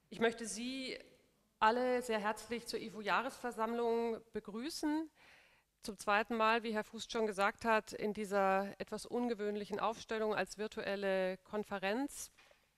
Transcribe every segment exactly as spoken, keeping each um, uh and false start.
Ich möchte Sie alle sehr herzlich zur I F O-Jahresversammlung begrüßen. Zum zweiten Mal, wie Herr Fuß schon gesagt hat, in dieser etwas ungewöhnlichen Aufstellung als virtuelle Konferenz.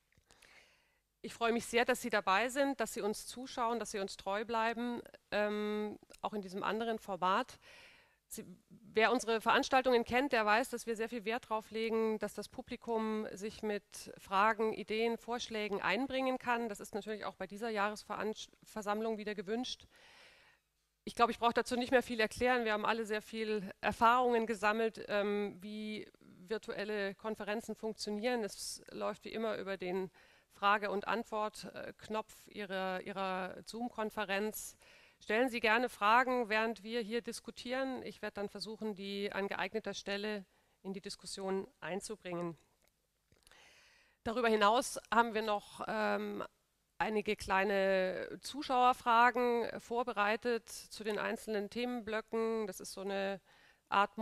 Ich freue mich sehr, dass Sie dabei sind, dass Sie uns zuschauen, dass Sie uns treu bleiben, ähm, auch in diesem anderen Format. Sie, wer unsere Veranstaltungen kennt, der weiß, dass wir sehr viel Wert darauf legen, dass das Publikum sich mit Fragen, Ideen, Vorschlägen einbringen kann. Das ist natürlich auch bei dieser Jahresversammlung wieder gewünscht. Ich glaube, ich brauche dazu nicht mehr viel erklären. Wir haben alle sehr viel Erfahrungen gesammelt, ähm, wie virtuelle Konferenzen funktionieren. Es läuft wie immer über den Frage- und Antwort-Knopf Ihrer, Ihrer Zoom-Konferenz. Stellen Sie gerne Fragen, während wir hier diskutieren. Ich werde dann versuchen, die an geeigneter Stelle in die Diskussion einzubringen. Darüber hinaus haben wir noch ähm, einige kleine Zuschauerfragen vorbereitet zu den einzelnen Themenblöcken. Das ist so eine Art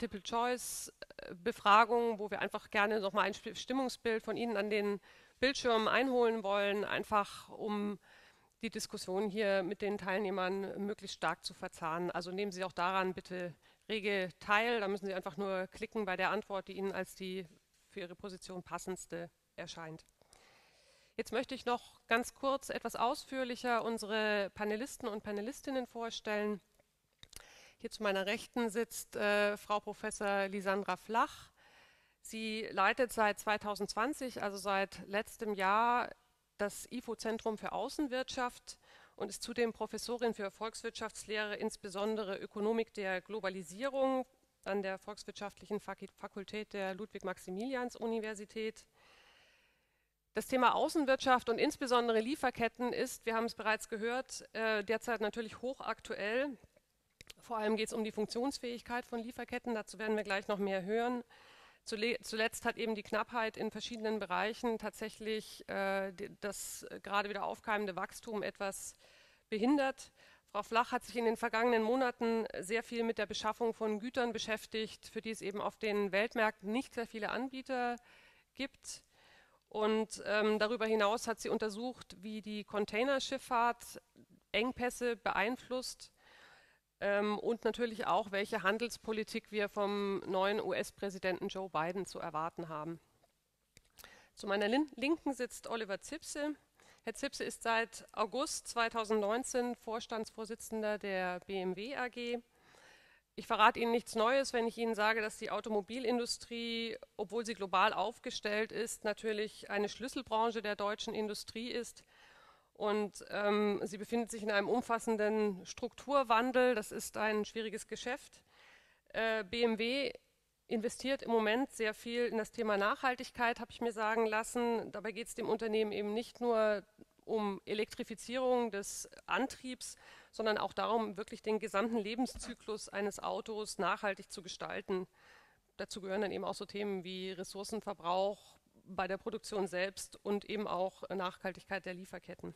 Multiple-Choice-Befragung, wo wir einfach gerne nochmal ein Stimmungsbild von Ihnen an den Bildschirmen einholen wollen, einfach um die Diskussion hier mit den Teilnehmern möglichst stark zu verzahnen. Also nehmen Sie auch daran bitte rege teil. Da müssen Sie einfach nur klicken bei der Antwort, die Ihnen als die für Ihre Position passendste erscheint. Jetzt möchte ich noch ganz kurz etwas ausführlicher unsere Panelisten und Panelistinnen vorstellen. Hier zu meiner Rechten sitzt äh, Frau Professor Lisandra Flach. Sie leitet seit zweitausendzwanzig, also seit letztem Jahr, das I F O-Zentrum für Außenwirtschaft und ist zudem Professorin für Volkswirtschaftslehre, insbesondere Ökonomik der Globalisierung an der Volkswirtschaftlichen Fakultät der Ludwig-Maximilians-Universität. Das Thema Außenwirtschaft und insbesondere Lieferketten ist, wir haben es bereits gehört, äh, derzeit natürlich hochaktuell. Vor allem geht es um die Funktionsfähigkeit von Lieferketten, dazu werden wir gleich noch mehr hören. Zuletzt hat eben die Knappheit in verschiedenen Bereichen tatsächlich äh, das gerade wieder aufkeimende Wachstum etwas behindert. Frau Flach hat sich in den vergangenen Monaten sehr viel mit der Beschaffung von Gütern beschäftigt, für die es eben auf den Weltmärkten nicht sehr viele Anbieter gibt. Und ähm, darüber hinaus hat sie untersucht, wie die Containerschifffahrt Engpässe beeinflusst ähm, und natürlich auch, welche Handelspolitik wir vom neuen U S-Präsidenten Joe Biden zu erwarten haben. Zu meiner Lin Linken sitzt Oliver Zipse. Herr Zipse ist seit August zweitausendneunzehn Vorstandsvorsitzender der B M W A G. Ich verrate Ihnen nichts Neues, wenn ich Ihnen sage, dass die Automobilindustrie, obwohl sie global aufgestellt ist, natürlich eine Schlüsselbranche der deutschen Industrie ist. Und ähm, sie befindet sich in einem umfassenden Strukturwandel. Das ist ein schwieriges Geschäft. Äh, B M W investiert im Moment sehr viel in das Thema Nachhaltigkeit, habe ich mir sagen lassen. Dabei geht es dem Unternehmen eben nicht nur um Elektrifizierung des Antriebs, sondern auch darum, wirklich den gesamten Lebenszyklus eines Autos nachhaltig zu gestalten. Dazu gehören dann eben auch so Themen wie Ressourcenverbrauch bei der Produktion selbst und eben auch Nachhaltigkeit der Lieferketten.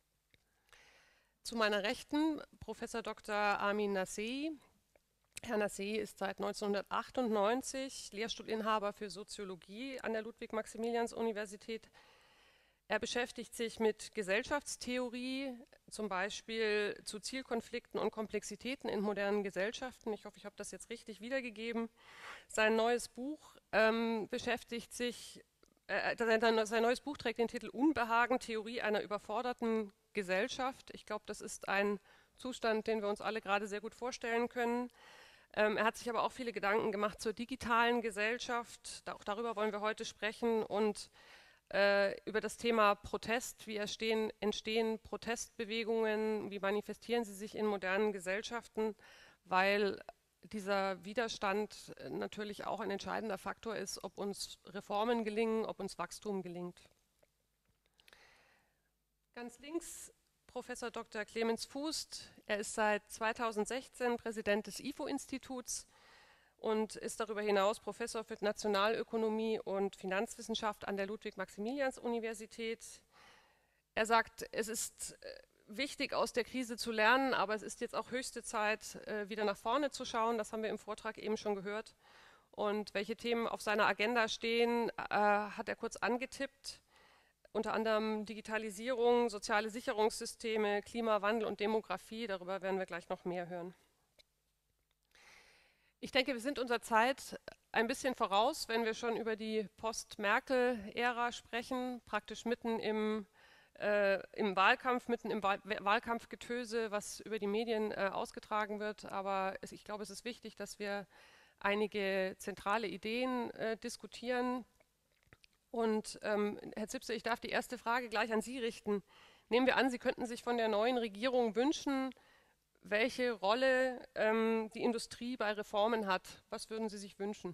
Zu meiner Rechten Professor Doktor Armin Nassei. Herr Nassei ist seit neunzehnhundertachtundneunzig Lehrstuhlinhaber für Soziologie an der Ludwig-Maximilians-Universität. Er beschäftigt sich mit Gesellschaftstheorie, zum Beispiel zu Zielkonflikten und Komplexitäten in modernen Gesellschaften. Ich hoffe, ich habe das jetzt richtig wiedergegeben. Sein neues Buch ähm, beschäftigt sich, äh, sein neues Buch trägt den Titel Unbehagen, Theorie einer überforderten Gesellschaft. Ich glaube, das ist ein Zustand, den wir uns alle gerade sehr gut vorstellen können. Ähm, er hat sich aber auch viele Gedanken gemacht zur digitalen Gesellschaft. Da, auch darüber wollen wir heute sprechen und äh, über das Thema Protest. Wie entstehen, entstehen Protestbewegungen? Wie manifestieren sie sich in modernen Gesellschaften? Weil dieser Widerstand natürlich auch ein entscheidender Faktor ist, ob uns Reformen gelingen, ob uns Wachstum gelingt. Ganz links Professor Doktor Clemens Fußt. Er ist seit zweitausendsechzehn Präsident des I F O-Instituts und ist darüber hinaus Professor für Nationalökonomie und Finanzwissenschaft an der Ludwig-Maximilians-Universität. Er sagt, es ist wichtig, aus der Krise zu lernen, aber es ist jetzt auch höchste Zeit, wieder nach vorne zu schauen. Das haben wir im Vortrag eben schon gehört. Und welche Themen auf seiner Agenda stehen, äh, hat er kurz angetippt. unter anderem Digitalisierung, soziale Sicherungssysteme, Klimawandel und Demografie. Darüber werden wir gleich noch mehr hören. Ich denke, wir sind unserer Zeit ein bisschen voraus, wenn wir schon über die Post-Merkel-Ära sprechen, praktisch mitten im, äh, im Wahlkampf, mitten im Wahl Wahlkampfgetöse, was über die Medien äh, ausgetragen wird. Aber es, ich glaube, es ist wichtig, dass wir einige zentrale Ideen äh, diskutieren. Und ähm, Herr Zipse, ich darf die erste Frage gleich an Sie richten. Nehmen wir an, Sie könnten sich von der neuen Regierung wünschen, welche Rolle ähm, die Industrie bei Reformen hat. Was würden Sie sich wünschen?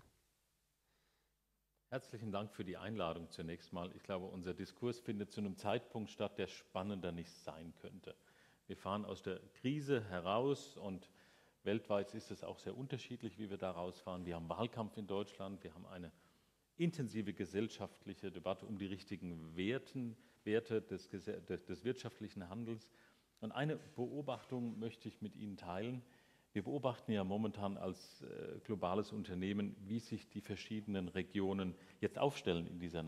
Herzlichen Dank für die Einladung zunächst mal. Ich glaube, unser Diskurs findet zu einem Zeitpunkt statt, der spannender nicht sein könnte. Wir fahren aus der Krise heraus und weltweit ist es auch sehr unterschiedlich, wie wir da rausfahren. Wir haben Wahlkampf in Deutschland, wir haben eine intensive gesellschaftliche Debatte um die richtigen Werten, Werte des, des, des wirtschaftlichen Handels. Und eine Beobachtung möchte ich mit Ihnen teilen. Wir beobachten ja momentan als äh, globales Unternehmen, wie sich die verschiedenen Regionen jetzt aufstellen in dieser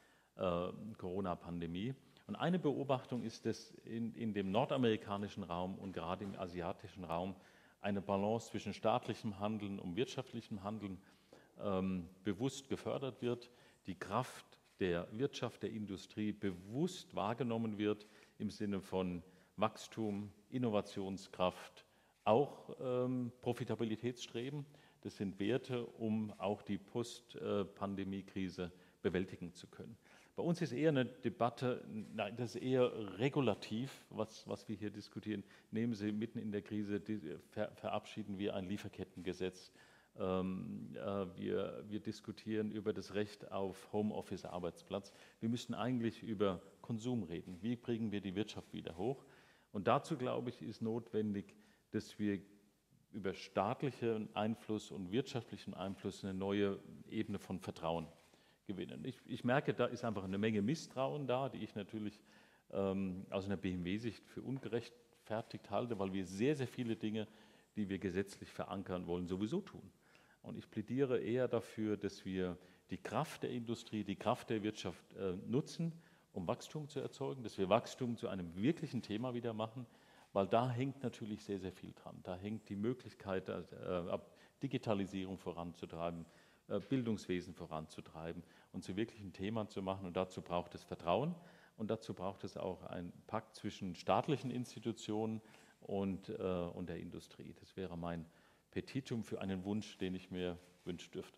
Nach-Corona-Pandemie. Äh, und eine Beobachtung ist, dass in, in dem nordamerikanischen Raum und gerade im asiatischen Raum eine Balance zwischen staatlichem Handeln und wirtschaftlichem Handeln ähm, bewusst gefördert wird, die Kraft der Wirtschaft, der Industrie bewusst wahrgenommen wird im Sinne von Wachstum, Innovationskraft, auch ähm, Profitabilitätsstreben. Das sind Werte, um auch die Post-Pandemie-Krise bewältigen zu können. Bei uns ist eher eine Debatte, nein, das ist eher regulativ, was, was wir hier diskutieren. Nehmen Sie mitten in der Krise, die, ver, verabschieden wir ein Lieferkettengesetz. Ähm, äh, wir, wir diskutieren über das Recht auf Homeoffice-Arbeitsplatz. Wir müssen eigentlich über Konsum reden. Wie bringen wir die Wirtschaft wieder hoch? Und dazu, glaube ich, ist notwendig, dass wir über staatlichen Einfluss und wirtschaftlichen Einfluss eine neue Ebene von Vertrauen gewinnen. Ich, ich merke, da ist einfach eine Menge Misstrauen da, die ich natürlich ähm, aus einer B M W-Sicht für ungerechtfertigt halte, weil wir sehr, sehr viele Dinge, die wir gesetzlich verankern wollen, sowieso tun. Und ich plädiere eher dafür, dass wir die Kraft der Industrie, die Kraft der Wirtschaft äh, nutzen, um Wachstum zu erzeugen, dass wir Wachstum zu einem wirklichen Thema wieder machen, weil da hängt natürlich sehr, sehr viel dran. Da hängt die Möglichkeit, äh, Digitalisierung voranzutreiben, äh, Bildungswesen voranzutreiben und zu wirklichen Themen zu machen. Und dazu braucht es Vertrauen und dazu braucht es auch einen Pakt zwischen staatlichen Institutionen und, äh, und der Industrie. Das wäre mein Petitum für einen Wunsch, den ich mir wünschen dürfte.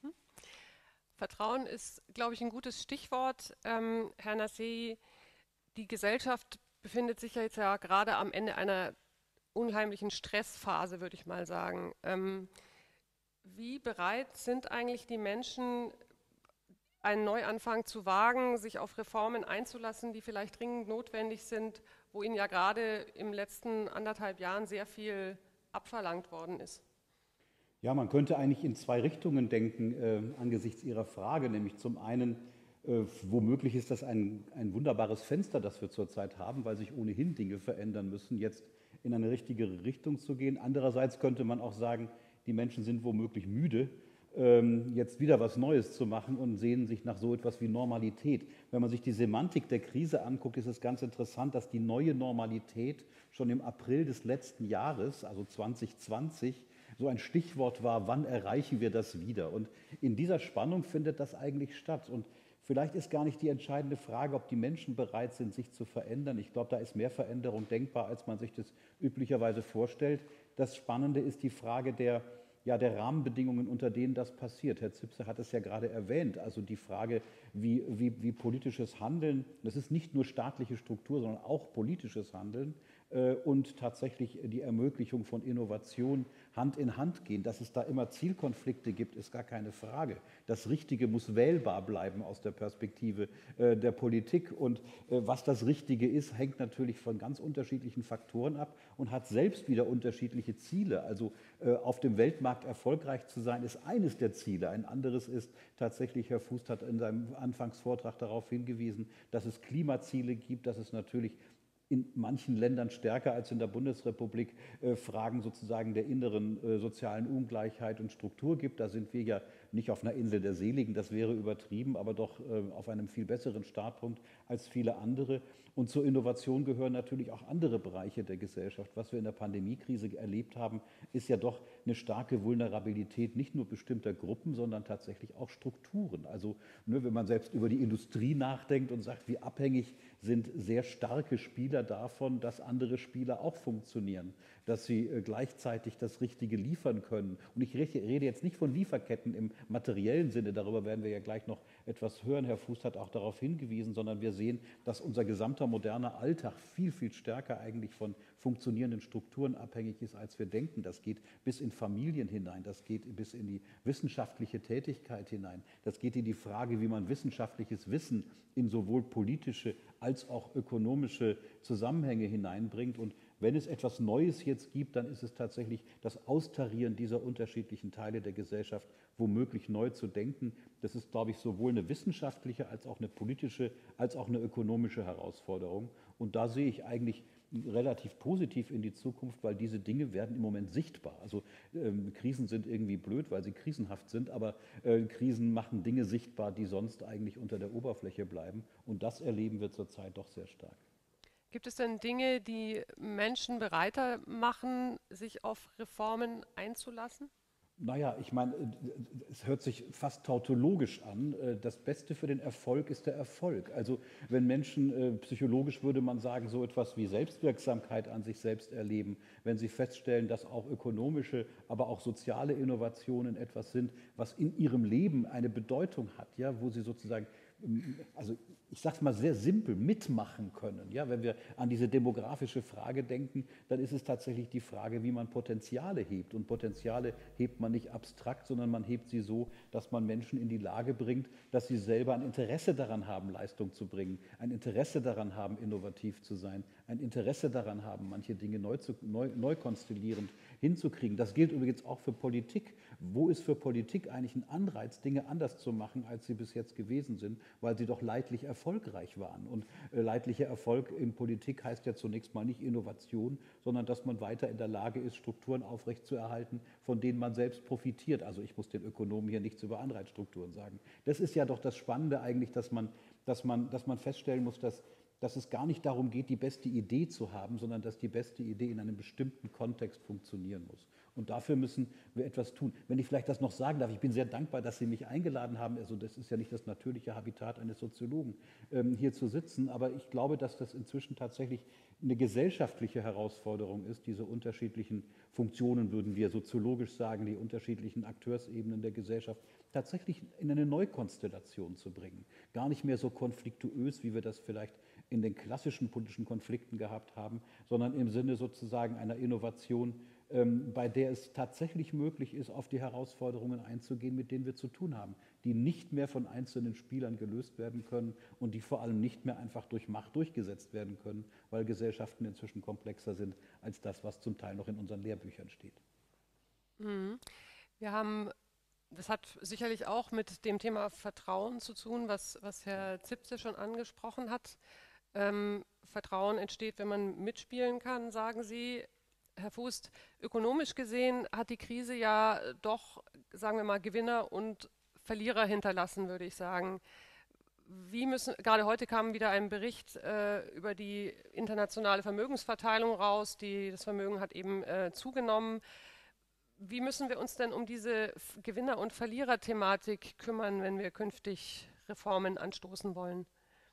Vertrauen ist, glaube ich, ein gutes Stichwort. Ähm, Herr Nassei, die Gesellschaft befindet sich ja jetzt ja gerade am Ende einer unheimlichen Stressphase, würde ich mal sagen. Ähm, wie bereit sind eigentlich die Menschen, einen Neuanfang zu wagen, sich auf Reformen einzulassen, die vielleicht dringend notwendig sind, wo ihnen ja gerade im letzten anderthalb Jahren sehr viel abverlangt worden ist? Ja, man könnte eigentlich in zwei Richtungen denken äh, angesichts Ihrer Frage, nämlich zum einen, äh, womöglich ist das ein, ein wunderbares Fenster, das wir zurzeit haben, weil sich ohnehin Dinge verändern müssen, jetzt in eine richtige Richtung zu gehen. Andererseits könnte man auch sagen, die Menschen sind womöglich müde, ähm, jetzt wieder was Neues zu machen und sehnen sich nach so etwas wie Normalität. Wenn man sich die Semantik der Krise anguckt, ist es ganz interessant, dass die neue Normalität schon im April des letzten Jahres, also zwanzig zwanzig, so ein Stichwort war, wann erreichen wir das wieder? Und in dieser Spannung findet das eigentlich statt. Und vielleicht ist gar nicht die entscheidende Frage, ob die Menschen bereit sind, sich zu verändern. Ich glaube, da ist mehr Veränderung denkbar, als man sich das üblicherweise vorstellt. Das Spannende ist die Frage der, ja, der Rahmenbedingungen, unter denen das passiert. Herr Zipse hat es ja gerade erwähnt, also die Frage, wie, wie, wie politisches Handeln, das ist nicht nur staatliche Struktur, sondern auch politisches Handeln, und tatsächlich die Ermöglichung von Innovation Hand in Hand gehen. Dass es da immer Zielkonflikte gibt, ist gar keine Frage. Das Richtige muss wählbar bleiben aus der Perspektive äh, der Politik. Und äh, was das Richtige ist, hängt natürlich von ganz unterschiedlichen Faktoren ab und hat selbst wieder unterschiedliche Ziele. Also äh, auf dem Weltmarkt erfolgreich zu sein, ist eines der Ziele. Ein anderes ist tatsächlich, Herr Fuß hat in seinem Anfangsvortrag darauf hingewiesen, dass es Klimaziele gibt, dass es natürlich in manchen Ländern stärker als in der Bundesrepublik äh, Fragen sozusagen der inneren äh, sozialen Ungleichheit und Struktur gibt. Da sind wir ja nicht auf einer Insel der Seligen, das wäre übertrieben, aber doch äh, auf einem viel besseren Startpunkt als viele andere. Und zur Innovation gehören natürlich auch andere Bereiche der Gesellschaft. Was wir in der Pandemiekrise erlebt haben, ist ja doch eine starke Vulnerabilität nicht nur bestimmter Gruppen, sondern tatsächlich auch Strukturen. Also ne, wenn man selbst über die Industrie nachdenkt und sagt, wie abhängig sind sehr starke Spieler davon, dass andere Spieler auch funktionieren, dass sie äh, gleichzeitig das Richtige liefern können. Und ich rede jetzt nicht von Lieferketten im materiellen Sinne, darüber werden wir ja gleich noch etwas hören. Herr Fuß hat auch darauf hingewiesen, sondern wir sehen, dass unser gesamter moderner Alltag viel, viel stärker eigentlich von funktionierenden Strukturen abhängig ist, als wir denken. Das geht bis in Familien hinein, das geht bis in die wissenschaftliche Tätigkeit hinein, das geht in die Frage, wie man wissenschaftliches Wissen in sowohl politische als auch ökonomische Zusammenhänge hineinbringt. Und wenn es etwas Neues jetzt gibt, dann ist es tatsächlich das Austarieren dieser unterschiedlichen Teile der Gesellschaft womöglich neu zu denken. Das ist, glaube ich, sowohl eine wissenschaftliche als auch eine politische als auch eine ökonomische Herausforderung. Und da sehe ich eigentlich relativ positiv in die Zukunft, weil diese Dinge werden im Moment sichtbar. Also ähm, Krisen sind irgendwie blöd, weil sie krisenhaft sind, aber äh, Krisen machen Dinge sichtbar, die sonst eigentlich unter der Oberfläche bleiben. Und das erleben wir zurzeit doch sehr stark. Gibt es denn Dinge, die Menschen bereiter machen, sich auf Reformen einzulassen? Naja, ich meine, es hört sich fast tautologisch an. Das Beste für den Erfolg ist der Erfolg. Also wenn Menschen, psychologisch würde man sagen, so etwas wie Selbstwirksamkeit an sich selbst erleben, wenn sie feststellen, dass auch ökonomische, aber auch soziale Innovationen etwas sind, was in ihrem Leben eine Bedeutung hat, ja, wo sie sozusagen, also ich sage es mal sehr simpel, mitmachen können. Ja, wenn wir an diese demografische Frage denken, dann ist es tatsächlich die Frage, wie man Potenziale hebt. Und Potenziale hebt man nicht abstrakt, sondern man hebt sie so, dass man Menschen in die Lage bringt, dass sie selber ein Interesse daran haben, Leistung zu bringen, ein Interesse daran haben, innovativ zu sein, ein Interesse daran haben, manche Dinge neu, zu, neu, neu konstellierend hinzukriegen. Das gilt übrigens auch für Politik. Wo ist für Politik eigentlich ein Anreiz, Dinge anders zu machen, als sie bis jetzt gewesen sind, weil sie doch leidlich erfolgreich waren. Und äh, leidlicher Erfolg in Politik heißt ja zunächst mal nicht Innovation, sondern dass man weiter in der Lage ist, Strukturen aufrechtzuerhalten, von denen man selbst profitiert. Also ich muss den Ökonomen hier nichts über Anreizstrukturen sagen. Das ist ja doch das Spannende eigentlich, dass man, dass man, dass man feststellen muss, dass dass es gar nicht darum geht, die beste Idee zu haben, sondern dass die beste Idee in einem bestimmten Kontext funktionieren muss. Und dafür müssen wir etwas tun. Wenn ich vielleicht das noch sagen darf, ich bin sehr dankbar, dass Sie mich eingeladen haben. Also das ist ja nicht das natürliche Habitat eines Soziologen, ähm, hier zu sitzen. Aber ich glaube, dass das inzwischen tatsächlich eine gesellschaftliche Herausforderung ist, diese unterschiedlichen Funktionen, würden wir soziologisch sagen, die unterschiedlichen Akteursebenen der Gesellschaft tatsächlich in eine Neukonstellation zu bringen. Gar nicht mehr so konfliktuös, wie wir das vielleicht in den klassischen politischen Konflikten gehabt haben, sondern im Sinne sozusagen einer Innovation, ähm, bei der es tatsächlich möglich ist, auf die Herausforderungen einzugehen, mit denen wir zu tun haben, die nicht mehr von einzelnen Spielern gelöst werden können und die vor allem nicht mehr einfach durch Macht durchgesetzt werden können, weil Gesellschaften inzwischen komplexer sind als das, was zum Teil noch in unseren Lehrbüchern steht. Mhm. Wir haben, das hat sicherlich auch mit dem Thema Vertrauen zu tun, was, was Herr Zipse schon angesprochen hat. Ähm, Vertrauen entsteht, wenn man mitspielen kann, sagen Sie. Herr Fuß, ökonomisch gesehen hat die Krise ja doch, sagen wir mal, Gewinner und Verlierer hinterlassen, würde ich sagen. Wie müssen, gerade heute kam wieder ein Bericht äh, über die internationale Vermögensverteilung raus. Die, das Vermögen hat eben äh, zugenommen. Wie müssen wir uns denn um diese Gewinner- und Verlierer-Thematik kümmern, wenn wir künftig Reformen anstoßen wollen?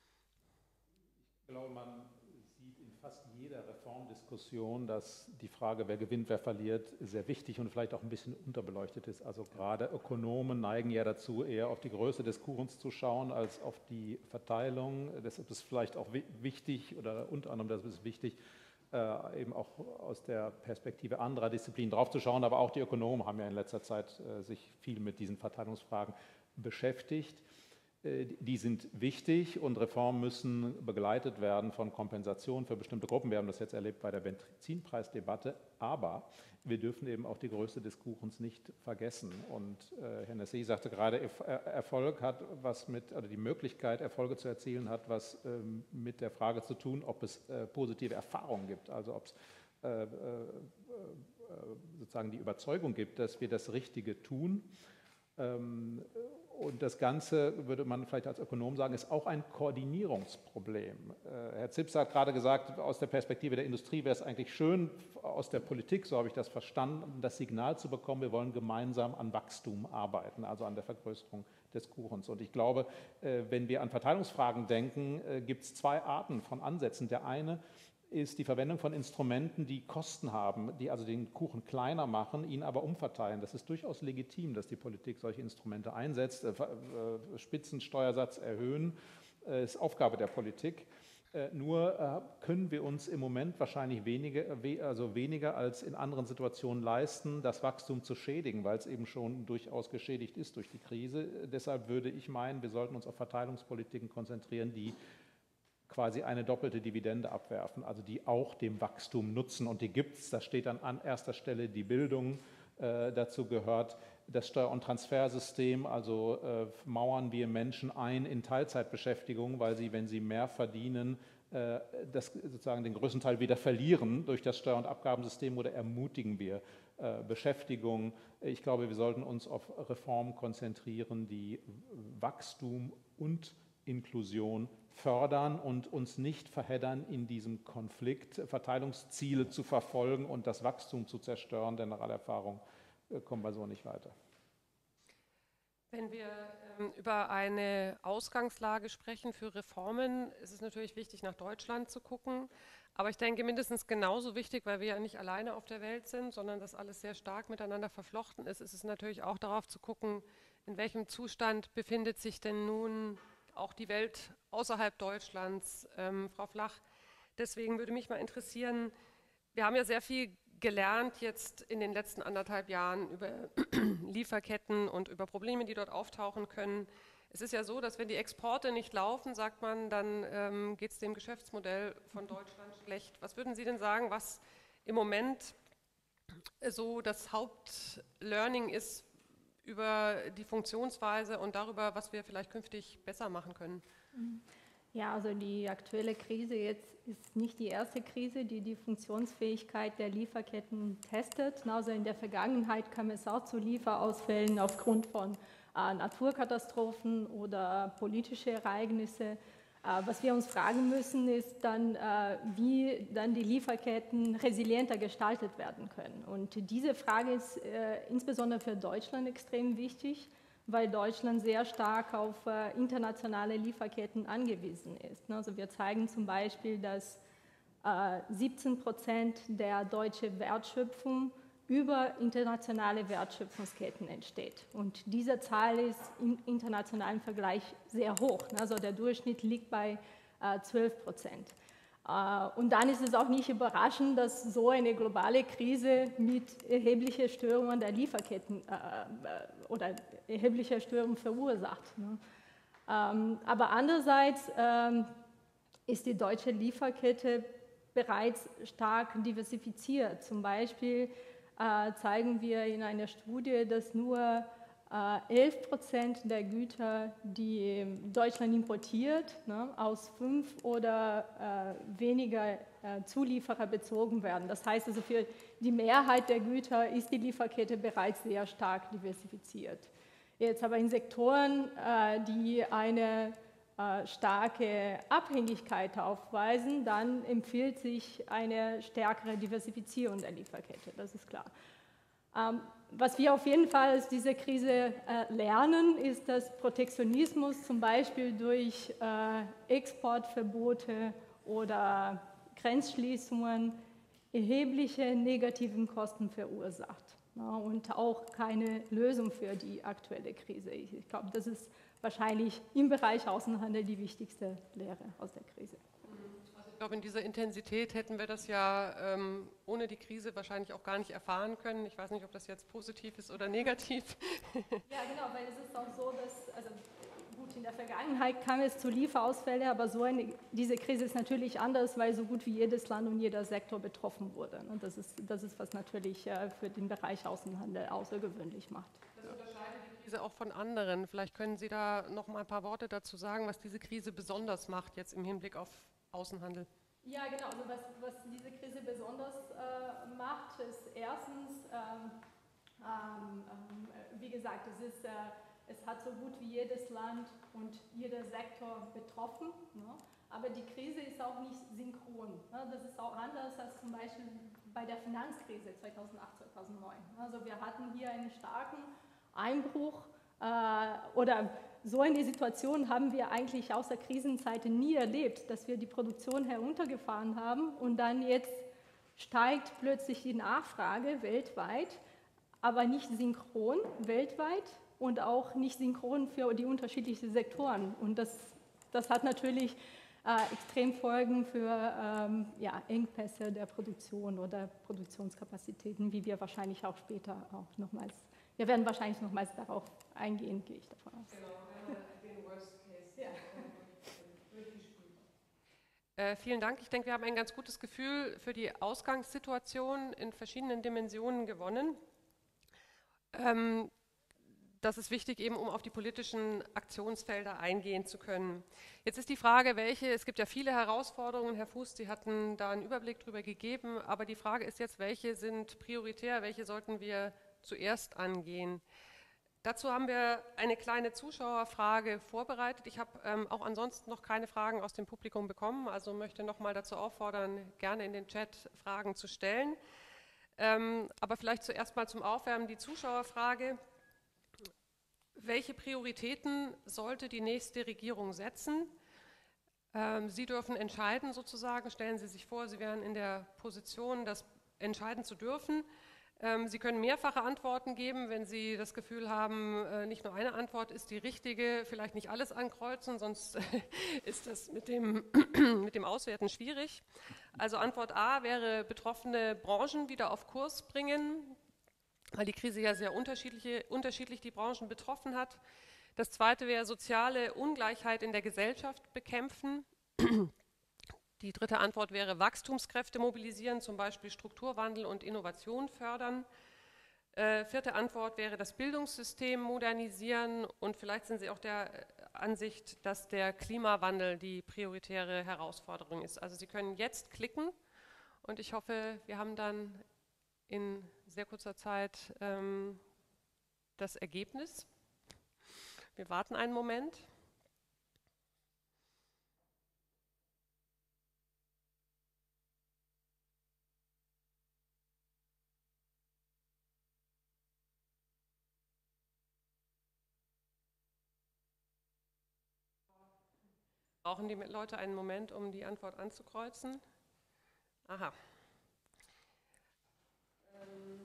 Ich glaube, man sieht in fast jeder Reformdiskussion, dass die Frage, wer gewinnt, wer verliert, sehr wichtig und vielleicht auch ein bisschen unterbeleuchtet ist. Also gerade Ökonomen neigen ja dazu, eher auf die Größe des Kuchens zu schauen, als auf die Verteilung. Deshalb ist es vielleicht auch wichtig, oder unter anderem das ist wichtig, äh, eben auch aus der Perspektive anderer Disziplinen draufzuschauen. Aber auch die Ökonomen haben ja in letzter Zeit äh, sich viel mit diesen Verteilungsfragen beschäftigt. Die sind wichtig und Reformen müssen begleitet werden von Kompensation für bestimmte Gruppen. Wir haben das jetzt erlebt bei der Benzinpreisdebatte, aber wir dürfen eben auch die Größe des Kuchens nicht vergessen. Und äh, Herr Nassé sagte gerade, Erfolg hat was mit, oder die Möglichkeit, Erfolge zu erzielen, hat was ähm, mit der Frage zu tun, ob es äh, positive Erfahrungen gibt, also ob es äh, äh, sozusagen die Überzeugung gibt, dass wir das Richtige tun. Ähm, und das Ganze, würde man vielleicht als Ökonom sagen, ist auch ein Koordinierungsproblem. Äh, Herr Zipse hat gerade gesagt, aus der Perspektive der Industrie wäre es eigentlich schön, aus der Politik, so habe ich das verstanden, das Signal zu bekommen, wir wollen gemeinsam an Wachstum arbeiten, also an der Vergrößerung des Kuchens. Und ich glaube, äh, wenn wir an Verteilungsfragen denken, äh, gibt es zwei Arten von Ansätzen. Der eine ist die Verwendung von Instrumenten, die Kosten haben, die also den Kuchen kleiner machen, ihn aber umverteilen. Das ist durchaus legitim, dass die Politik solche Instrumente einsetzt. Spitzensteuersatz erhöhen ist Aufgabe der Politik. Nur können wir uns im Moment wahrscheinlich weniger, also weniger als in anderen Situationen leisten, das Wachstum zu schädigen, weil es eben schon durchaus geschädigt ist durch die Krise. Deshalb würde ich meinen, wir sollten uns auf Verteilungspolitiken konzentrieren, die quasi eine doppelte Dividende abwerfen, also die auch dem Wachstum nutzen. Und die gibt es, da steht dann an erster Stelle die Bildung, äh, dazu gehört das Steuer- und Transfersystem, also äh, mauern wir Menschen ein in Teilzeitbeschäftigung, weil sie, wenn sie mehr verdienen, äh, das sozusagen den größten Teil wieder verlieren durch das Steuer- und Abgabensystem, oder ermutigen wir äh, Beschäftigung. Ich glaube, wir sollten uns auf Reformen konzentrieren, die Wachstum und Inklusion fördern und uns nicht verheddern in diesem Konflikt, Verteilungsziele zu verfolgen und das Wachstum zu zerstören, denn nach aller Erfahrung äh, kommen wir so nicht weiter. Wenn wir ähm, über eine Ausgangslage sprechen für Reformen, ist es natürlich wichtig, nach Deutschland zu gucken. Aber ich denke, mindestens genauso wichtig, weil wir ja nicht alleine auf der Welt sind, sondern das alles sehr stark miteinander verflochten ist, ist es natürlich auch darauf zu gucken, in welchem Zustand befindet sich denn nun auch die Welt außerhalb Deutschlands. Ähm, Frau Flach, deswegen würde mich mal interessieren, wir haben ja sehr viel gelernt jetzt in den letzten anderthalb Jahren über Lieferketten und über Probleme, die dort auftauchen können. Es ist ja so, dass wenn die Exporte nicht laufen, sagt man, dann ähm, geht es dem Geschäftsmodell von Deutschland schlecht. Was würden Sie denn sagen, was im Moment so das Hauptlearning ist über die Funktionsweise und darüber, was wir vielleicht künftig besser machen können? Ja, also die aktuelle Krise jetzt ist nicht die erste Krise, die die Funktionsfähigkeit der Lieferketten testet. Also in der Vergangenheit kam es auch zu Lieferausfällen aufgrund von äh, Naturkatastrophen oder politische Ereignisse. Äh, was wir uns fragen müssen, ist dann, äh, wie dann die Lieferketten resilienter gestaltet werden können. Und diese Frage ist äh, insbesondere für Deutschland extrem wichtig, weil Deutschland sehr stark auf äh, internationale Lieferketten angewiesen ist. Also wir zeigen zum Beispiel, dass äh, siebzehn Prozent der deutschen Wertschöpfung über internationale Wertschöpfungsketten entsteht. Und diese Zahl ist im internationalen Vergleich sehr hoch. Also der Durchschnitt liegt bei äh, zwölf Prozent. Und dann ist es auch nicht überraschend, dass so eine globale Krise mit erheblicher Störungen der Lieferketten äh, oder erheblicher Störungen verursacht. Ne? Ähm, aber andererseits ähm, ist die deutsche Lieferkette bereits stark diversifiziert. Zum Beispiel äh, zeigen wir in einer Studie, dass nur elf Prozent der Güter, die Deutschland importiert, ne, aus fünf oder äh, weniger äh, Zulieferer bezogen werden. Das heißt also, für die Mehrheit der Güter ist die Lieferkette bereits sehr stark diversifiziert. Jetzt aber in Sektoren, äh, die eine äh, starke Abhängigkeit aufweisen, dann empfiehlt sich eine stärkere Diversifizierung der Lieferkette, das ist klar. Ähm, Was wir auf jeden Fall aus dieser Krise äh, lernen, ist, dass Protektionismus zum Beispiel durch äh, Exportverbote oder Grenzschließungen erhebliche negativen Kosten verursacht, ja, und auch keine Lösung für die aktuelle Krise. Ich, ich glaube, das ist wahrscheinlich im Bereich Außenhandel die wichtigste Lehre aus der Krise. Ich glaube, in dieser Intensität hätten wir das ja ähm, ohne die Krise wahrscheinlich auch gar nicht erfahren können. Ich weiß nicht, ob das jetzt positiv ist oder negativ. Ja, genau, weil es ist auch so, dass, also gut, in der Vergangenheit kam es zu Lieferausfällen, aber so eine, diese Krise ist natürlich anders, weil so gut wie jedes Land und jeder Sektor betroffen wurde. Und das ist, das ist was natürlich äh, für den Bereich Außenhandel außergewöhnlich macht. Das unterscheidet die Krise auch von anderen. Vielleicht können Sie da noch mal ein paar Worte dazu sagen, was diese Krise besonders macht, jetzt im Hinblick auf Außenhandel. Ja, genau. Also was, was diese Krise besonders äh, macht, ist erstens, ähm, Ähm, ähm, wie gesagt, es, ist, äh, es hat so gut wie jedes Land und jeder Sektor betroffen, ne? Aber die Krise ist auch nicht synchron. Ne? Das ist auch anders als zum Beispiel bei der Finanzkrise zweitausendacht, zweitausendneun. Also wir hatten hier einen starken Einbruch äh, oder so eine Situation haben wir eigentlich aus der Krisenzeit nie erlebt, dass wir die Produktion heruntergefahren haben und dann jetzt steigt plötzlich die Nachfrage weltweit, aber nicht synchron weltweit und auch nicht synchron für die unterschiedlichen Sektoren. Und das, das hat natürlich äh, Extremfolgen für ähm, ja, Engpässe der Produktion oder Produktionskapazitäten, wie wir wahrscheinlich auch später auch nochmals, wir werden wahrscheinlich nochmals darauf eingehen, gehe ich davon aus. Genau, den Worst Case. Ja. Äh, vielen Dank. Ich denke, wir haben ein ganz gutes Gefühl für die Ausgangssituation in verschiedenen Dimensionen gewonnen. Ähm, das ist wichtig, eben um auf die politischen Aktionsfelder eingehen zu können. Jetzt ist die Frage, welche, es gibt ja viele Herausforderungen, Herr Fuß, Sie hatten da einen Überblick drüber gegeben, aber die Frage ist jetzt, welche sind prioritär, welche sollten wir zuerst angehen? Dazu haben wir eine kleine Zuschauerfrage vorbereitet. Ich habe ähm, auch ansonsten noch keine Fragen aus dem Publikum bekommen, also möchte nochmal dazu auffordern, gerne in den Chat Fragen zu stellen. Ähm, aber vielleicht zuerst mal zum Aufwärmen die Zuschauerfrage. Welche Prioritäten sollte die nächste Regierung setzen? Ähm, Sie dürfen entscheiden sozusagen. Stellen Sie sich vor, Sie wären in der Position, das entscheiden zu dürfen. Ähm, Sie können mehrfache Antworten geben, wenn Sie das Gefühl haben, äh, nicht nur eine Antwort ist die richtige, vielleicht nicht alles ankreuzen, sonst ist das mit dem, mit dem Auswerten schwierig. Also Antwort A wäre, betroffene Branchen wieder auf Kurs bringen, weil die Krise ja sehr unterschiedliche, unterschiedlich die Branchen betroffen hat. Das zweite wäre soziale Ungleichheit in der Gesellschaft bekämpfen. Die dritte Antwort wäre Wachstumskräfte mobilisieren, zum Beispiel Strukturwandel und Innovation fördern. Äh, vierte Antwort wäre das Bildungssystem modernisieren und vielleicht sind Sie auch der Ansicht, dass der Klimawandel die prioritäre Herausforderung ist. Also Sie können jetzt klicken und ich hoffe, wir haben dann in sehr kurzer Zeit ähm, das Ergebnis. Wir warten einen Moment. Brauchen die Leute einen Moment, um die Antwort anzukreuzen? Aha. Ähm,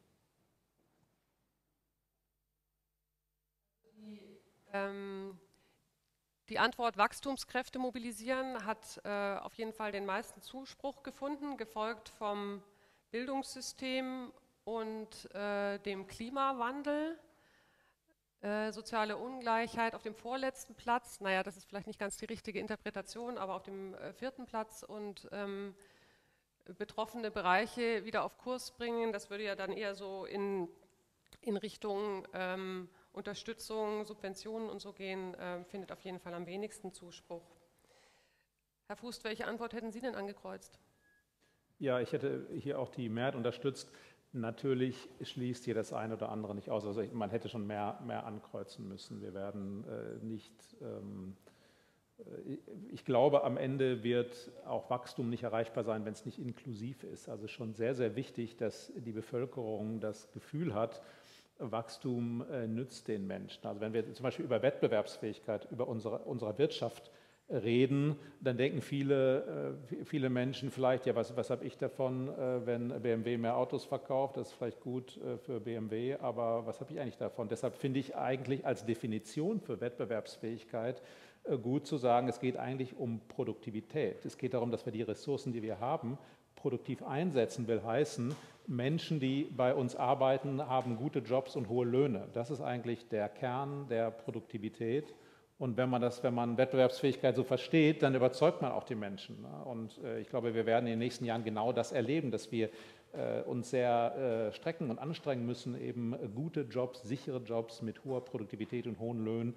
die, ähm, die Antwort Wachstumskräfte mobilisieren hat äh, auf jeden Fall den meisten Zuspruch gefunden, gefolgt vom Bildungssystem und äh, dem Klimawandel. Äh, soziale Ungleichheit auf dem vorletzten Platz, naja, das ist vielleicht nicht ganz die richtige Interpretation, aber auf dem äh, vierten Platz und ähm, betroffene Bereiche wieder auf Kurs bringen, das würde ja dann eher so in, in Richtung ähm, Unterstützung, Subventionen und so gehen, äh, findet auf jeden Fall am wenigsten Zuspruch. Herr Fuß, welche Antwort hätten Sie denn angekreuzt? Ja, ich hätte hier auch die Mehrheit unterstützt. Natürlich schließt hier das eine oder andere nicht aus. Also man hätte schon mehr, mehr ankreuzen müssen. Wir werden äh, nicht, ähm, ich glaube, am Ende wird auch Wachstum nicht erreichbar sein, wenn es nicht inklusiv ist. Also schon sehr, sehr wichtig, dass die Bevölkerung das Gefühl hat, Wachstum äh, nützt den Menschen. Also wenn wir zum Beispiel über Wettbewerbsfähigkeit, über unsere, unsere Wirtschaft reden, dann denken viele, viele Menschen vielleicht, ja, was, was habe ich davon, wenn B M W mehr Autos verkauft, das ist vielleicht gut für B M W, aber was habe ich eigentlich davon? Deshalb finde ich eigentlich als Definition für Wettbewerbsfähigkeit gut zu sagen, es geht eigentlich um Produktivität. Es geht darum, dass wir die Ressourcen, die wir haben, produktiv einsetzen, will heißen, Menschen, die bei uns arbeiten, haben gute Jobs und hohe Löhne. Das ist eigentlich der Kern der Produktivität. Und wenn man das, wenn man Wettbewerbsfähigkeit so versteht, dann überzeugt man auch die Menschen. Und ich glaube, wir werden in den nächsten Jahren genau das erleben, dass wir uns sehr strecken und anstrengen müssen, eben gute Jobs, sichere Jobs mit hoher Produktivität und hohen Löhnen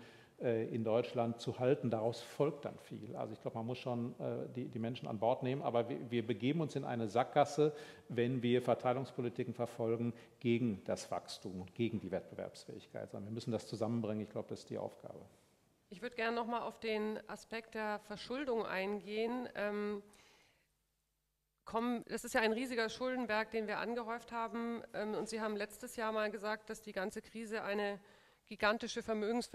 in Deutschland zu halten. Daraus folgt dann viel. Also ich glaube, man muss schon die, die Menschen an Bord nehmen, aber wir, wir begeben uns in eine Sackgasse, wenn wir Verteilungspolitiken verfolgen gegen das Wachstum und gegen die Wettbewerbsfähigkeit. Wir müssen das zusammenbringen. Ich glaube, das ist die Aufgabe. Ich würde gerne noch mal auf den Aspekt der Verschuldung eingehen. Ähm, kommen, das ist ja ein riesiger Schuldenberg, den wir angehäuft haben. Ähm, und Sie haben letztes Jahr mal gesagt, dass die ganze Krise eine gigantische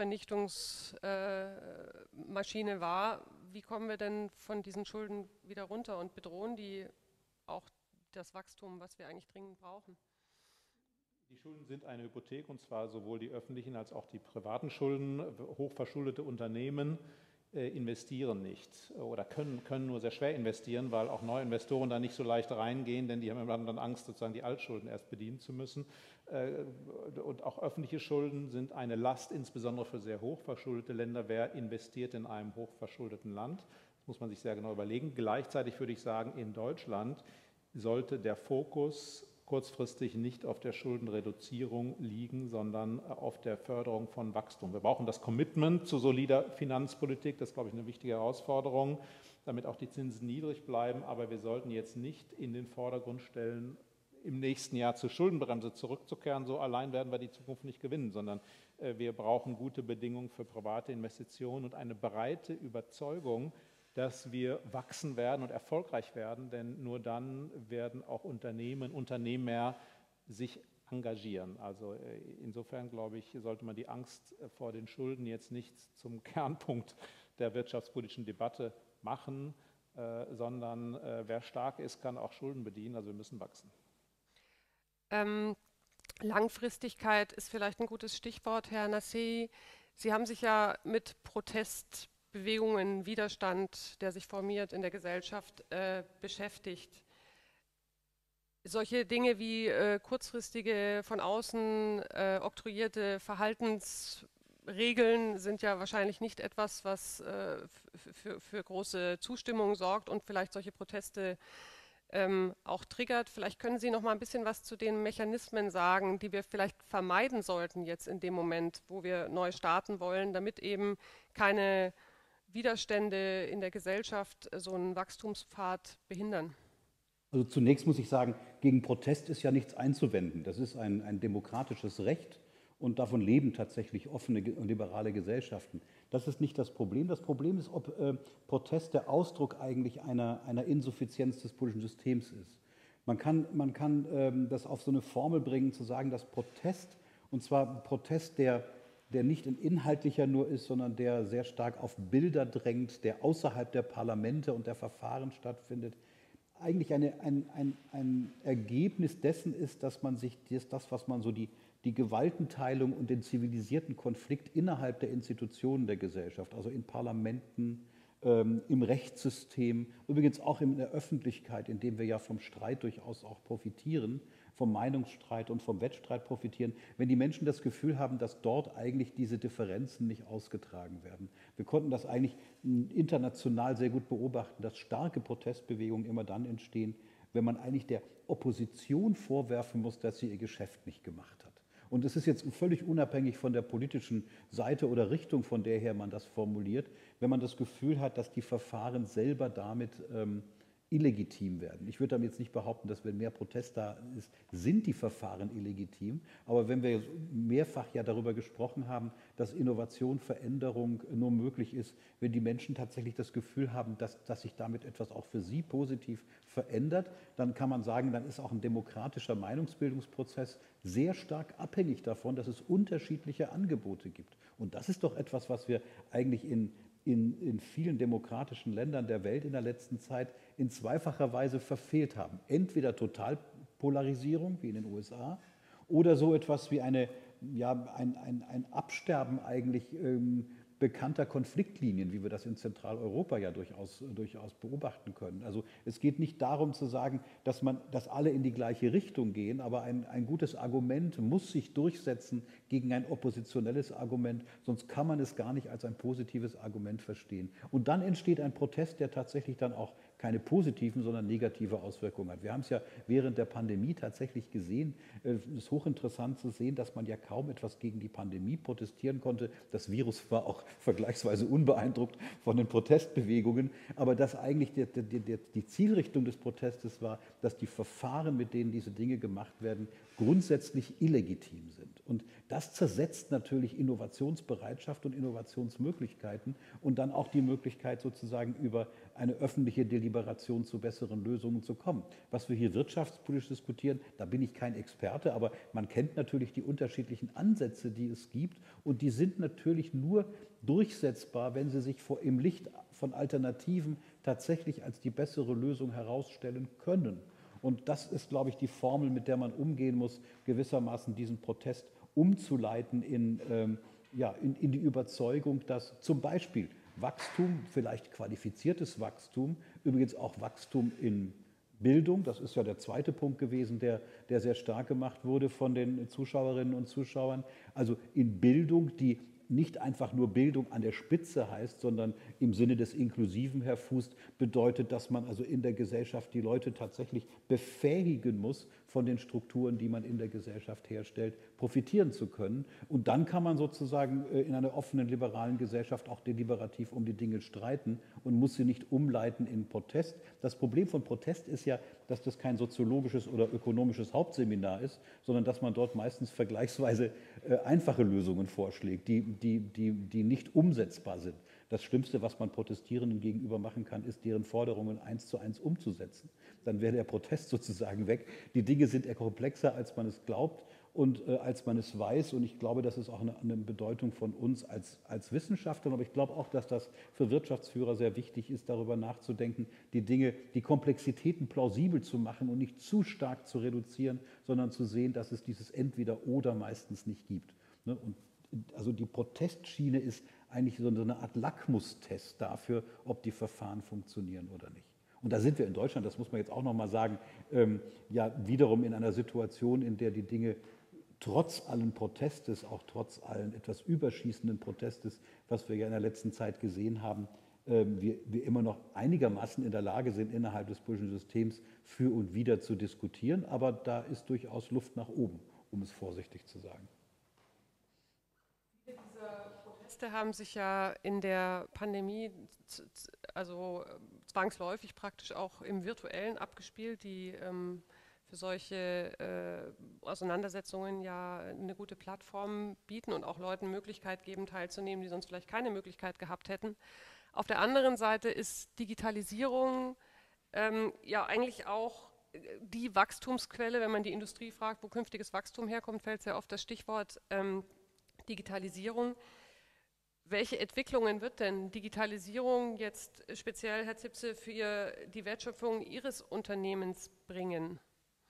Vermögensvernichtungsmaschine äh, war. Wie kommen wir denn von diesen Schulden wieder runter und bedrohen die auch das Wachstum, was wir eigentlich dringend brauchen? Die Schulden sind eine Hypothek, und zwar sowohl die öffentlichen als auch die privaten Schulden. Hochverschuldete Unternehmen äh, investieren nicht oder können, können nur sehr schwer investieren, weil auch neue Investoren da nicht so leicht reingehen, denn die haben dann Angst, sozusagen die Altschulden erst bedienen zu müssen. Äh, und auch öffentliche Schulden sind eine Last, insbesondere für sehr hochverschuldete Länder. Wer investiert in einem hochverschuldeten Land? Das muss man sich sehr genau überlegen. Gleichzeitig würde ich sagen, in Deutschland sollte der Fokus kurzfristig nicht auf der Schuldenreduzierung liegen, sondern auf der Förderung von Wachstum. Wir brauchen das Commitment zu solider Finanzpolitik, das ist, glaube ich, eine wichtige Herausforderung, damit auch die Zinsen niedrig bleiben, aber wir sollten jetzt nicht in den Vordergrund stellen, im nächsten Jahr zur Schuldenbremse zurückzukehren. So allein werden wir die Zukunft nicht gewinnen, sondern wir brauchen gute Bedingungen für private Investitionen und eine breite Überzeugung, dass wir wachsen werden und erfolgreich werden, denn nur dann werden auch Unternehmen, Unternehmer sich engagieren. Also insofern, glaube ich, sollte man die Angst vor den Schulden jetzt nicht zum Kernpunkt der wirtschaftspolitischen Debatte machen, äh, sondern äh, wer stark ist, kann auch Schulden bedienen. Also wir müssen wachsen. Ähm, Langfristigkeit ist vielleicht ein gutes Stichwort, Herr Nassei. Sie haben sich ja mit Protest Bewegungen, Widerstand, der sich formiert in der Gesellschaft, äh, beschäftigt. Solche Dinge wie äh, kurzfristige, von außen äh, oktroyierte Verhaltensregeln sind ja wahrscheinlich nicht etwas, was äh, für, für große Zustimmung sorgt und vielleicht solche Proteste ähm, auch triggert. Vielleicht können Sie noch mal ein bisschen was zu den Mechanismen sagen, die wir vielleicht vermeiden sollten jetzt in dem Moment, wo wir neu starten wollen, damit eben keine Widerstände in der Gesellschaft so einen Wachstumspfad behindern? Also zunächst muss ich sagen, gegen Protest ist ja nichts einzuwenden. Das ist ein, ein demokratisches Recht und davon leben tatsächlich offene und liberale Gesellschaften. Das ist nicht das Problem. Das Problem ist, ob äh, Protest der Ausdruck eigentlich einer, einer Insuffizienz des politischen Systems ist. Man kann, man kann ähm, das auf so eine Formel bringen, zu sagen, dass Protest, und zwar Protest, der der nicht ein inhaltlicher nur ist, sondern der sehr stark auf Bilder drängt, der außerhalb der Parlamente und der Verfahren stattfindet, eigentlich eine, ein, ein, ein Ergebnis dessen ist, dass man sich das, das was man so die, die Gewaltenteilung und den zivilisierten Konflikt innerhalb der Institutionen der Gesellschaft, also in Parlamenten, ähm, im Rechtssystem, übrigens auch in der Öffentlichkeit, in dem wir ja vom Streit durchaus auch profitieren, vom Meinungsstreit und vom Wettstreit profitieren, wenn die Menschen das Gefühl haben, dass dort eigentlich diese Differenzen nicht ausgetragen werden. Wir konnten das eigentlich international sehr gut beobachten, dass starke Protestbewegungen immer dann entstehen, wenn man eigentlich der Opposition vorwerfen muss, dass sie ihr Geschäft nicht gemacht hat. Und es ist jetzt völlig unabhängig von der politischen Seite oder Richtung, von der her man das formuliert, wenn man das Gefühl hat, dass die Verfahren selber damit ähm, illegitim werden. Ich würde damit jetzt nicht behaupten, dass wenn mehr Protest da ist, sind die Verfahren illegitim. Aber wenn wir mehrfach ja darüber gesprochen haben, dass Innovation, Veränderung nur möglich ist, wenn die Menschen tatsächlich das Gefühl haben, dass, dass sich damit etwas auch für sie positiv verändert, dann kann man sagen, dann ist auch ein demokratischer Meinungsbildungsprozess sehr stark abhängig davon, dass es unterschiedliche Angebote gibt. Und das ist doch etwas, was wir eigentlich in In, in vielen demokratischen Ländern der Welt in der letzten Zeit in zweifacher Weise verfehlt haben. Entweder Totalpolarisierung, wie in den U S A, oder so etwas wie eine, ja, ein, ein, ein Absterben eigentlich ähm, bekannter Konfliktlinien, wie wir das in Zentraleuropa ja durchaus, durchaus beobachten können. Also es geht nicht darum zu sagen, dass, man, dass alle in die gleiche Richtung gehen, aber ein, ein gutes Argument muss sich durchsetzen gegen ein oppositionelles Argument, sonst kann man es gar nicht als ein positives Argument verstehen. Und dann entsteht ein Protest, der tatsächlich dann auch keine positiven, sondern negative Auswirkungen hat. Wir haben es ja während der Pandemie tatsächlich gesehen. Es ist hochinteressant zu sehen, dass man ja kaum etwas gegen die Pandemie protestieren konnte. Das Virus war auch vergleichsweise unbeeindruckt von den Protestbewegungen, aber dass eigentlich die, die, die, die Zielrichtung des Protestes war, dass die Verfahren, mit denen diese Dinge gemacht werden, grundsätzlich illegitim sind. Und das zersetzt natürlich Innovationsbereitschaft und Innovationsmöglichkeiten und dann auch die Möglichkeit, sozusagen über eine öffentliche Deliberation zu besseren Lösungen zu kommen. Was wir hier wirtschaftspolitisch diskutieren, da bin ich kein Experte, aber man kennt natürlich die unterschiedlichen Ansätze, die es gibt, und die sind natürlich nur durchsetzbar, wenn sie sich vor, im Licht von Alternativen tatsächlich als die bessere Lösung herausstellen können. Und das ist, glaube ich, die Formel, mit der man umgehen muss, gewissermaßen diesen Protest umzuleiten in, ähm, ja, in, in die Überzeugung, dass zum Beispiel Wachstum, vielleicht qualifiziertes Wachstum, übrigens auch Wachstum in Bildung, das ist ja der zweite Punkt gewesen, der, der sehr stark gemacht wurde von den Zuschauerinnen und Zuschauern, also in Bildung, die nicht einfach nur Bildung an der Spitze heißt, sondern im Sinne des Inklusiven herfußt, bedeutet, dass man also in der Gesellschaft die Leute tatsächlich befähigen muss, von den Strukturen, die man in der Gesellschaft herstellt, profitieren zu können. Und dann kann man sozusagen in einer offenen, liberalen Gesellschaft auch deliberativ um die Dinge streiten und muss sie nicht umleiten in Protest. Das Problem von Protest ist ja, dass das kein soziologisches oder ökonomisches Hauptseminar ist, sondern dass man dort meistens vergleichsweise einfache Lösungen vorschlägt, die, die, die, die nicht umsetzbar sind. Das Schlimmste, was man Protestierenden gegenüber machen kann, ist, deren Forderungen eins zu eins umzusetzen. Dann wäre der Protest sozusagen weg. Die Dinge sind eher komplexer, als man es glaubt und äh, als man es weiß. Und ich glaube, das ist auch eine, eine Bedeutung von uns als, als Wissenschaftlern. Aber ich glaube auch, dass das für Wirtschaftsführer sehr wichtig ist, darüber nachzudenken, die Dinge, die Komplexitäten plausibel zu machen und nicht zu stark zu reduzieren, sondern zu sehen, dass es dieses Entweder-Oder meistens nicht gibt. Ne? Und also die Protestschiene ist eigentlich so eine Art Lackmustest dafür, ob die Verfahren funktionieren oder nicht. Und da sind wir in Deutschland, das muss man jetzt auch noch mal sagen, ähm, ja wiederum in einer Situation, in der die Dinge trotz allen Protestes, auch trotz allen etwas überschießenden Protestes, was wir ja in der letzten Zeit gesehen haben, ähm, wir, wir immer noch einigermaßen in der Lage sind, innerhalb des politischen Systems für und wider zu diskutieren. Aber da ist durchaus Luft nach oben, um es vorsichtig zu sagen. Proteste haben sich ja in der Pandemie also zwangsläufig praktisch auch im Virtuellen abgespielt, die ähm, für solche äh, Auseinandersetzungen ja eine gute Plattform bieten und auch Leuten Möglichkeit geben, teilzunehmen, die sonst vielleicht keine Möglichkeit gehabt hätten. Auf der anderen Seite ist Digitalisierung ähm, ja eigentlich auch die Wachstumsquelle. Wenn man die Industrie fragt, wo künftiges Wachstum herkommt, fällt sehr oft das Stichwort ähm, Digitalisierung. Welche Entwicklungen wird denn Digitalisierung jetzt speziell, Herr Zipse, für die Wertschöpfung Ihres Unternehmens bringen?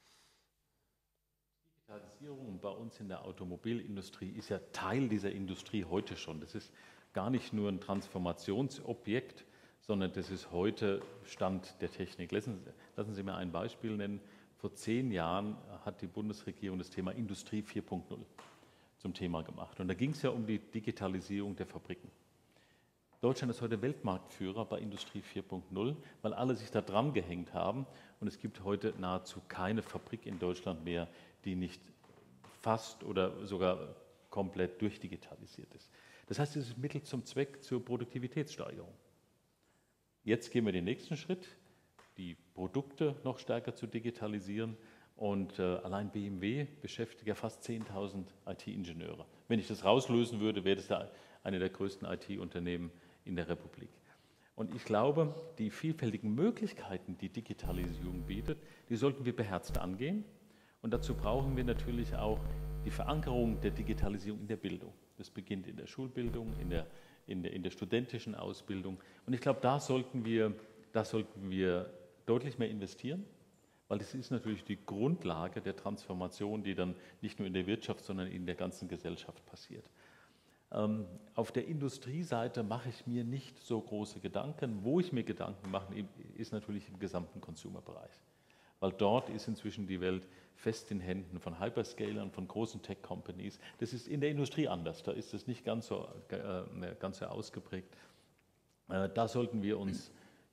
Digitalisierung bei uns in der Automobilindustrie ist ja Teil dieser Industrie heute schon. Das ist gar nicht nur ein Transformationsobjekt, sondern das ist heute Stand der Technik. Lassen, lassen Sie mir ein Beispiel nennen. Vor zehn Jahren hat die Bundesregierung das Thema Industrie vier Punkt null zum Thema gemacht. Und da ging es ja um die Digitalisierung der Fabriken. Deutschland ist heute Weltmarktführer bei Industrie vier Punkt null, weil alle sich da dran gehängt haben. Und es gibt heute nahezu keine Fabrik in Deutschland mehr, die nicht fast oder sogar komplett durchdigitalisiert ist. Das heißt, es ist Mittel zum Zweck zur Produktivitätssteigerung. Jetzt gehen wir den nächsten Schritt, die Produkte noch stärker zu digitalisieren. Und äh, allein B M W beschäftigt ja fast zehntausend I T-Ingenieure. Wenn ich das rauslösen würde, wäre das da eine der größten I T-Unternehmen in der Republik. Und ich glaube, die vielfältigen Möglichkeiten, die Digitalisierung bietet, die sollten wir beherzt angehen. Und dazu brauchen wir natürlich auch die Verankerung der Digitalisierung in der Bildung. Das beginnt in der Schulbildung, in der, in der, in der studentischen Ausbildung. Und ich glaube, da sollten wir, da sollten wir deutlich mehr investieren. Weil das ist natürlich die Grundlage der Transformation, die dann nicht nur in der Wirtschaft, sondern in der ganzen Gesellschaft passiert. Ähm, auf der Industrieseite mache ich mir nicht so große Gedanken. Wo ich mir Gedanken mache, ist natürlich im gesamten Consumer-Bereich. Weil dort ist inzwischen die Welt fest in Händen von Hyperscalern, von großen Tech-Companies. Das ist in der Industrie anders, da ist es nicht ganz so, äh, ganz so ausgeprägt. Äh, da sollten wir uns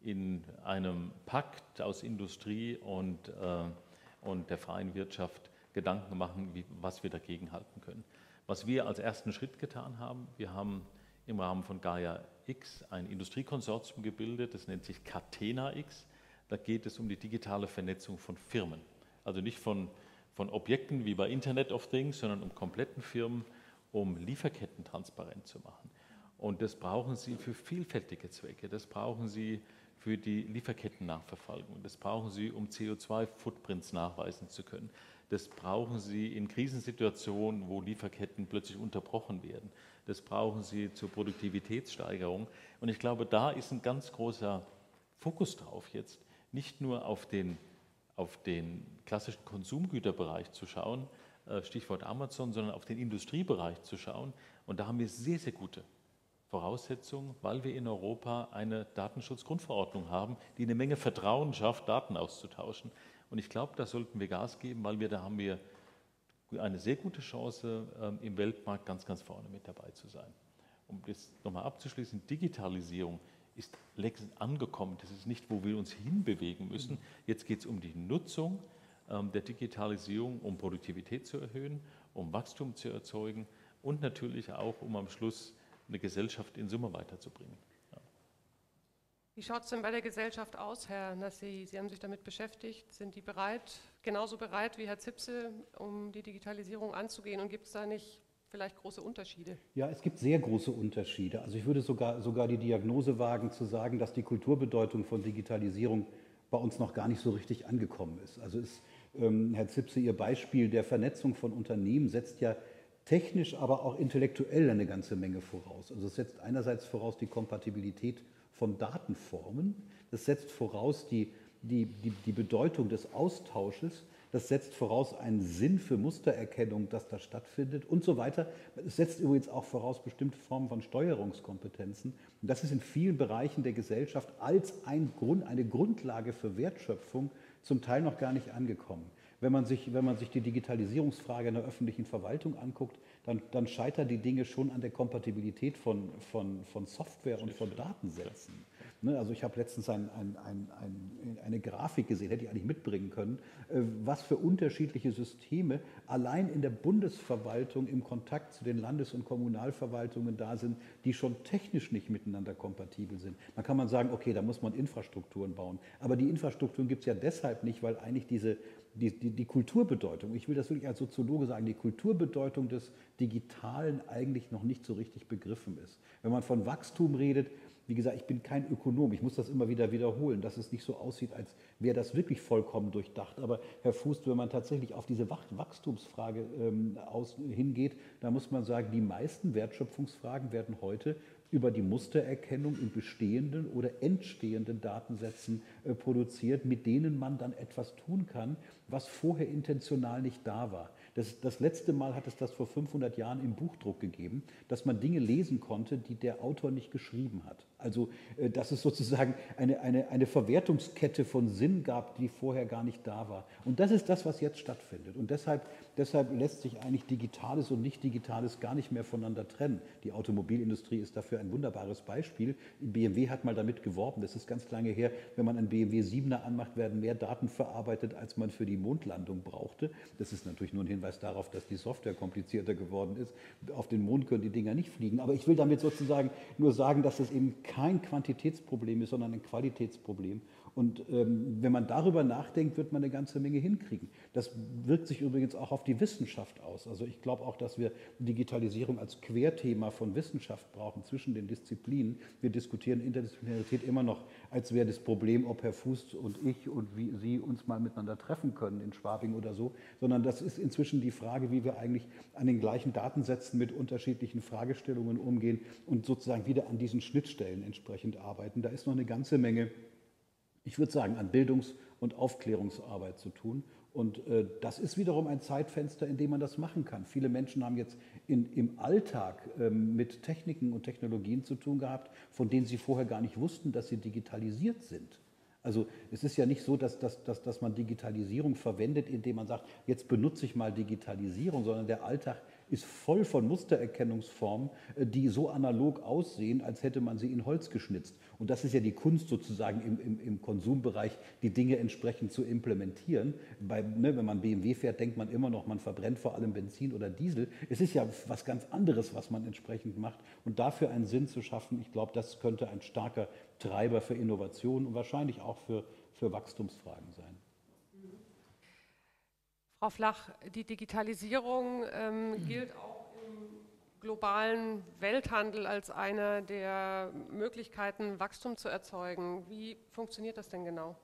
in einem Pakt aus Industrie und, äh, und der freien Wirtschaft Gedanken machen, wie, was wir dagegen halten können. Was wir als ersten Schritt getan haben, wir haben im Rahmen von Gaia X ein Industriekonsortium gebildet, das nennt sich Catena X. Da geht es um die digitale Vernetzung von Firmen. Also nicht von, von Objekten wie bei Internet of Things, sondern um kompletten Firmen, um Lieferketten transparent zu machen. Und das brauchen Sie für vielfältige Zwecke. Das brauchen Sie für die Lieferkettennachverfolgung. Das brauchen Sie, um C O zwei Footprints nachweisen zu können. Das brauchen Sie in Krisensituationen, wo Lieferketten plötzlich unterbrochen werden. Das brauchen Sie zur Produktivitätssteigerung. Und ich glaube, da ist ein ganz großer Fokus drauf jetzt, nicht nur auf den, auf den klassischen Konsumgüterbereich zu schauen, Stichwort Amazon, sondern auf den Industriebereich zu schauen. Und da haben wir sehr, sehr gute Voraussetzungen, weil wir in Europa eine Datenschutzgrundverordnung haben, die eine Menge Vertrauen schafft, Daten auszutauschen. Und ich glaube, da sollten wir Gas geben, weil wir da haben wir eine sehr gute Chance, ähm, im Weltmarkt ganz, ganz vorne mit dabei zu sein. Um das nochmal abzuschließen, Digitalisierung ist längst angekommen. Das ist nicht, wo wir uns hinbewegen müssen. Jetzt geht es um die Nutzung ähm, der Digitalisierung, um Produktivität zu erhöhen, um Wachstum zu erzeugen und natürlich auch, um am Schluss eine Gesellschaft in Summe weiterzubringen. Ja. Wie schaut es denn bei der Gesellschaft aus, Herr Nassei? Sie haben sich damit beschäftigt. Sind die bereit, genauso bereit wie Herr Zipse, um die Digitalisierung anzugehen? Und gibt es da nicht vielleicht große Unterschiede? Ja, es gibt sehr große Unterschiede. Also ich würde sogar, sogar die Diagnose wagen zu sagen, dass die Kulturbedeutung von Digitalisierung bei uns noch gar nicht so richtig angekommen ist. Also ist, ähm, Herr Zipse, Ihr Beispiel der Vernetzung von Unternehmen setzt ja technisch, aber auch intellektuell eine ganze Menge voraus. Also es setzt einerseits voraus die Kompatibilität von Datenformen, das setzt voraus die, die, die, die Bedeutung des Austausches, das setzt voraus einen Sinn für Mustererkennung, dass das stattfindet und so weiter. Es setzt übrigens auch voraus bestimmte Formen von Steuerungskompetenzen. Und das ist in vielen Bereichen der Gesellschaft als ein Grund, eine Grundlage für Wertschöpfung zum Teil noch gar nicht angekommen. Wenn man sich, wenn man sich die Digitalisierungsfrage in der öffentlichen Verwaltung anguckt, dann, dann scheitern die Dinge schon an der Kompatibilität von, von, von Software und von Datensätzen. Ne, also ich habe letztens ein, ein, ein, ein, eine Grafik gesehen, hätte ich eigentlich mitbringen können, was für unterschiedliche Systeme allein in der Bundesverwaltung im Kontakt zu den Landes- und Kommunalverwaltungen da sind, die schon technisch nicht miteinander kompatibel sind. Dann kann man sagen, okay, da muss man Infrastrukturen bauen. Aber die Infrastrukturen gibt es ja deshalb nicht, weil eigentlich diese Die, die, die Kulturbedeutung, ich will das wirklich als Soziologe sagen, die Kulturbedeutung des Digitalen eigentlich noch nicht so richtig begriffen ist. Wenn man von Wachstum redet, wie gesagt, ich bin kein Ökonom, ich muss das immer wieder wiederholen, dass es nicht so aussieht, als wäre das wirklich vollkommen durchdacht. Aber Herr Fuß, wenn man tatsächlich auf diese Wachstumsfrage ähm, aus, hingeht, da muss man sagen, die meisten Wertschöpfungsfragen werden heute über die Mustererkennung in bestehenden oder entstehenden Datensätzen äh, produziert, mit denen man dann etwas tun kann, was vorher intentional nicht da war. Das, das letzte Mal hat es das vor fünfhundert Jahren im Buchdruck gegeben, dass man Dinge lesen konnte, die der Autor nicht geschrieben hat. Also äh, dass es sozusagen eine, eine, eine Verwertungskette von Sinn gab, die vorher gar nicht da war. Und das ist das, was jetzt stattfindet. Und deshalb, deshalb lässt sich eigentlich Digitales und Nicht-Digitales gar nicht mehr voneinander trennen. Die Automobilindustrie ist dafür ein wunderbares Beispiel. B M W hat mal damit geworben, das ist ganz lange her, wenn man einen B M W siebener anmacht, werden mehr Daten verarbeitet, als man für die Mondlandung brauchte. Das ist natürlich nur ein Hinweis darauf, dass die Software komplizierter geworden ist. Auf den Mond können die Dinger nicht fliegen. Aber ich will damit sozusagen nur sagen, dass das eben kein Quantitätsproblem ist, sondern ein Qualitätsproblem. Und ähm, wenn man darüber nachdenkt, wird man eine ganze Menge hinkriegen. Das wirkt sich übrigens auch auf die Wissenschaft aus. Also ich glaube auch, dass wir Digitalisierung als Querthema von Wissenschaft brauchen zwischen den Disziplinen. Wir diskutieren Interdisziplinarität immer noch, als wäre das Problem, ob Herr Fuß und ich und wie Sie uns mal miteinander treffen können in Schwabing oder so, sondern das ist inzwischen die Frage, wie wir eigentlich an den gleichen Datensätzen mit unterschiedlichen Fragestellungen umgehen und sozusagen wieder an diesen Schnittstellen entsprechend arbeiten. Da ist noch eine ganze Menge, ich würde sagen, an Bildungs- und Aufklärungsarbeit zu tun. Und äh, das ist wiederum ein Zeitfenster, in dem man das machen kann. Viele Menschen haben jetzt in, im Alltag ähm, mit Techniken und Technologien zu tun gehabt, von denen sie vorher gar nicht wussten, dass sie digitalisiert sind. Also es ist ja nicht so, dass, dass, dass, dass man Digitalisierung verwendet, indem man sagt, jetzt benutze ich mal Digitalisierung, sondern der Alltag ist voll von Mustererkennungsformen, die so analog aussehen, als hätte man sie in Holz geschnitzt. Und das ist ja die Kunst sozusagen im, im, im Konsumbereich, die Dinge entsprechend zu implementieren. Bei, ne, wenn man B M W fährt, denkt man immer noch, man verbrennt vor allem Benzin oder Diesel. Es ist ja was ganz anderes, was man entsprechend macht. Und dafür einen Sinn zu schaffen, ich glaube, das könnte ein starker Treiber für Innovation und wahrscheinlich auch für, für Wachstumsfragen sein. Frau Flach, die Digitalisierung ähm, gilt auch im globalen Welthandel als eine der Möglichkeiten, Wachstum zu erzeugen. Wie funktioniert das denn genau?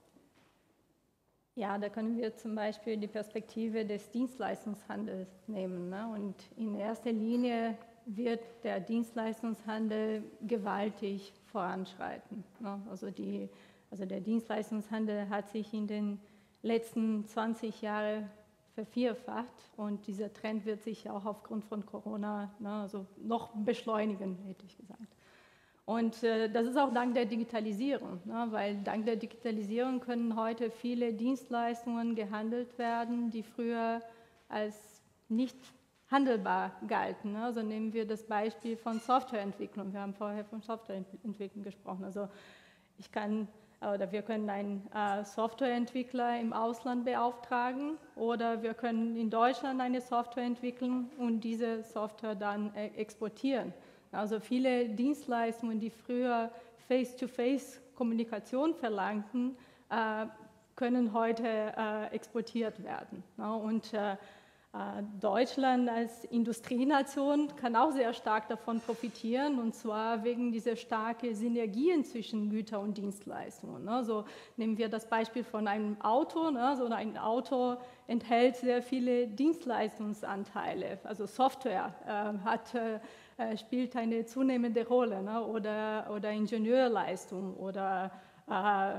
Ja, da können wir zum Beispiel die Perspektive des Dienstleistungshandels nehmen. Ne? Und in erster Linie wird der Dienstleistungshandel gewaltig voranschreiten. Ne? Also, die, also der Dienstleistungshandel hat sich in den letzten zwanzig Jahren vervierfacht und dieser Trend wird sich auch aufgrund von Corona ne, also noch beschleunigen, hätte ich gesagt. Und äh, das ist auch dank der Digitalisierung, ne, weil dank der Digitalisierung können heute viele Dienstleistungen gehandelt werden, die früher als nicht handelbar galten. Ne. Also nehmen wir das Beispiel von Softwareentwicklung. Wir haben vorher von Softwareentwicklung gesprochen. Also ich kann Oder wir können einen äh, Softwareentwickler im Ausland beauftragen oder wir können in Deutschland eine Software entwickeln und diese Software dann äh, exportieren. Also viele Dienstleistungen, die früher Face-to-Face-Kommunikation verlangten, äh, können heute äh, exportiert werden. Ja, und äh, Deutschland als Industrienation kann auch sehr stark davon profitieren, und zwar wegen dieser starken Synergien zwischen Güter und Dienstleistungen. Also nehmen wir das Beispiel von einem Auto. Also ein Auto enthält sehr viele Dienstleistungsanteile. Also Software äh, hat, äh, spielt eine zunehmende Rolle, ne? oder, oder Ingenieurleistung oder Äh,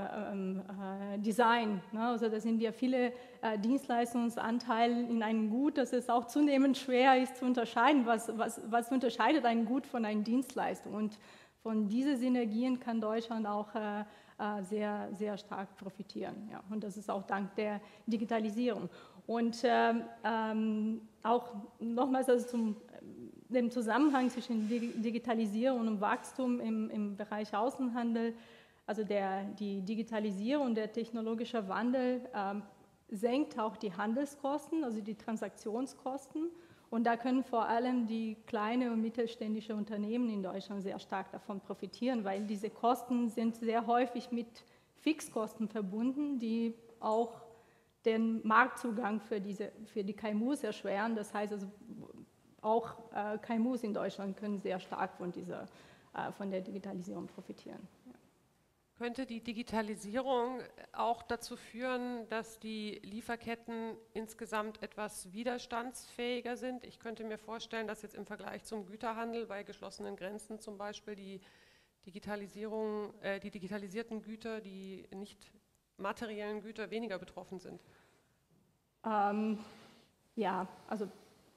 äh, Design. Ne? Also da sind ja viele äh, Dienstleistungsanteile in einem Gut, dass es auch zunehmend schwer ist zu unterscheiden, was, was, was unterscheidet ein Gut von einer Dienstleistung. Und von diesen Synergien kann Deutschland auch äh, äh, sehr, sehr stark profitieren. Ja? Und das ist auch dank der Digitalisierung. Und ähm, ähm, auch nochmals also zum dem Zusammenhang zwischen Digitalisierung und Wachstum im, im Bereich Außenhandel. Also der, die Digitalisierung und der technologische Wandel ähm, senkt auch die Handelskosten, also die Transaktionskosten. Und da können vor allem die kleinen und mittelständischen Unternehmen in Deutschland sehr stark davon profitieren, weil diese Kosten sind sehr häufig mit Fixkosten verbunden, die auch den Marktzugang für, diese, für die K M Us erschweren. Das heißt also, auch äh, K M Us in Deutschland können sehr stark von, dieser, äh, von der Digitalisierung profitieren. Ja. Könnte die Digitalisierung auch dazu führen, dass die Lieferketten insgesamt etwas widerstandsfähiger sind? Ich könnte mir vorstellen, dass jetzt im Vergleich zum Güterhandel bei geschlossenen Grenzen zum Beispiel die Digitalisierung, äh, die digitalisierten Güter, die nicht materiellen Güter weniger betroffen sind. Ähm, ja, also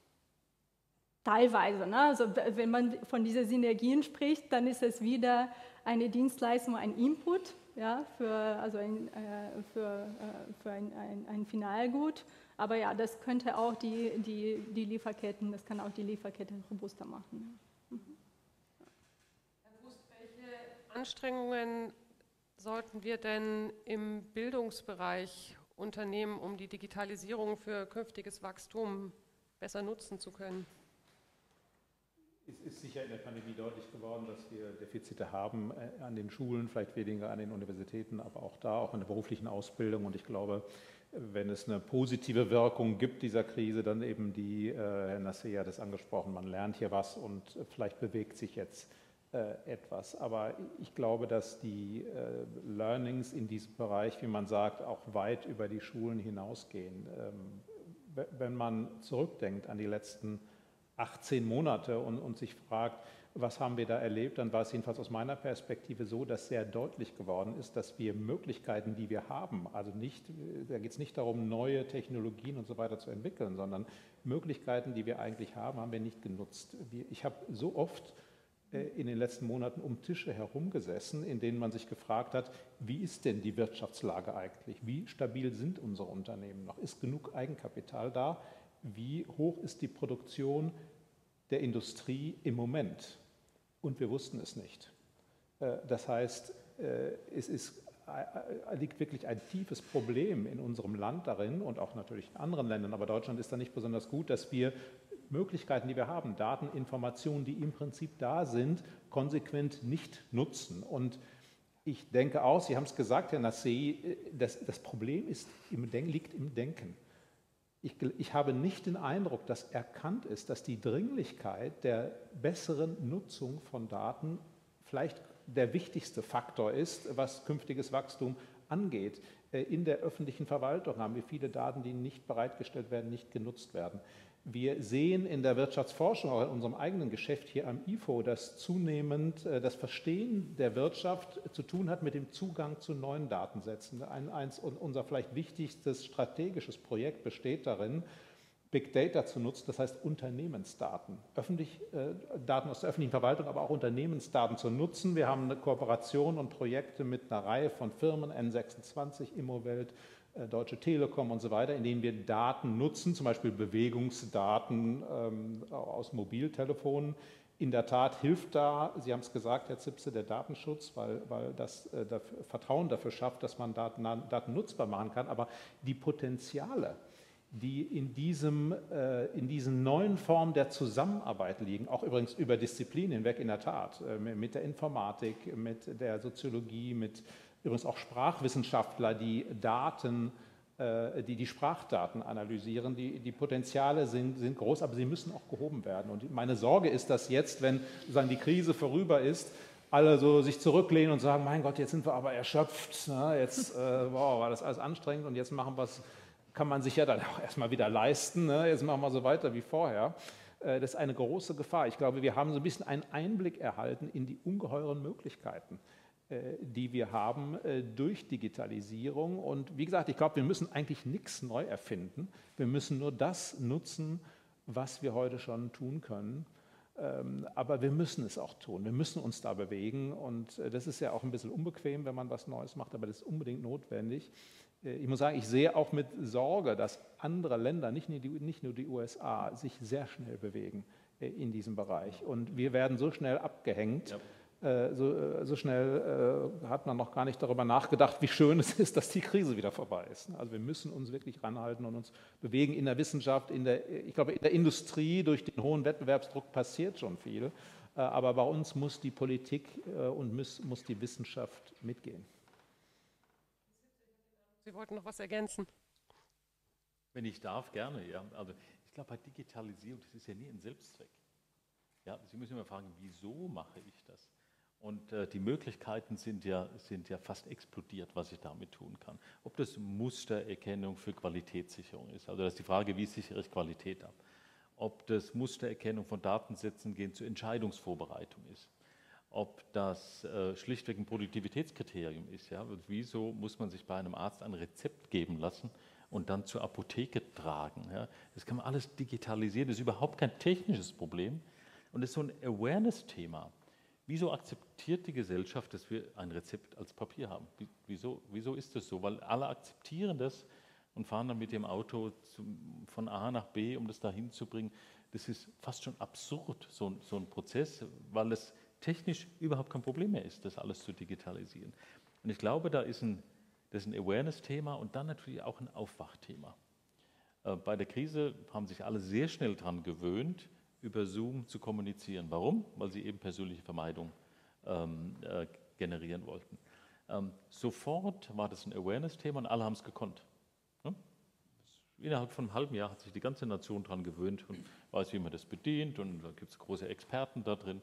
teilweise. Ne? Also wenn man von diesen Synergien spricht, dann ist es wieder eine Dienstleistung, ein Input, ja, für, also ein, äh, für, äh, für ein, ein, ein Finalgut. Aber ja, das könnte auch die, die, die Lieferketten, das kann auch die Lieferkette robuster machen. Mhm. Herr Wust, welche Anstrengungen sollten wir denn im Bildungsbereich unternehmen, um die Digitalisierung für künftiges Wachstum besser nutzen zu können? Es ist sicher in der Pandemie deutlich geworden, dass wir Defizite haben an den Schulen, vielleicht weniger an den Universitäten, aber auch da, auch in der beruflichen Ausbildung. Und ich glaube, wenn es eine positive Wirkung gibt dieser Krise, dann eben die, Herr Nasser hat es angesprochen, man lernt hier was und vielleicht bewegt sich jetzt etwas. Aber ich glaube, dass die Learnings in diesem Bereich, wie man sagt, auch weit über die Schulen hinausgehen. Wenn man zurückdenkt an die letzten achtzehn Monate und, und sich fragt, was haben wir da erlebt, dann war es jedenfalls aus meiner Perspektive so, dass sehr deutlich geworden ist, dass wir Möglichkeiten, die wir haben, also nicht, da geht es nicht darum, neue Technologien und so weiter zu entwickeln, sondern Möglichkeiten, die wir eigentlich haben, haben wir nicht genutzt. Wir, ich habe so oft äh, in den letzten Monaten um Tische herumgesessen, in denen man sich gefragt hat, wie ist denn die Wirtschaftslage eigentlich? Wie stabil sind unsere Unternehmen noch? Ist genug Eigenkapital da? Wie hoch ist die Produktion? der Industrie im Moment. Und wir wussten es nicht. Das heißt, es ist, liegt wirklich ein tiefes Problem in unserem Land darin und auch natürlich in anderen Ländern, aber Deutschland ist da nicht besonders gut, dass wir Möglichkeiten, die wir haben, Daten, Informationen, die im Prinzip da sind, konsequent nicht nutzen. Und ich denke auch, Sie haben es gesagt, Herr Nassei, das, das Problem ist, im Denk, liegt im Denken. Ich, ich habe nicht den Eindruck, dass erkannt ist, dass die Dringlichkeit der besseren Nutzung von Daten vielleicht der wichtigste Faktor ist, was künftiges Wachstum angeht. In der öffentlichen Verwaltung haben wir viele Daten, die nicht bereitgestellt werden, nicht genutzt werden. Wir sehen in der Wirtschaftsforschung, auch in unserem eigenen Geschäft hier am I F O, dass zunehmend das Verstehen der Wirtschaft zu tun hat mit dem Zugang zu neuen Datensätzen. Ein, eins, unser vielleicht wichtigstes strategisches Projekt besteht darin, Big Data zu nutzen, das heißt Unternehmensdaten, öffentlich, äh, Daten aus der öffentlichen Verwaltung, aber auch Unternehmensdaten zu nutzen. Wir haben eine Kooperation und Projekte mit einer Reihe von Firmen, N sechsundzwanzig, Immowelt, äh, Deutsche Telekom und so weiter, in denen wir Daten nutzen, zum Beispiel Bewegungsdaten ähm, aus Mobiltelefonen. In der Tat hilft da, Sie haben es gesagt, Herr Zipse, der Datenschutz, weil, weil das, äh, das Vertrauen dafür schafft, dass man Daten, Daten nutzbar machen kann, aber die Potenziale, die in, diesem, äh, in diesen neuen Formen der Zusammenarbeit liegen, auch übrigens über Disziplinen hinweg in der Tat, äh, mit der Informatik, mit der Soziologie, mit übrigens auch Sprachwissenschaftler, die Daten, äh, die die Sprachdaten analysieren, die, die Potenziale sind, sind groß, aber sie müssen auch gehoben werden. Und meine Sorge ist, dass jetzt, wenn sozusagen die Krise vorüber ist, alle so sich zurücklehnen und sagen, mein Gott, jetzt sind wir aber erschöpft, ne? Jetzt äh, wow, war das alles anstrengend und jetzt machen wir es, kann man sich ja dann auch erstmal wieder leisten. Ne? Jetzt machen wir so weiter wie vorher. Das ist eine große Gefahr. Ich glaube, wir haben so ein bisschen einen Einblick erhalten in die ungeheuren Möglichkeiten, die wir haben durch Digitalisierung. Und wie gesagt, ich glaube, wir müssen eigentlich nichts neu erfinden. Wir müssen nur das nutzen, was wir heute schon tun können. Aber wir müssen es auch tun. Wir müssen uns da bewegen. Und das ist ja auch ein bisschen unbequem, wenn man was Neues macht, aber das ist unbedingt notwendig. Ich muss sagen, ich sehe auch mit Sorge, dass andere Länder, nicht nur, die, nicht nur die U S A, sich sehr schnell bewegen in diesem Bereich. Und wir werden so schnell abgehängt, ja. so, so schnell äh, hat man noch gar nicht darüber nachgedacht, wie schön es ist, dass die Krise wieder vorbei ist. Also wir müssen uns wirklich ranhalten und uns bewegen in der Wissenschaft, in der, ich glaube, in der Industrie, durch den hohen Wettbewerbsdruck passiert schon viel. Aber bei uns muss die Politik und muss, muss die Wissenschaft mitgehen. Sie wollten noch was ergänzen. Wenn ich darf, gerne. Ja. Also ich glaube, bei Digitalisierung, das ist ja nie ein Selbstzweck. Ja, Sie müssen immer fragen, wieso mache ich das? Und äh, die Möglichkeiten sind ja, sind ja fast explodiert, was ich damit tun kann. Ob das Mustererkennung für Qualitätssicherung ist, also das ist die Frage, wie sichere ich Qualität ab. Ob das Mustererkennung von Datensätzen gehen zur Entscheidungsvorbereitung ist. Ob das äh, schlichtweg ein Produktivitätskriterium ist. Ja? Wieso muss man sich bei einem Arzt ein Rezept geben lassen und dann zur Apotheke tragen? Ja? Das kann man alles digitalisieren, das ist überhaupt kein technisches Problem. Und das ist so ein Awareness-Thema. Wieso akzeptiert die Gesellschaft, dass wir ein Rezept als Papier haben? Wieso, wieso ist das so? Weil alle akzeptieren das und fahren dann mit dem Auto zum, von A nach B, um das dahin zu bringen. Das ist fast schon absurd, so, so ein Prozess, weil es technisch überhaupt kein Problem mehr ist, das alles zu digitalisieren. Und ich glaube, da ist ein, das ist ein Awareness-Thema und dann natürlich auch ein Aufwachthema. Äh, bei der Krise haben sich alle sehr schnell daran gewöhnt, über Zoom zu kommunizieren. Warum? Weil sie eben persönliche Vermeidung ähm, äh, generieren wollten. Ähm, sofort war das ein Awareness-Thema und alle haben es gekonnt. Ja? Innerhalb von einem halben Jahr hat sich die ganze Nation daran gewöhnt und weiß, wie man das bedient und da gibt es große Experten da drin.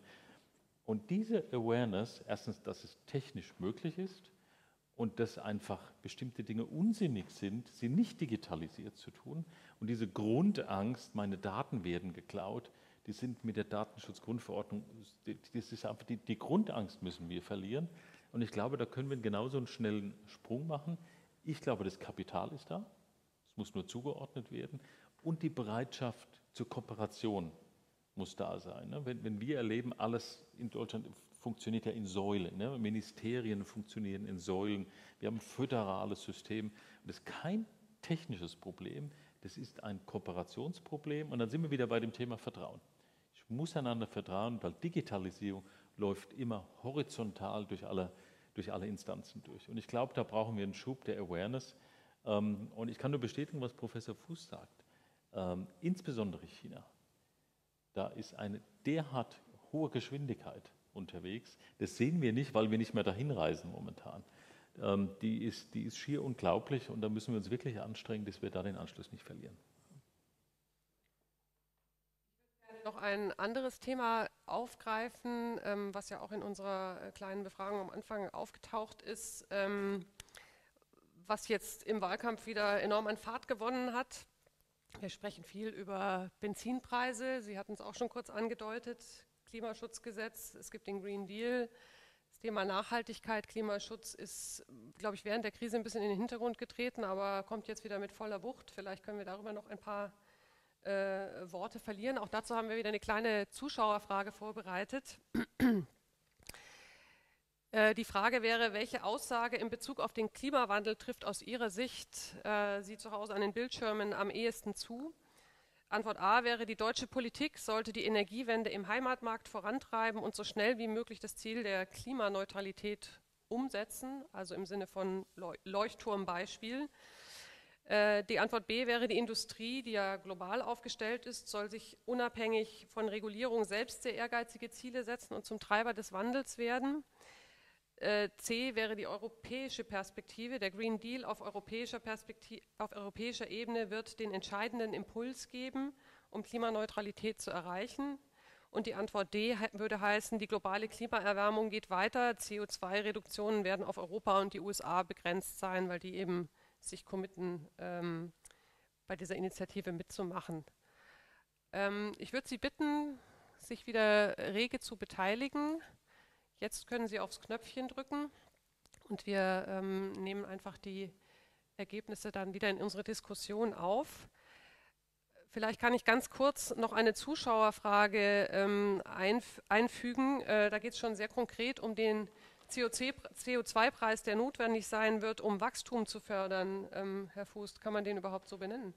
Und diese Awareness, erstens, dass es technisch möglich ist und dass einfach bestimmte Dinge unsinnig sind, sie nicht digitalisiert zu tun. Und diese Grundangst, meine Daten werden geklaut, die sind mit der Datenschutzgrundverordnung, das ist einfach die, die Grundangst müssen wir verlieren. Und ich glaube, da können wir genauso einen schnellen Sprung machen. Ich glaube, das Kapital ist da, es muss nur zugeordnet werden und die Bereitschaft zur Kooperation muss da sein. Ne? Wenn, wenn wir erleben, alles in Deutschland funktioniert ja in Säulen. Ne? Ministerien funktionieren in Säulen. Wir haben ein föderales System. Und das ist kein technisches Problem, das ist ein Kooperationsproblem. Und dann sind wir wieder bei dem Thema Vertrauen. Ich muss einander vertrauen, weil Digitalisierung läuft immer horizontal durch alle, durch alle Instanzen durch. Und ich glaube, da brauchen wir einen Schub der Awareness. Ähm, und ich kann nur bestätigen, was Professor Fuß sagt. Ähm, insbesondere China. Da ist eine derart hohe Geschwindigkeit unterwegs. Das sehen wir nicht, weil wir nicht mehr dahin reisen momentan. Ähm, die ist, die ist schier unglaublich und da müssen wir uns wirklich anstrengen, dass wir da den Anschluss nicht verlieren. Noch ein anderes Thema aufgreifen, ähm, was ja auch in unserer äh, kleinen Befragung am Anfang aufgetaucht ist, ähm, was jetzt im Wahlkampf wieder enorm an Fahrt gewonnen hat. Wir sprechen viel über Benzinpreise, Sie hatten es auch schon kurz angedeutet, Klimaschutzgesetz, es gibt den Green Deal. Das Thema Nachhaltigkeit, Klimaschutz ist, glaube ich, während der Krise ein bisschen in den Hintergrund getreten, aber kommt jetzt wieder mit voller Wucht. Vielleicht können wir darüber noch ein paar äh, Worte verlieren. Auch dazu haben wir wieder eine kleine Zuschauerfrage vorbereitet. äh, die Frage wäre, welche Aussage in Bezug auf den Klimawandel trifft aus Ihrer Sicht äh, Sie zu Hause an den Bildschirmen am ehesten zu? Antwort A wäre, die deutsche Politik sollte die Energiewende im Heimatmarkt vorantreiben und so schnell wie möglich das Ziel der Klimaneutralität umsetzen, also im Sinne von Leuchtturmbeispiel. Äh, die Antwort B wäre, die Industrie, die ja global aufgestellt ist, soll sich unabhängig von Regulierung selbst sehr ehrgeizige Ziele setzen und zum Treiber des Wandels werden. Äh, C wäre die europäische Perspektive. Der Green Deal auf europäischer, Perspektive, auf europäischer Ebene wird den entscheidenden Impuls geben, um Klimaneutralität zu erreichen. Und die Antwort D würde heißen, die globale Klimaerwärmung geht weiter. C O zwei Reduktionen werden auf Europa und die U S A begrenzt sein, weil die eben sich committen, ähm, bei dieser Initiative mitzumachen. Ähm, ich würde Sie bitten, sich wieder rege zu beteiligen. Jetzt können Sie aufs Knöpfchen drücken und wir ähm, nehmen einfach die Ergebnisse dann wieder in unsere Diskussion auf. Vielleicht kann ich ganz kurz noch eine Zuschauerfrage ähm, einf einfügen. Äh, da geht es schon sehr konkret um den C O zwei Preis, der notwendig sein wird, um Wachstum zu fördern. Ähm, Herr Fuß, kann man den überhaupt so benennen?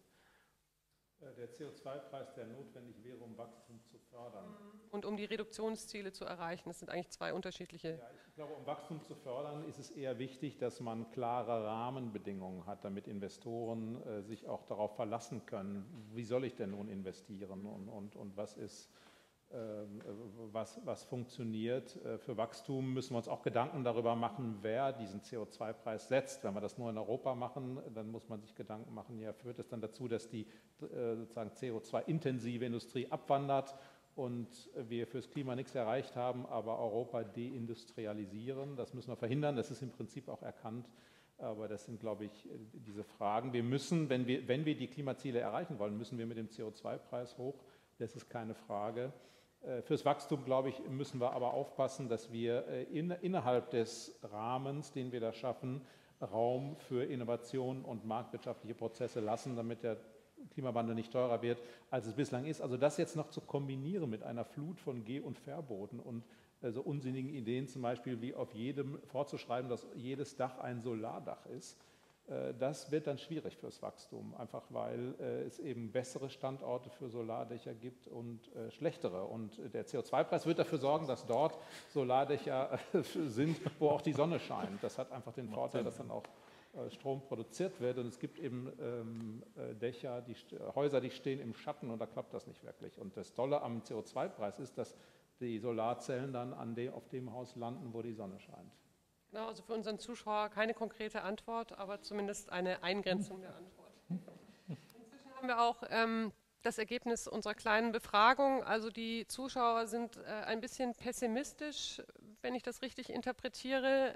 Der C O zwei Preis, der notwendig wäre, um Wachstum zu fördern. Und um die Reduktionsziele zu erreichen. Das sind eigentlich zwei unterschiedliche. Ja, ich glaube, um Wachstum zu fördern, ist es eher wichtig, dass man klare Rahmenbedingungen hat, damit Investoren äh, sich auch darauf verlassen können, wie soll ich denn nun investieren und, und, und was ist, äh, was, was funktioniert. Äh, für Wachstum müssen wir uns auch Gedanken darüber machen, wer diesen C O zwei Preis setzt. Wenn wir das nur in Europa machen, dann muss man sich Gedanken machen, ja, führt es dann dazu, dass die äh, sozusagen C O zwei intensive Industrie abwandert und wir fürs Klima nichts erreicht haben, aber Europa deindustrialisieren. Das müssen wir verhindern, das ist im Prinzip auch erkannt, aber das sind, glaube ich, diese Fragen. Wir müssen, wenn wir, wenn wir die Klimaziele erreichen wollen, müssen wir mit dem C O zwei Preis hoch, das ist keine Frage. Fürs Wachstum, glaube ich, müssen wir aber aufpassen, dass wir in, innerhalb des Rahmens, den wir da schaffen, Raum für Innovation und marktwirtschaftliche Prozesse lassen, damit der Klimawandel nicht teurer wird, als es bislang ist. Also das jetzt noch zu kombinieren mit einer Flut von Geh- und Verboten und äh, so unsinnigen Ideen, zum Beispiel wie auf jedem vorzuschreiben, dass jedes Dach ein Solardach ist, äh, das wird dann schwierig fürs Wachstum, einfach weil äh, es eben bessere Standorte für Solardächer gibt und äh, schlechtere. Und der C O zwei Preis wird dafür sorgen, dass dort Solardächer äh, sind, wo auch die Sonne scheint. Das hat einfach den Vorteil, dass dann auch Strom produziert wird und es gibt eben ähm, Dächer, die, Häuser, die stehen im Schatten und da klappt das nicht wirklich. Und das Tolle am C O zwei Preis ist, dass die Solarzellen dann an de, auf dem Haus landen, wo die Sonne scheint. Genau, also für unseren Zuschauer keine konkrete Antwort, aber zumindest eine Eingrenzung der Antwort. Inzwischen haben wir auch ähm, das Ergebnis unserer kleinen Befragung. Also die Zuschauer sind äh, ein bisschen pessimistisch, wenn ich das richtig interpretiere.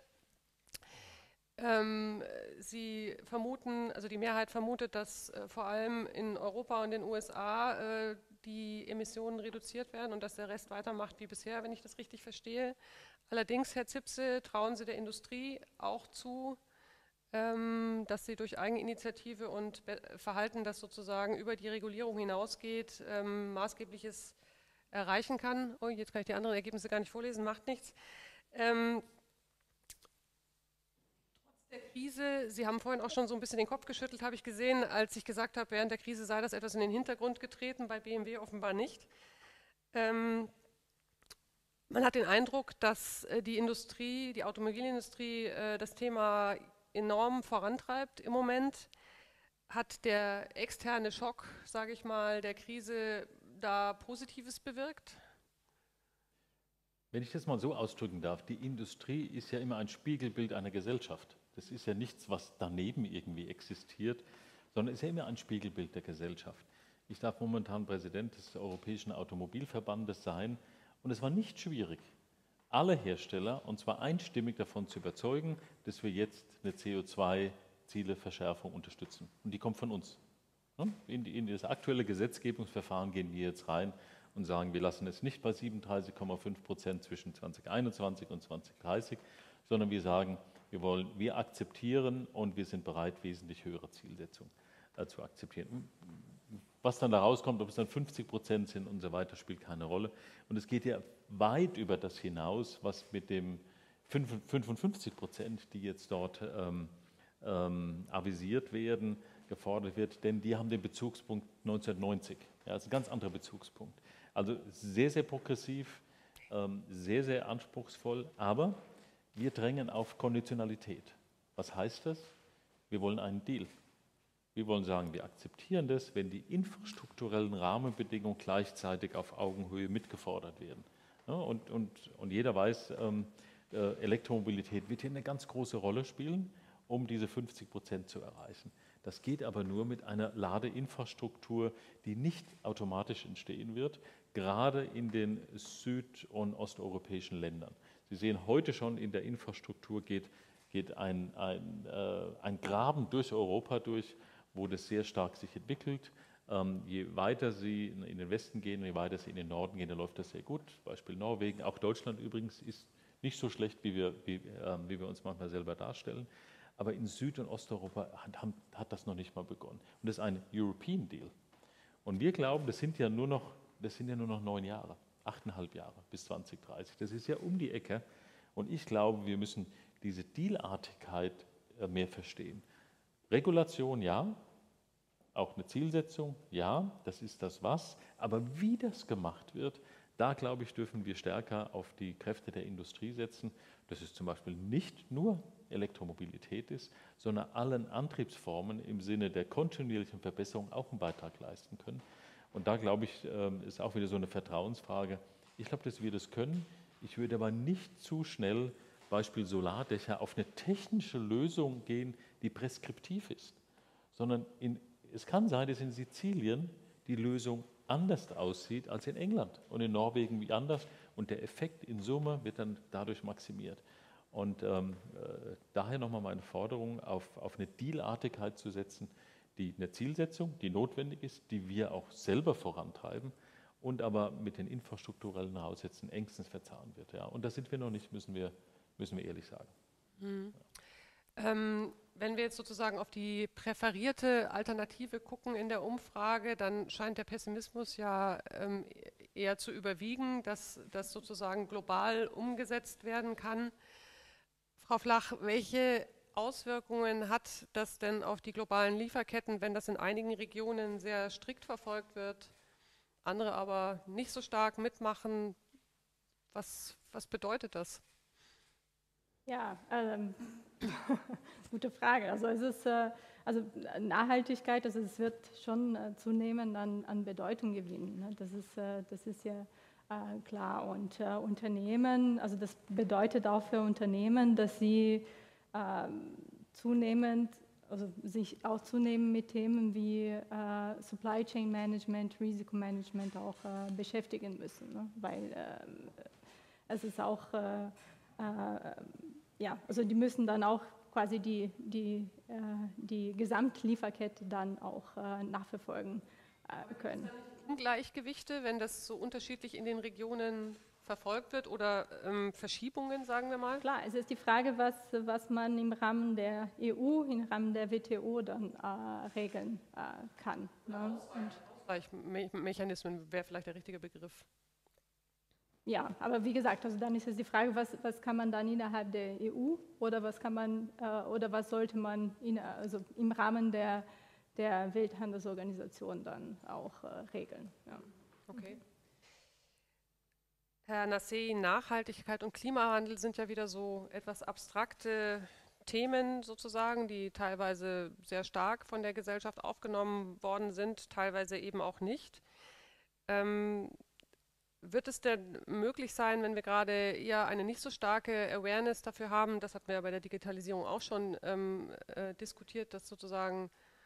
Ähm, Sie vermuten, also die Mehrheit vermutet, dass äh, vor allem in Europa und den U S A äh, die Emissionen reduziert werden und dass der Rest weitermacht wie bisher, wenn ich das richtig verstehe. Allerdings, Herr Zipse, trauen Sie der Industrie auch zu, ähm, dass sie durch Eigeninitiative und Be- Verhalten, das sozusagen über die Regulierung hinausgeht, ähm, Maßgebliches erreichen kann. Oh, jetzt kann ich die anderen Ergebnisse gar nicht vorlesen, macht nichts. Ähm, Der Krise, Sie haben vorhin auch schon so ein bisschen den Kopf geschüttelt, habe ich gesehen, als ich gesagt habe, während der Krise sei das etwas in den Hintergrund getreten, bei B M W offenbar nicht. Ähm, man hat den Eindruck, dass äh, die Industrie, die Automobilindustrie äh, das Thema enorm vorantreibt im Moment. Hat der externe Schock, sage ich mal, der Krise da Positives bewirkt? Wenn ich das mal so ausdrücken darf, die Industrie ist ja immer ein Spiegelbild einer Gesellschaft. Das ist ja nichts, was daneben irgendwie existiert, sondern ist ja immer ein Spiegelbild der Gesellschaft. Ich darf momentan Präsident des Europäischen Automobilverbandes sein und es war nicht schwierig, alle Hersteller, und zwar einstimmig davon zu überzeugen, dass wir jetzt eine C O zwei Zieleverschärfung unterstützen. Und die kommt von uns. In, die, in das aktuelle Gesetzgebungsverfahren gehen wir jetzt rein und sagen, wir lassen es nicht bei siebenunddreißig Komma fünf Prozent zwischen zweitausendeinundzwanzig und zweitausenddreißig, sondern wir sagen, wir, wollen, wir akzeptieren und wir sind bereit, wesentlich höhere Zielsetzungen äh, zu akzeptieren. Was dann da rauskommt, ob es dann fünfzig Prozent sind und so weiter, spielt keine Rolle. Und es geht ja weit über das hinaus, was mit dem fünfundfünfzig Prozent, die jetzt dort ähm, ähm, avisiert werden, gefordert wird, denn die haben den Bezugspunkt neunzehnhundertneunzig. Ja, das ist ein ganz anderer Bezugspunkt. Also sehr, sehr progressiv, ähm, sehr, sehr anspruchsvoll, aber wir drängen auf Konditionalität. Was heißt das? Wir wollen einen Deal. Wir wollen sagen, wir akzeptieren das, wenn die infrastrukturellen Rahmenbedingungen gleichzeitig auf Augenhöhe mitgefordert werden. Ja, und, und, und jeder weiß, ähm, äh, Elektromobilität wird hier eine ganz große Rolle spielen, um diese fünfzig Prozent zu erreichen. Das geht aber nur mit einer Ladeinfrastruktur, die nicht automatisch entstehen wird, gerade in den süd- und osteuropäischen Ländern. Sie sehen heute schon, in der Infrastruktur geht, geht ein, ein, äh, ein Graben durch Europa durch, wo das sehr stark sich entwickelt. Ähm, je weiter Sie in den Westen gehen, je weiter Sie in den Norden gehen, da läuft das sehr gut. Beispiel Norwegen, auch Deutschland übrigens ist nicht so schlecht, wie wir, wie, äh, wie wir uns manchmal selber darstellen. Aber in Süd- und Osteuropa hat, hat das noch nicht mal begonnen. Und das ist ein European Deal. Und wir glauben, das sind ja nur noch, das sind ja nur noch neun Jahre, achteinhalb Jahre bis zweitausenddreißig. Das ist ja um die Ecke. Und ich glaube, wir müssen diese Dealartigkeit mehr verstehen. Regulation, ja. Auch eine Zielsetzung, ja. Das ist das Was. Aber wie das gemacht wird, da, glaube ich, dürfen wir stärker auf die Kräfte der Industrie setzen. Das ist zum Beispiel nicht nur Elektromobilität ist, sondern allen Antriebsformen im Sinne der kontinuierlichen Verbesserung auch einen Beitrag leisten können. Und da, glaube ich, ist auch wieder so eine Vertrauensfrage. Ich glaube, dass wir das können. Ich würde aber nicht zu schnell, Beispiel Solardächer, auf eine technische Lösung gehen, die preskriptiv ist, sondern in, es kann sein, dass in Sizilien die Lösung anders aussieht als in England und in Norwegen wie anders und der Effekt in Summe wird dann dadurch maximiert. Und ähm, äh, daher nochmal meine Forderung, auf, auf eine Dealartigkeit zu setzen, die eine Zielsetzung, die notwendig ist, die wir auch selber vorantreiben und aber mit den infrastrukturellen Voraussetzungen engstens verzahnen wird. Ja. Und da sind wir noch nicht, müssen wir, müssen wir ehrlich sagen. Mhm. Ja. Ähm, wenn wir jetzt sozusagen auf die präferierte Alternative gucken in der Umfrage, dann scheint der Pessimismus ja ähm, eher zu überwiegen, dass das sozusagen global umgesetzt werden kann. Frau Flach, welche Auswirkungen hat das denn auf die globalen Lieferketten, wenn das in einigen Regionen sehr strikt verfolgt wird, andere aber nicht so stark mitmachen? Was, was bedeutet das? Ja, ähm, gute Frage. Also es ist, äh, also Nachhaltigkeit, also es wird schon äh, zunehmend an, an Bedeutung gewinnen. Ne? Das ist, äh, das ist ja äh, klar. Und äh, Unternehmen, also das bedeutet auch für Unternehmen, dass sie äh, zunehmend, also sich auch zunehmend mit Themen wie äh, Supply Chain Management, Risikomanagement auch äh, beschäftigen müssen, ne? Weil äh, es ist auch äh, äh, ja, also die müssen dann auch quasi die, die, äh, die Gesamtlieferkette dann auch äh, nachverfolgen äh, können. Ungleichgewichte, wenn das so unterschiedlich in den Regionen verfolgt wird oder ähm, Verschiebungen, sagen wir mal? Klar, es ist die Frage, was, was man im Rahmen der E U, im Rahmen der W T O dann äh, regeln äh, kann. Ne? Ausgleichsmechanismen wäre vielleicht der richtige Begriff. Ja, aber wie gesagt, also dann ist es die Frage, was, was kann man dann innerhalb der E U oder was kann man äh, oder was sollte man in, also im Rahmen der, der Welthandelsorganisation dann auch äh, regeln. Ja. Okay. Herr Nassé, Nachhaltigkeit und Klimawandel sind ja wieder so etwas abstrakte Themen sozusagen, die teilweise sehr stark von der Gesellschaft aufgenommen worden sind, teilweise eben auch nicht. Ähm, Wird es denn möglich sein, wenn wir gerade eher eine nicht so starke Awareness dafür haben, das hatten wir ja bei der Digitalisierung auch schon ähm, äh, diskutiert, dass sozusagen,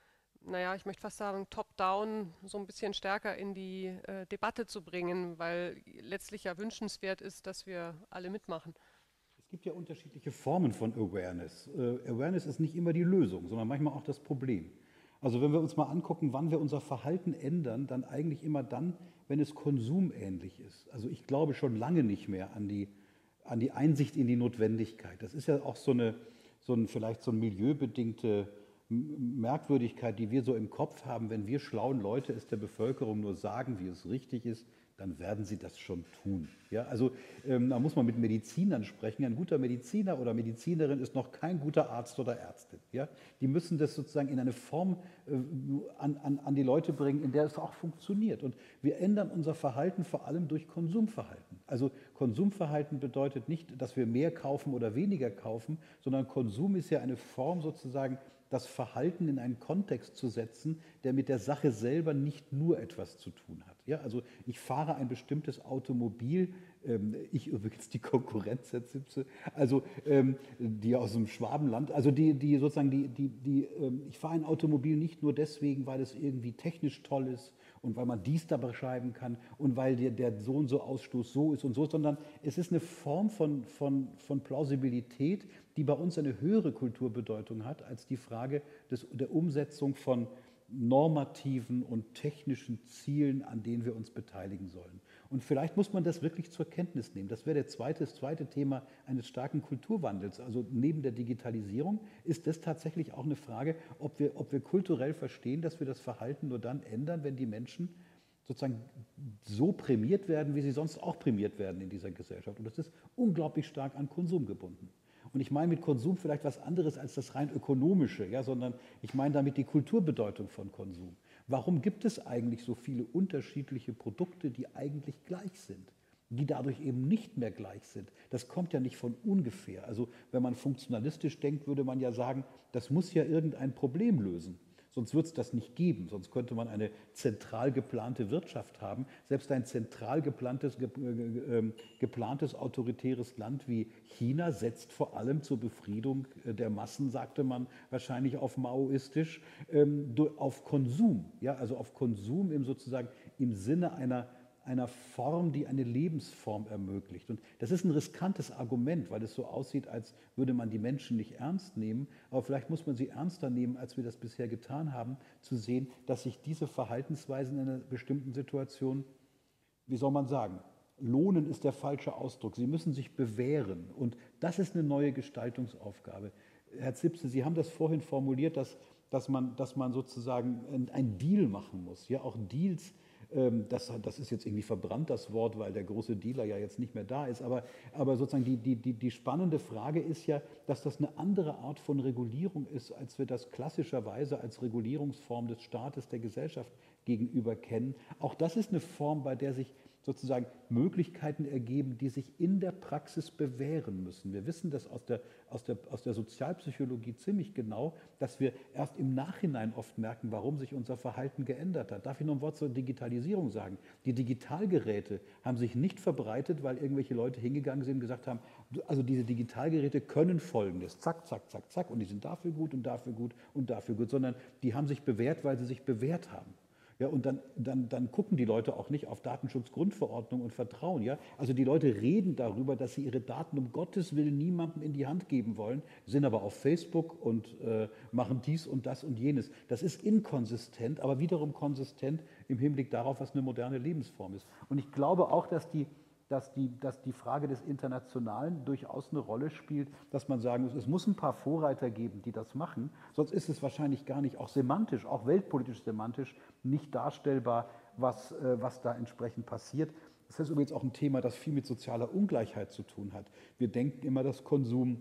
naja, ich möchte fast sagen, top-down so ein bisschen stärker in die äh, Debatte zu bringen, weil letztlich ja wünschenswert ist, dass wir alle mitmachen. Es gibt ja unterschiedliche Formen von Awareness. Äh, Awareness ist nicht immer die Lösung, sondern manchmal auch das Problem. Also wenn wir uns mal angucken, wann wir unser Verhalten ändern, dann eigentlich immer dann, wenn es konsumähnlich ist. Also ich glaube schon lange nicht mehr an die, an die Einsicht in die Notwendigkeit. Das ist ja auch so eine, so ein, vielleicht so eine milieubedingte Merkwürdigkeit, die wir so im Kopf haben. Wenn wir schlauen Leute es der Bevölkerung nur sagen, wie es richtig ist, dann werden sie das schon tun. Ja, also ähm, da muss man mit Medizinern sprechen. Ein guter Mediziner oder Medizinerin ist noch kein guter Arzt oder Ärztin. Ja? Die müssen das sozusagen in eine Form äh, an, an, an die Leute bringen, in der es auch funktioniert. Und wir ändern unser Verhalten vor allem durch Konsumverhalten. Also Konsumverhalten bedeutet nicht, dass wir mehr kaufen oder weniger kaufen, sondern Konsum ist ja eine Form sozusagen, das Verhalten in einen Kontext zu setzen, der mit der Sache selber nicht nur etwas zu tun hat. Ja, also ich fahre ein bestimmtes Automobil, ähm, ich übrigens die Konkurrenz, Herr Zipse, also ähm, die aus dem Schwabenland, also die, die sozusagen, die, die, die, ähm, ich fahre ein Automobil nicht nur deswegen, weil es irgendwie technisch toll ist und weil man dies da beschreiben kann und weil der, der so und so Ausstoß so ist und so, sondern es ist eine Form von, von, von Plausibilität, die bei uns eine höhere Kulturbedeutung hat als die Frage des, der Umsetzung von normativen und technischen Zielen, an denen wir uns beteiligen sollen. Und vielleicht muss man das wirklich zur Kenntnis nehmen. Das wäre der zweite, das zweite Thema eines starken Kulturwandels. Also neben der Digitalisierung ist das tatsächlich auch eine Frage, ob wir, ob wir kulturell verstehen, dass wir das Verhalten nur dann ändern, wenn die Menschen sozusagen so prämiert werden, wie sie sonst auch prämiert werden in dieser Gesellschaft. Und das ist unglaublich stark an Konsum gebunden. Und ich meine mit Konsum vielleicht was anderes als das rein ökonomische, ja, sondern ich meine damit die Kulturbedeutung von Konsum. Warum gibt es eigentlich so viele unterschiedliche Produkte, die eigentlich gleich sind, die dadurch eben nicht mehr gleich sind? Das kommt ja nicht von ungefähr. Also wenn man funktionalistisch denkt, würde man ja sagen, das muss ja irgendein Problem lösen. Sonst wird es das nicht geben, sonst könnte man eine zentral geplante Wirtschaft haben. Selbst ein zentral geplantes, ge, äh, geplantes autoritäres Land wie China setzt vor allem zur Befriedung der Massen, sagte man wahrscheinlich auf maoistisch, ähm, auf Konsum. Ja, also auf Konsum im sozusagen im Sinne einer einer Form, die eine Lebensform ermöglicht. Und das ist ein riskantes Argument, weil es so aussieht, als würde man die Menschen nicht ernst nehmen. Aber vielleicht muss man sie ernster nehmen, als wir das bisher getan haben, zu sehen, dass sich diese Verhaltensweisen in einer bestimmten Situation, wie soll man sagen, lohnen ist der falsche Ausdruck. Sie müssen sich bewähren. Und das ist eine neue Gestaltungsaufgabe. Herr Zipse, Sie haben das vorhin formuliert, dass, dass, man, dass man sozusagen einen Deal machen muss. Ja, auch Deals. Das, das ist jetzt irgendwie verbrannt, das Wort, weil der große Dealer ja jetzt nicht mehr da ist. Aber, aber sozusagen die, die, die, die spannende Frage ist ja, dass das eine andere Art von Regulierung ist, als wir das klassischerweise als Regulierungsform des Staates, der Gesellschaft gegenüber kennen. Auch das ist eine Form, bei der sich sozusagen Möglichkeiten ergeben, die sich in der Praxis bewähren müssen. Wir wissen das aus der, aus der, aus der Sozialpsychologie ziemlich genau, dass wir erst im Nachhinein oft merken, warum sich unser Verhalten geändert hat. Darf ich noch ein Wort zur Digitalisierung sagen? Die Digitalgeräte haben sich nicht verbreitet, weil irgendwelche Leute hingegangen sind und gesagt haben, also diese Digitalgeräte können Folgendes, zack, zack, zack, zack, und die sind dafür gut und dafür gut und dafür gut, sondern die haben sich bewährt, weil sie sich bewährt haben. Ja, und dann, dann, dann gucken die Leute auch nicht auf Datenschutzgrundverordnung und Vertrauen. Ja? Also die Leute reden darüber, dass sie ihre Daten um Gottes Willen niemandem in die Hand geben wollen, sind aber auf Facebook und äh, machen dies und das und jenes. Das ist inkonsistent, aber wiederum konsistent im Hinblick darauf, was eine moderne Lebensform ist. Und ich glaube auch, dass die Dass die, dass die Frage des Internationalen durchaus eine Rolle spielt, dass man sagen muss, es muss ein paar Vorreiter geben, die das machen, sonst ist es wahrscheinlich gar nicht, auch semantisch, auch weltpolitisch semantisch, nicht darstellbar, was, äh, was da entsprechend passiert. Das ist übrigens auch ein Thema, das viel mit sozialer Ungleichheit zu tun hat. Wir denken immer, dass Konsum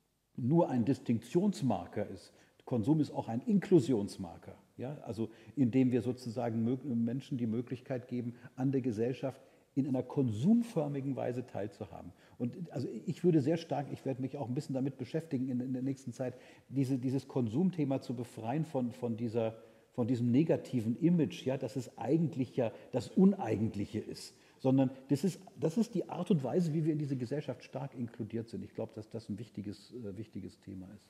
nur ein Distinktionsmarker ist. Konsum ist auch ein Inklusionsmarker, ja? Also indem wir sozusagen Menschen die Möglichkeit geben, an der Gesellschaft in einer konsumförmigen Weise teilzuhaben. Und also ich würde sehr stark, ich werde mich auch ein bisschen damit beschäftigen in, in der nächsten Zeit, diese, dieses Konsumthema zu befreien von, von, dieser, von diesem negativen Image, ja, dass es eigentlich ja das Uneigentliche ist, sondern das ist, das ist die Art und Weise, wie wir in diese Gesellschaft stark inkludiert sind. Ich glaube, dass das ein wichtiges, äh, wichtiges Thema ist.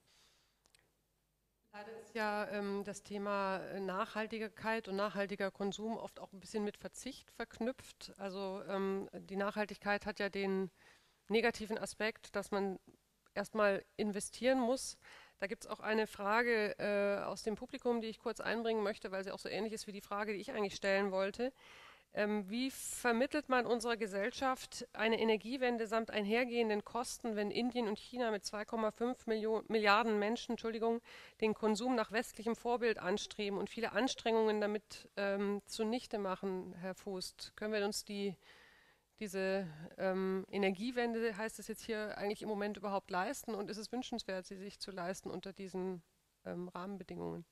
Leider ist ja ähm, das Thema Nachhaltigkeit und nachhaltiger Konsum oft auch ein bisschen mit Verzicht verknüpft. Also ähm, die Nachhaltigkeit hat ja den negativen Aspekt, dass man erstmal investieren muss. Da gibt es auch eine Frage äh, aus dem Publikum, die ich kurz einbringen möchte, weil sie auch so ähnlich ist wie die Frage, die ich eigentlich stellen wollte. Ähm, wie vermittelt man unserer Gesellschaft eine Energiewende samt einhergehenden Kosten, wenn Indien und China mit zwei Komma fünf Milliarden Menschen, Entschuldigung, den Konsum nach westlichem Vorbild anstreben und viele Anstrengungen damit ähm, zunichte machen, Herr Vost? Können wir uns die, diese ähm, Energiewende, heißt es jetzt hier, eigentlich im Moment überhaupt leisten? Und ist es wünschenswert, sie sich zu leisten unter diesen ähm, Rahmenbedingungen?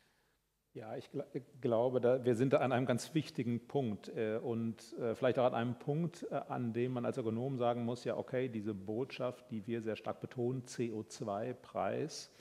Ja, ich gl glaube, da, wir sind da an einem ganz wichtigen Punkt äh, und äh, vielleicht auch an einem Punkt, äh, an dem man als Ökonom sagen muss, ja okay, diese Botschaft, die wir sehr stark betonen, C O zwei Preis,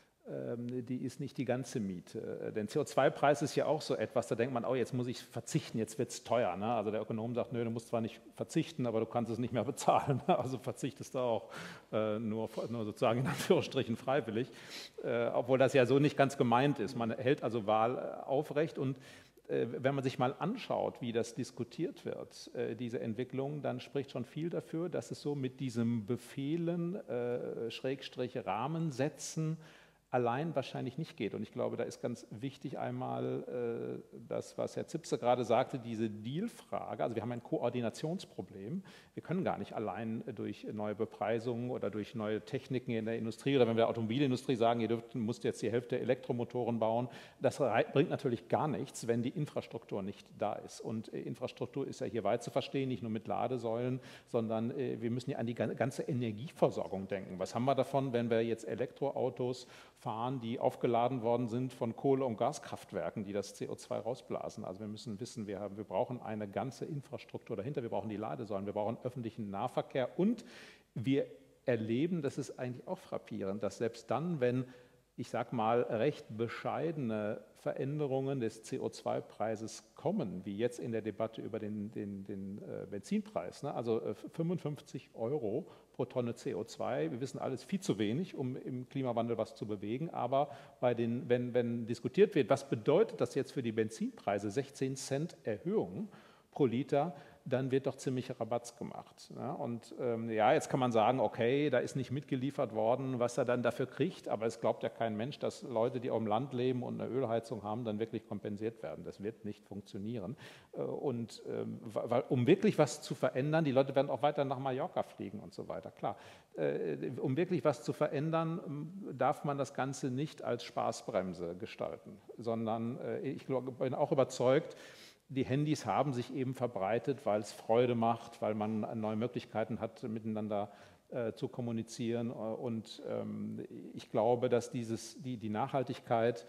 ähm, die ist nicht die ganze Miete. Denn C O zwei Preis ist ja auch so etwas, da denkt man, oh, jetzt muss ich verzichten, jetzt wird es teuer. Ne? Also der Ökonom sagt, nö, du musst zwar nicht verzichten, aber du kannst es nicht mehr bezahlen. Also verzichtest du auch äh, nur, nur sozusagen in Anführungsstrichen freiwillig, äh, obwohl das ja so nicht ganz gemeint ist. Man hält also Wahl aufrecht und äh, wenn man sich mal anschaut, wie das diskutiert wird, äh, diese Entwicklung, dann spricht schon viel dafür, dass es so mit diesem Befehlen, äh, Schrägstrich Rahmensetzen, allein wahrscheinlich nicht geht. Und ich glaube, da ist ganz wichtig einmal äh, das, was Herr Zipse gerade sagte, diese Deal-Frage. Also wir haben ein Koordinationsproblem. Wir können gar nicht allein durch neue Bepreisungen oder durch neue Techniken in der Industrie oder wenn wir der Automobilindustrie sagen, ihr dürft, müsst jetzt die Hälfte Elektromotoren bauen, das bringt natürlich gar nichts, wenn die Infrastruktur nicht da ist. Und äh, Infrastruktur ist ja hier weit zu verstehen, nicht nur mit Ladesäulen, sondern äh, wir müssen ja an die ganze Energieversorgung denken. Was haben wir davon, wenn wir jetzt Elektroautos fahren, die aufgeladen worden sind von Kohle- und Gaskraftwerken, die das C O zwei rausblasen. Also wir müssen wissen, wir, haben, wir brauchen eine ganze Infrastruktur dahinter, wir brauchen die Ladesäulen, wir brauchen öffentlichen Nahverkehr und wir erleben, das ist eigentlich auch frappierend, dass selbst dann, wenn, ich sage mal, recht bescheidene Veränderungen des C O zwei Preises kommen, wie jetzt in der Debatte über den, den, den äh, Benzinpreis, ne? Also äh, fünfundfünfzig Euro pro Tonne C O zwei. Wir wissen alles viel zu wenig, um im Klimawandel was zu bewegen. Aber bei den, wenn, wenn diskutiert wird, was bedeutet das jetzt für die Benzinpreise, sechzehn Cent Erhöhung pro Liter, dann wird doch ziemlich Rabatz gemacht. Ja, und ähm, ja, jetzt kann man sagen, okay, da ist nicht mitgeliefert worden, was er dann dafür kriegt, aber es glaubt ja kein Mensch, dass Leute, die auf dem Land leben und eine Ölheizung haben, dann wirklich kompensiert werden. Das wird nicht funktionieren. Äh, und ähm, weil, um wirklich was zu verändern, die Leute werden auch weiter nach Mallorca fliegen und so weiter, klar. Äh, um wirklich was zu verändern, darf man das Ganze nicht als Spaßbremse gestalten, sondern äh, ich glaub, bin auch überzeugt, die Handys haben sich eben verbreitet, weil es Freude macht, weil man neue Möglichkeiten hat, miteinander äh, zu kommunizieren. Und ähm, ich glaube, dass dieses, die, die Nachhaltigkeit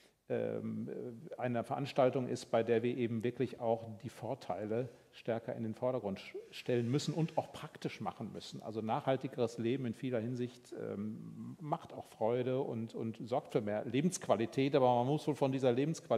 ähm, eine Veranstaltung ist, bei der wir eben wirklich auch die Vorteile stärker in den Vordergrund stellen müssen und auch praktisch machen müssen. Also nachhaltigeres Leben in vieler Hinsicht ähm, macht auch Freude und, und sorgt für mehr Lebensqualität, aber man muss wohl von dieser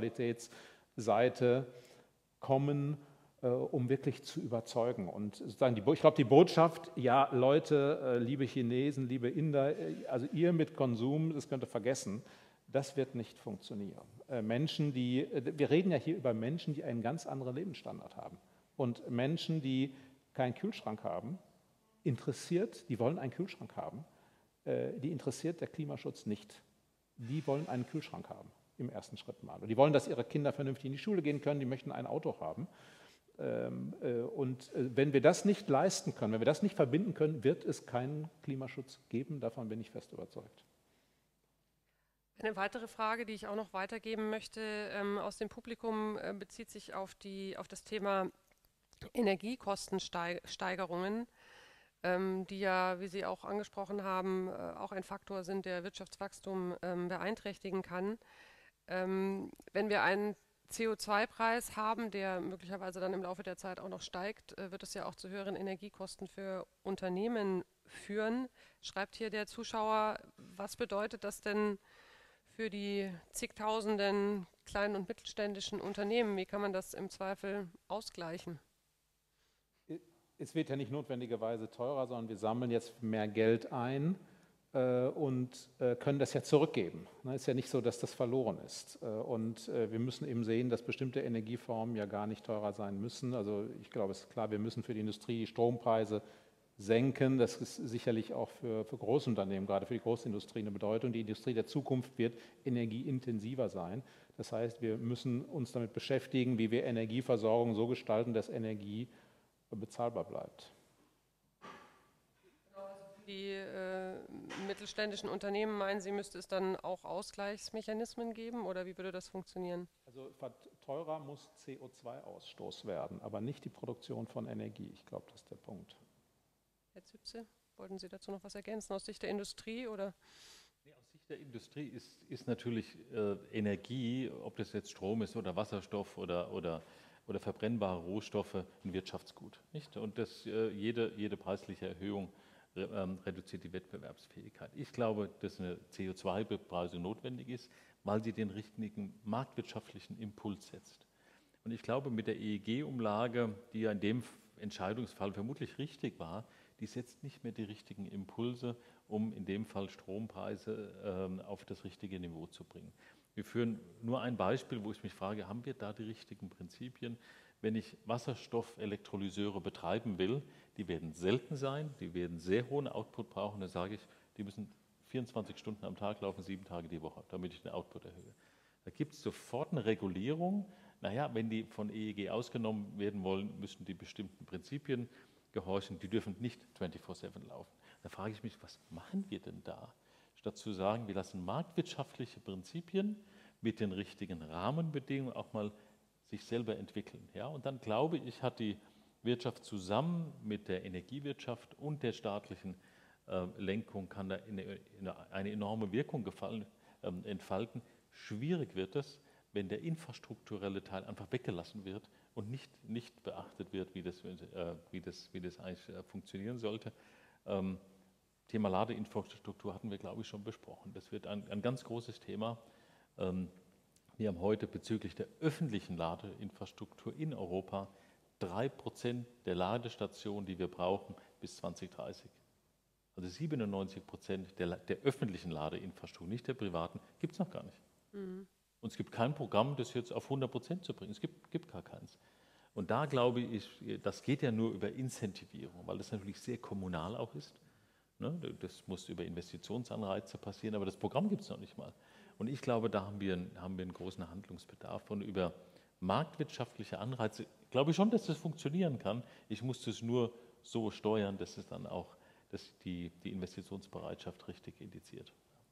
Lebensqualitätsseite kommen, äh, um wirklich zu überzeugen. Und sozusagen die, ich glaube, die Botschaft, ja, Leute, äh, liebe Chinesen, liebe Inder, äh, also ihr mit Konsum, das könnt ihr vergessen, das wird nicht funktionieren. Äh, Menschen, die, äh, wir reden ja hier über Menschen, die einen ganz anderen Lebensstandard haben. Und Menschen, die keinen Kühlschrank haben, interessiert, die wollen einen Kühlschrank haben, äh, die interessiert der Klimaschutz nicht. Die wollen einen Kühlschrank haben. Im ersten Schritt mal. Und die wollen, dass ihre Kinder vernünftig in die Schule gehen können, die möchten ein Auto haben. Und wenn wir das nicht leisten können, wenn wir das nicht verbinden können, wird es keinen Klimaschutz geben. Davon bin ich fest überzeugt. Eine weitere Frage, die ich auch noch weitergeben möchte ähm, aus dem Publikum, äh, bezieht sich auf, die, auf das Thema Energiekostensteigerungen, ähm, die ja, wie Sie auch angesprochen haben, äh, auch ein Faktor sind, der Wirtschaftswachstum ähm, beeinträchtigen kann. Ähm, wenn wir ein C O zwei Preis haben, der möglicherweise dann im Laufe der Zeit auch noch steigt, äh, wird es ja auch zu höheren Energiekosten für Unternehmen führen. Schreibt hier der Zuschauer, was bedeutet das denn für die zigtausenden kleinen und mittelständischen Unternehmen? Wie kann man das im Zweifel ausgleichen? Es wird ja nicht notwendigerweise teurer, sondern wir sammeln jetzt mehr Geld ein äh, und äh, können das ja zurückgeben. Es ist ja nicht so, dass das verloren ist. Äh, und äh, wir müssen eben sehen, dass bestimmte Energieformen ja gar nicht teurer sein müssen. Also ich glaube, es ist klar, wir müssen für die Industrie die Strompreise senken. Das ist sicherlich auch für, für Großunternehmen, gerade für die Großindustrie, eine Bedeutung. Die Industrie der Zukunft wird energieintensiver sein. Das heißt, wir müssen uns damit beschäftigen, wie wir Energieversorgung so gestalten, dass Energie bezahlbar bleibt. Die äh, mittelständischen Unternehmen, meinen Sie, müsste es dann auch Ausgleichsmechanismen geben oder wie würde das funktionieren? Also teurer muss C O zwei Ausstoß werden, aber nicht die Produktion von Energie. Ich glaube, das ist der Punkt. Herr Zipse, wollten Sie dazu noch was ergänzen aus Sicht der Industrie? Oder? Nee, aus Sicht der Industrie ist, ist natürlich äh, Energie, ob das jetzt Strom ist oder Wasserstoff oder, oder oder verbrennbare Rohstoffe ein Wirtschaftsgut. Nicht? Und das, äh, jede, jede preisliche Erhöhung äh, reduziert die Wettbewerbsfähigkeit. Ich glaube, dass eine C O zwei Bepreisung notwendig ist, weil sie den richtigen marktwirtschaftlichen Impuls setzt. Und ich glaube, mit der E E G-Umlage, die ja in dem Entscheidungsfall vermutlich richtig war, die setzt nicht mehr die richtigen Impulse, um in dem Fall Strompreise äh, auf das richtige Niveau zu bringen. Wir führen nur ein Beispiel, wo ich mich frage, haben wir da die richtigen Prinzipien? Wenn ich Wasserstoffelektrolyseure betreiben will, die werden selten sein, die werden sehr hohen Output brauchen, dann sage ich, die müssen vierundzwanzig Stunden am Tag laufen, sieben Tage die Woche, damit ich den Output erhöhe. Da gibt es sofort eine Regulierung. Naja, wenn die von E E G ausgenommen werden wollen, müssen die bestimmten Prinzipien gehorchen, die dürfen nicht vierundzwanzig sieben laufen. Da frage ich mich, was machen wir denn da? Statt zu sagen, wir lassen marktwirtschaftliche Prinzipien mit den richtigen Rahmenbedingungen auch mal sich selber entwickeln. Ja? Und dann glaube ich, hat die Wirtschaft zusammen mit der Energiewirtschaft und der staatlichen äh, Lenkung kann da eine, eine enorme Wirkung gefallen, äh, entfalten. Schwierig wird es, wenn der infrastrukturelle Teil einfach weggelassen wird und nicht, nicht beachtet wird, wie das, äh, wie das, wie das eigentlich äh, funktionieren sollte. Ähm, Thema Ladeinfrastruktur hatten wir, glaube ich, schon besprochen. Das wird ein, ein ganz großes Thema. Ähm, wir haben heute bezüglich der öffentlichen Ladeinfrastruktur in Europa drei Prozent der Ladestationen, die wir brauchen, bis zwanzig dreißig. Also siebenundneunzig Prozent der, der öffentlichen Ladeinfrastruktur, nicht der privaten, gibt es noch gar nicht. Mhm. Und es gibt kein Programm, das jetzt auf hundert Prozent zu bringen. Es gibt, gibt gar keins. Und da glaube ich, das geht ja nur über Incentivierung, weil das natürlich sehr kommunal auch ist. Das muss über Investitionsanreize passieren, aber das Programm gibt es noch nicht mal. Und ich glaube, da haben wir, haben wir einen großen Handlungsbedarf. Und über marktwirtschaftliche Anreize glaube ich schon, dass das funktionieren kann. Ich muss das nur so steuern, dass es dann auch dass die, die Investitionsbereitschaft richtig indiziert.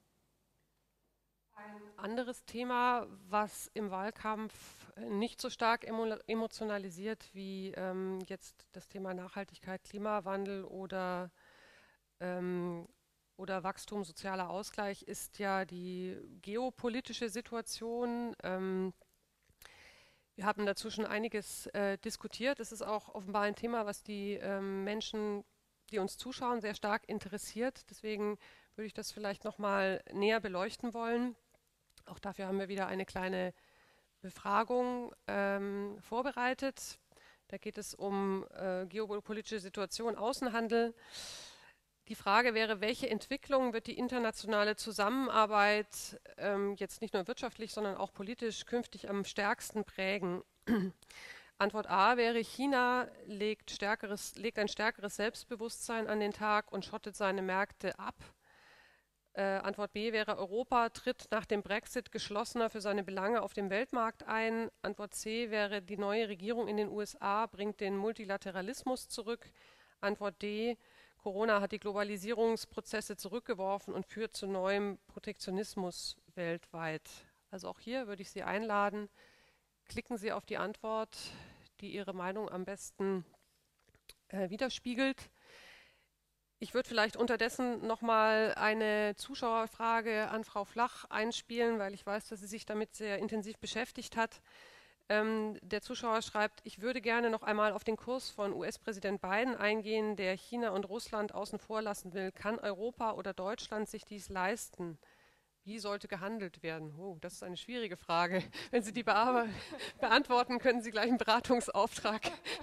Ein anderes Thema, was im Wahlkampf nicht so stark emotionalisiert wie ähm, jetzt das Thema Nachhaltigkeit, Klimawandel oder ähm, oder Wachstum, sozialer Ausgleich, ist ja die geopolitische Situation. Ähm, wir haben dazu schon einiges äh, diskutiert. Es ist auch offenbar ein Thema, was die ähm, Menschen, die uns zuschauen, sehr stark interessiert. Deswegen würde ich das vielleicht noch mal näher beleuchten wollen. Auch dafür haben wir wieder eine kleine Befragung ähm, vorbereitet. Da geht es um äh, geopolitische Situation, Außenhandel. Die Frage wäre, welche Entwicklung wird die internationale Zusammenarbeit ähm, jetzt nicht nur wirtschaftlich, sondern auch politisch künftig am stärksten prägen? Antwort A wäre, China legt, stärkeres, legt ein stärkeres Selbstbewusstsein an den Tag und schottet seine Märkte ab. Äh, Antwort B wäre, Europa tritt nach dem Brexit geschlossener für seine Belange auf dem Weltmarkt ein. Antwort C wäre, die neue Regierung in den U S A bringt den Multilateralismus zurück. Antwort D, Corona hat die Globalisierungsprozesse zurückgeworfen und führt zu neuem Protektionismus weltweit. Also auch hier würde ich Sie einladen, klicken Sie auf die Antwort, die Ihre Meinung am besten äh, widerspiegelt. Ich würde vielleicht unterdessen nochmal eine Zuschauerfrage an Frau Flach einspielen, weil ich weiß, dass sie sich damit sehr intensiv beschäftigt hat. Ähm, der Zuschauer schreibt, ich würde gerne noch einmal auf den Kurs von U S-Präsident Biden eingehen, der China und Russland außen vor lassen will. Kann Europa oder Deutschland sich dies leisten? Wie sollte gehandelt werden? Oh, das ist eine schwierige Frage. Wenn Sie die beantworten, können Sie gleich einen Beratungsauftrag.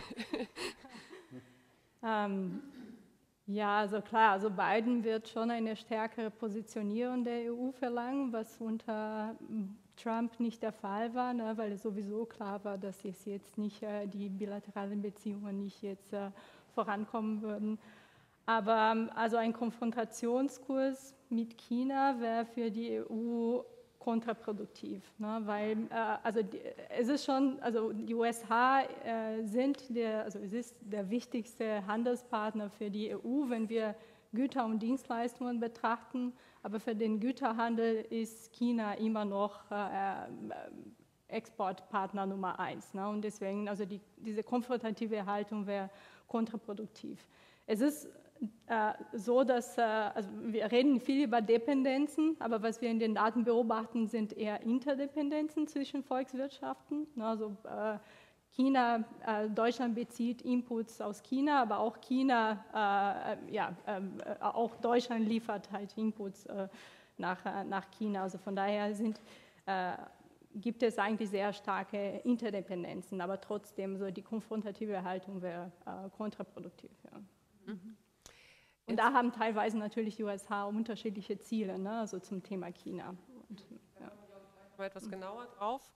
ähm, ja, also klar, also Biden wird schon eine stärkere Positionierung der E U verlangen, was unter Trump nicht der Fall war, ne, weil es sowieso klar war, dass es jetzt nicht äh, die bilateralen Beziehungen nicht jetzt äh, vorankommen würden. Aber also ein Konfrontationskurs mit China wäre für die E U kontraproduktiv, ne? Weil äh, also die, es ist schon, also die U S H äh, sind der, also es ist der wichtigste Handelspartner für die E U, wenn wir Güter und Dienstleistungen betrachten, aber für den Güterhandel ist China immer noch äh, Exportpartner Nummer eins, ne? Und deswegen, also die, diese konfrontative Haltung wäre kontraproduktiv. Es ist äh, so, dass, äh, also wir reden viel über Dependenzen, aber was wir in den Daten beobachten, sind eher Interdependenzen zwischen Volkswirtschaften. Also äh, China, äh, Deutschland bezieht Inputs aus China, aber auch China, äh, ja, äh, auch Deutschland liefert halt Inputs äh, nach, äh, nach China. Also von daher sind, äh, gibt es eigentlich sehr starke Interdependenzen, aber trotzdem so die konfrontative Haltung wäre äh, kontraproduktiv. Ja. Mhm. Und da haben teilweise natürlich die U S H unterschiedliche Ziele, ne, also zum Thema China. Und, ja. Mal etwas genauer drauf.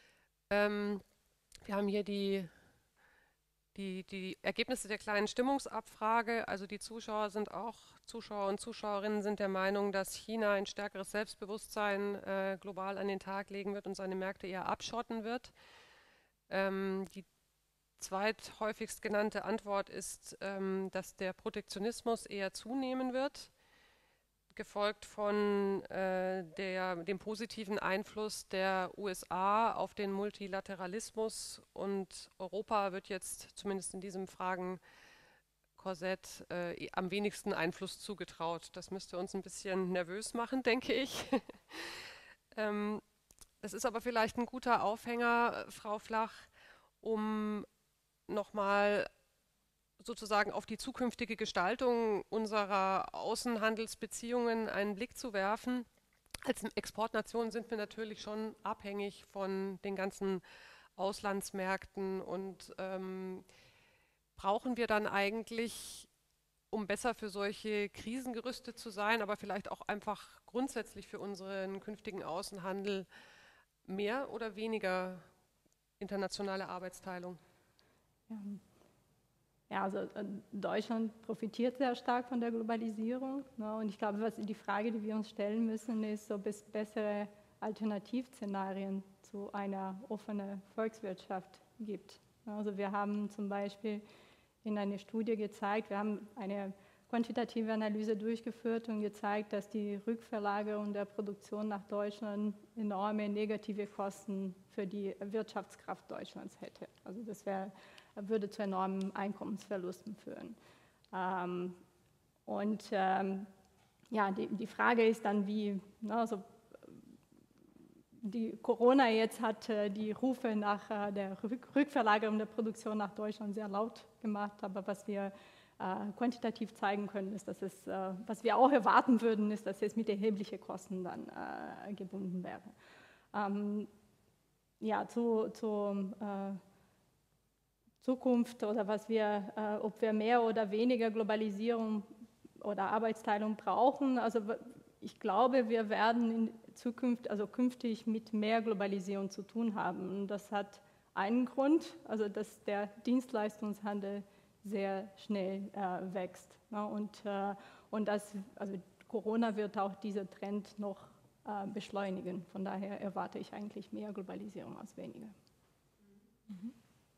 Ähm, wir haben hier die, die, die Ergebnisse der kleinen Stimmungsabfrage. Also die Zuschauer sind auch, Zuschauer und Zuschauerinnen sind der Meinung, dass China ein stärkeres Selbstbewusstsein äh, global an den Tag legen wird und seine Märkte eher abschotten wird. Ähm, die zweithäufigst genannte Antwort ist, ähm, dass der Protektionismus eher zunehmen wird, gefolgt von äh, der, dem positiven Einfluss der U S A auf den Multilateralismus, und Europa wird jetzt zumindest in diesem Fragenkorsett äh, am wenigsten Einfluss zugetraut. Das müsste uns ein bisschen nervös machen, denke ich. ähm, das ist aber vielleicht ein guter Aufhänger, Frau Flach, um nochmal sozusagen auf die zukünftige Gestaltung unserer Außenhandelsbeziehungen einen Blick zu werfen. Als Exportnation sind wir natürlich schon abhängig von den ganzen Auslandsmärkten, und ähm, brauchen wir dann eigentlich, um besser für solche Krisen gerüstet zu sein, aber vielleicht auch einfach grundsätzlich für unseren künftigen Außenhandel, mehr oder weniger internationale Arbeitsteilung? Ja. Ja, also Deutschland profitiert sehr stark von der Globalisierung, ne? Und ich glaube, was die Frage, die wir uns stellen müssen, ist, ob es bessere Alternativszenarien zu einer offenen Volkswirtschaft gibt. Also wir haben zum Beispiel in einer Studie gezeigt, wir haben eine quantitative Analyse durchgeführt und gezeigt, dass die Rückverlagerung der Produktion nach Deutschland enorme negative Kosten für die Wirtschaftskraft Deutschlands hätte. Also das wäre würde zu enormen Einkommensverlusten führen. Ähm, und ähm, ja, die, die Frage ist dann, wie, ne, also die Corona jetzt hat äh, die Rufe nach äh, der Rück Rückverlagerung der Produktion nach Deutschland sehr laut gemacht, aber was wir äh, quantitativ zeigen können, ist, dass es, äh, was wir auch erwarten würden, ist, dass es mit erheblichen Kosten dann äh, gebunden wäre. Ähm, ja, zu, zu äh, Zukunft oder was wir, äh, ob wir mehr oder weniger Globalisierung oder Arbeitsteilung brauchen. Also ich glaube, wir werden in Zukunft, also künftig mit mehr Globalisierung zu tun haben. Und das hat einen Grund, also dass der Dienstleistungshandel sehr schnell äh, wächst. Ne? Und, äh, und das, also Corona wird auch diesen Trend noch äh, beschleunigen. Von daher erwarte ich eigentlich mehr Globalisierung als weniger. Mhm.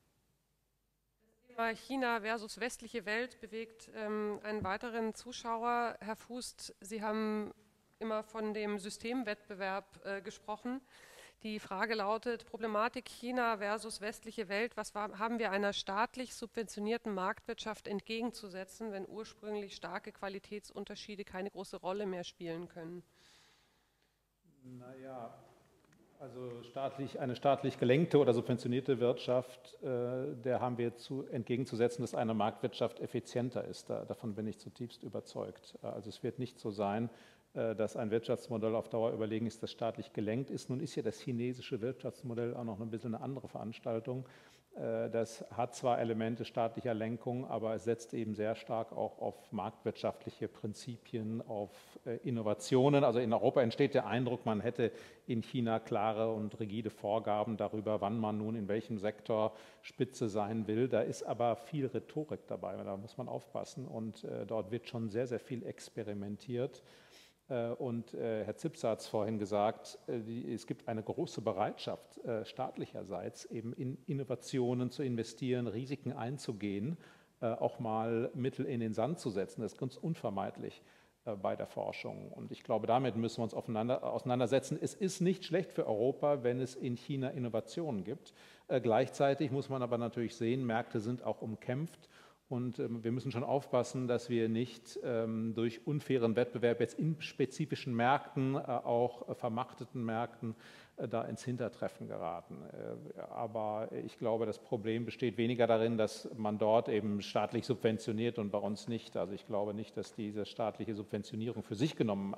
China versus westliche Welt bewegt ähm, einen weiteren Zuschauer. Herr Fußt, Sie haben immer von dem Systemwettbewerb äh, gesprochen. Die Frage lautet: Problematik China versus westliche Welt. Was war, haben wir einer staatlich subventionierten Marktwirtschaft entgegenzusetzen, wenn ursprünglich starke Qualitätsunterschiede keine große Rolle mehr spielen können? Naja, Also staatlich, eine staatlich gelenkte oder subventionierte Wirtschaft, äh, der haben wir zu, entgegenzusetzen, dass eine Marktwirtschaft effizienter ist. Da, davon bin ich zutiefst überzeugt. Also es wird nicht so sein, äh, dass ein Wirtschaftsmodell auf Dauer überlegen ist, das staatlich gelenkt ist. Nun ist ja das chinesische Wirtschaftsmodell auch noch ein bisschen eine andere Veranstaltung. Das hat zwar Elemente staatlicher Lenkung, aber es setzt eben sehr stark auch auf marktwirtschaftliche Prinzipien, auf Innovationen. Also in Europa entsteht der Eindruck, man hätte in China klare und rigide Vorgaben darüber, wann man nun in welchem Sektor Spitze sein will. Da ist aber viel Rhetorik dabei, da muss man aufpassen. Und dort wird schon sehr, sehr viel experimentiert. Und Herr Zipse hat es vorhin gesagt, es gibt eine große Bereitschaft staatlicherseits, eben in Innovationen zu investieren, Risiken einzugehen, auch mal Mittel in den Sand zu setzen. Das ist ganz unvermeidlich bei der Forschung. Und ich glaube, damit müssen wir uns aufeinander, auseinandersetzen. Es ist nicht schlecht für Europa, wenn es in China Innovationen gibt. Gleichzeitig muss man aber natürlich sehen, Märkte sind auch umkämpft. Und ähm, wir müssen schon aufpassen, dass wir nicht ähm, durch unfairen Wettbewerb jetzt in spezifischen Märkten, äh, auch äh, vermachteten Märkten, äh, da ins Hintertreffen geraten. Äh, aber ich glaube, das Problem besteht weniger darin, dass man dort eben staatlich subventioniert und bei uns nicht. Also ich glaube nicht, dass diese staatliche Subventionierung für sich genommen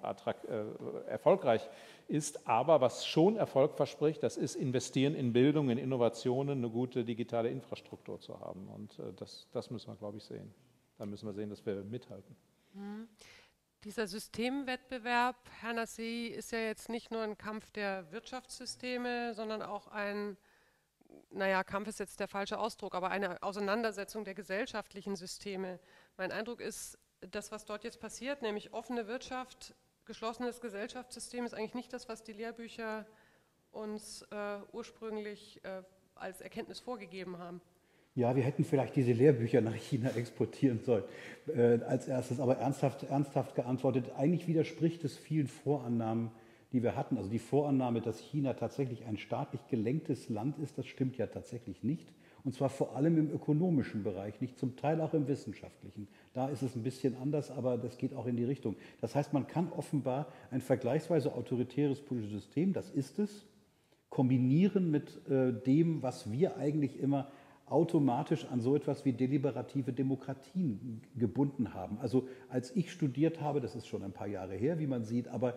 äh, erfolgreich ist. Aber was schon Erfolg verspricht, das ist investieren in Bildung, in Innovationen, eine gute digitale Infrastruktur zu haben. Und äh, das, das müssen wir, glaube ich, sehen. Da müssen wir sehen, dass wir mithalten. Mhm. Dieser Systemwettbewerb, Herr Nassé, ist ja jetzt nicht nur ein Kampf der Wirtschaftssysteme, sondern auch ein, naja, Kampf ist jetzt der falsche Ausdruck, aber eine Auseinandersetzung der gesellschaftlichen Systeme. Mein Eindruck ist, das, was dort jetzt passiert, nämlich offene Wirtschaft, geschlossenes Gesellschaftssystem, ist eigentlich nicht das, was die Lehrbücher uns äh, ursprünglich äh, als Erkenntnis vorgegeben haben. Ja, wir hätten vielleicht diese Lehrbücher nach China exportieren sollen. Äh, als erstes, aber ernsthaft, ernsthaft geantwortet, eigentlich widerspricht es vielen Vorannahmen, die wir hatten. Also die Vorannahme, dass China tatsächlich ein staatlich gelenktes Land ist, das stimmt ja tatsächlich nicht. Und zwar vor allem im ökonomischen Bereich, nicht zum Teil auch im wissenschaftlichen. Da ist es ein bisschen anders, aber das geht auch in die Richtung. Das heißt, man kann offenbar ein vergleichsweise autoritäres politisches System, das ist es, kombinieren mit äh, dem, was wir eigentlich immer automatisch an so etwas wie deliberative Demokratien gebunden haben. Also als ich studiert habe, das ist schon ein paar Jahre her, wie man sieht, aber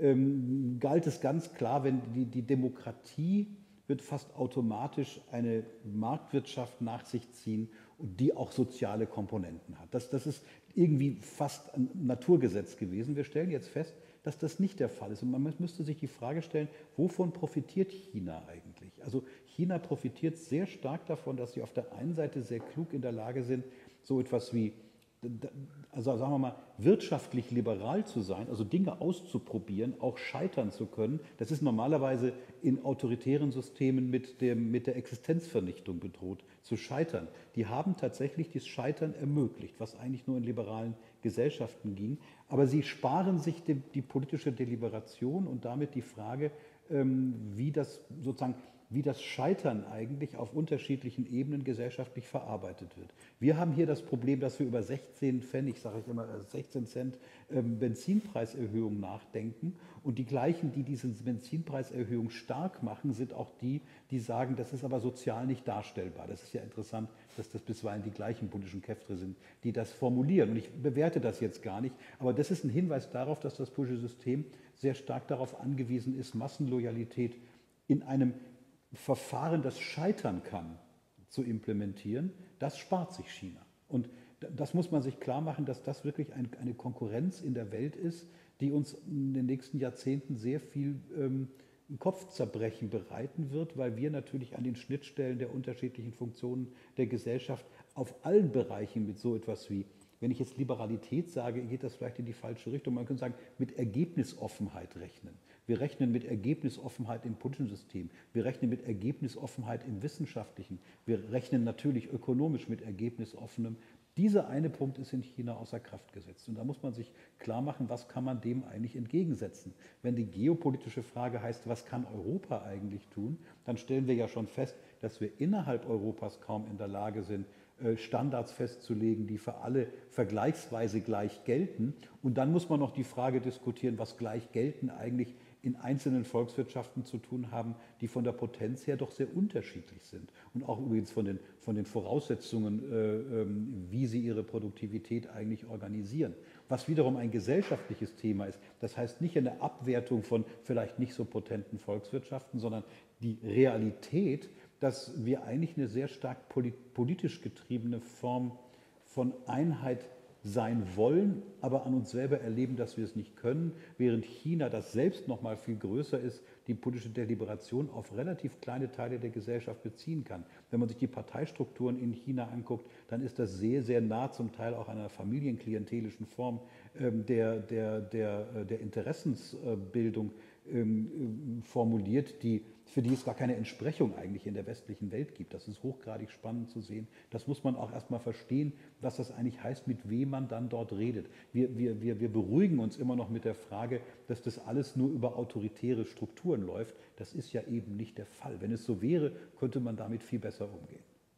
ähm, galt es ganz klar, wenn die, die Demokratie wird fast automatisch eine Marktwirtschaft nach sich ziehen und die auch soziale Komponenten hat. Das, das ist irgendwie fast ein Naturgesetz gewesen. Wir stellen jetzt fest, dass das nicht der Fall ist. Und man müsste sich die Frage stellen, wovon profitiert China eigentlich? Also China profitiert sehr stark davon, dass sie auf der einen Seite sehr klug in der Lage sind, so etwas wie, also sagen wir mal, wirtschaftlich liberal zu sein, also Dinge auszuprobieren, auch scheitern zu können. Das ist normalerweise in autoritären Systemen mit, dem, mit der Existenzvernichtung bedroht, zu scheitern. Die haben tatsächlich das Scheitern ermöglicht, was eigentlich nur in liberalen Gesellschaften ging. Aber sie sparen sich die, die politische Deliberation und damit die Frage, ähm, wie das sozusagen wie das Scheitern eigentlich auf unterschiedlichen Ebenen gesellschaftlich verarbeitet wird. Wir haben hier das Problem, dass wir über sechzehn Pfennig, sage ich immer, sechzehn Cent ähm, Benzinpreiserhöhung nachdenken. Und die gleichen, die diese Benzinpreiserhöhung stark machen, sind auch die, die sagen, das ist aber sozial nicht darstellbar. Das ist ja interessant, dass das bisweilen die gleichen politischen Kräfte sind, die das formulieren. Und ich bewerte das jetzt gar nicht, aber das ist ein Hinweis darauf, dass das politische System sehr stark darauf angewiesen ist, Massenloyalität in einem Verfahren, das scheitern kann, zu implementieren. Das spart sich China. Und das muss man sich klar machen, dass das wirklich ein, eine Konkurrenz in der Welt ist, die uns in den nächsten Jahrzehnten sehr viel ähm, Kopfzerbrechen bereiten wird, weil wir natürlich an den Schnittstellen der unterschiedlichen Funktionen der Gesellschaft auf allen Bereichen mit so etwas wie, wenn ich jetzt Liberalität sage, geht das vielleicht in die falsche Richtung. Man könnte sagen, mit Ergebnisoffenheit rechnen. Wir rechnen mit Ergebnisoffenheit im politischen System. Wir rechnen mit Ergebnisoffenheit im wissenschaftlichen. Wir rechnen natürlich ökonomisch mit Ergebnisoffenem. Dieser eine Punkt ist in China außer Kraft gesetzt. Und da muss man sich klar machen, was kann man dem eigentlich entgegensetzen. Wenn die geopolitische Frage heißt, was kann Europa eigentlich tun, dann stellen wir ja schon fest, dass wir innerhalb Europas kaum in der Lage sind, Standards festzulegen, die für alle vergleichsweise gleich gelten. Und dann muss man noch die Frage diskutieren, was gleich gelten eigentlich in einzelnen Volkswirtschaften zu tun haben, die von der Potenz her doch sehr unterschiedlich sind. Und auch übrigens von den, von den Voraussetzungen, äh, wie sie ihre Produktivität eigentlich organisieren. Was wiederum ein gesellschaftliches Thema ist. Das heißt nicht eine Abwertung von vielleicht nicht so potenten Volkswirtschaften, sondern die Realität, dass wir eigentlich eine sehr stark politisch getriebene Form von Einheit sein wollen, aber an uns selber erleben, dass wir es nicht können, während China, das selbst noch mal viel größer ist, die politische Deliberation auf relativ kleine Teile der Gesellschaft beziehen kann. Wenn man sich die Parteistrukturen in China anguckt, dann ist das sehr, sehr nah zum Teil auch einer familienklientelischen Form ähm, der, der, der, der Interessensbildung ähm, formuliert, die, für die es gar keine Entsprechung eigentlich in der westlichen Welt gibt. Das ist hochgradig spannend zu sehen. Das muss man auch erstmal verstehen, was das eigentlich heißt, mit wem man dann dort redet. Wir, wir, wir, wir beruhigen uns immer noch mit der Frage, dass das alles nur über autoritäre Strukturen läuft. Das ist ja eben nicht der Fall. Wenn es so wäre, könnte man damit viel besser umgehen.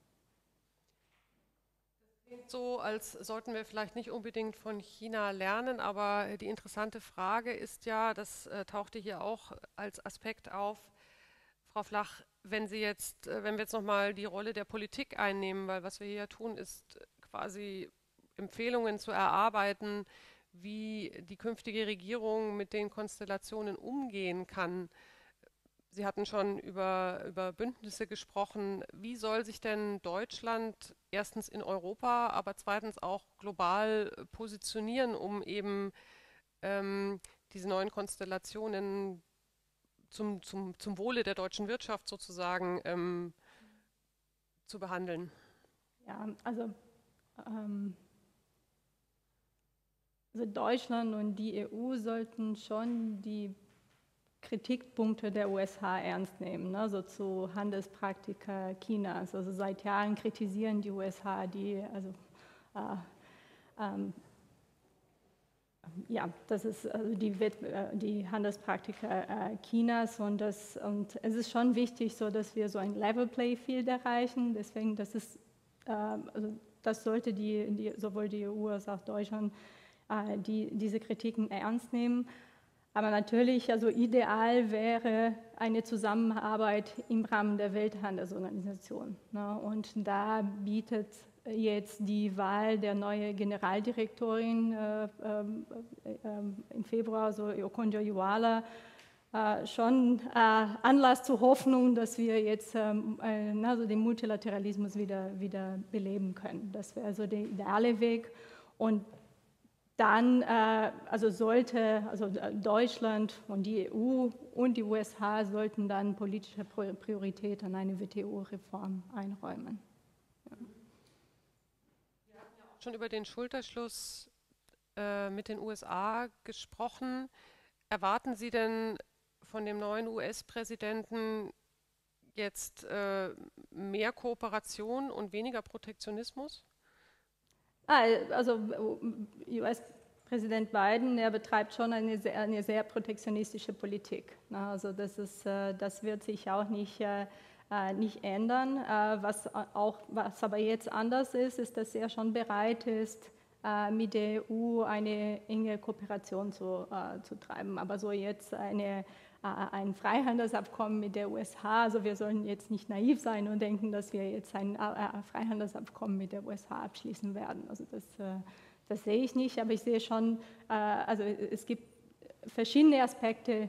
So, als sollten wir vielleicht nicht unbedingt von China lernen, aber die interessante Frage ist ja, das äh, tauchte hier auch als Aspekt auf, Frau Flach, wenn Sie jetzt, äh, wenn wir jetzt nochmal die Rolle der Politik einnehmen, weil was wir hier tun, ist quasi Empfehlungen zu erarbeiten, wie die künftige Regierung mit den Konstellationen umgehen kann. Sie hatten schon über, über Bündnisse gesprochen. Wie soll sich denn Deutschland erstens in Europa, aber zweitens auch global positionieren, um eben ähm, diese neuen Konstellationen zum, zum, zum Wohle der deutschen Wirtschaft sozusagen ähm, zu behandeln? Ja, also, ähm, also Deutschland und die E U sollten schon die Kritikpunkte der U S H ernst nehmen, ne? So zu Handelspraktika Chinas. Also seit Jahren kritisieren die U S H die, also äh, ähm, ja, das ist also die, die Handelspraktika äh, Chinas und, das, und es ist schon wichtig, so dass wir so ein Level Play Field erreichen. Deswegen, das ist, äh, also das sollte die, die, sowohl die E U als auch Deutschland äh, die, diese Kritiken ernst nehmen. Aber natürlich, also ideal wäre eine Zusammenarbeit im Rahmen der Welthandelsorganisation. Ne? Und da bietet jetzt die Wahl der neuen Generaldirektorin äh, äh, äh, im Februar, so Okonjo-Iweala, äh, schon äh, Anlass zur Hoffnung, dass wir jetzt ähm, äh, also den Multilateralismus wieder, wieder beleben können. Das wäre also der ideale Weg. Und dann äh, also sollte also Deutschland und die E U und die U S H sollten dann politische Priorität an eine W T O-Reform einräumen. Ja. Wir hatten ja auch schon über den Schulterschluss äh, mit den U S A gesprochen. Erwarten Sie denn von dem neuen U S-Präsidenten jetzt äh, mehr Kooperation und weniger Protektionismus? Also U S-Präsident Biden, er betreibt schon eine sehr, eine sehr protektionistische Politik. Also das, ist, das wird sich auch nicht, nicht ändern. Was, auch, was aber jetzt anders ist, ist, dass er schon bereit ist, mit der E U eine enge Kooperation zu, zu treiben. Aber so jetzt eine ein Freihandelsabkommen mit der U S H. Also wir sollen jetzt nicht naiv sein und denken, dass wir jetzt ein Freihandelsabkommen mit der U S H abschließen werden. Also das, das sehe ich nicht, aber ich sehe schon, also es gibt verschiedene Aspekte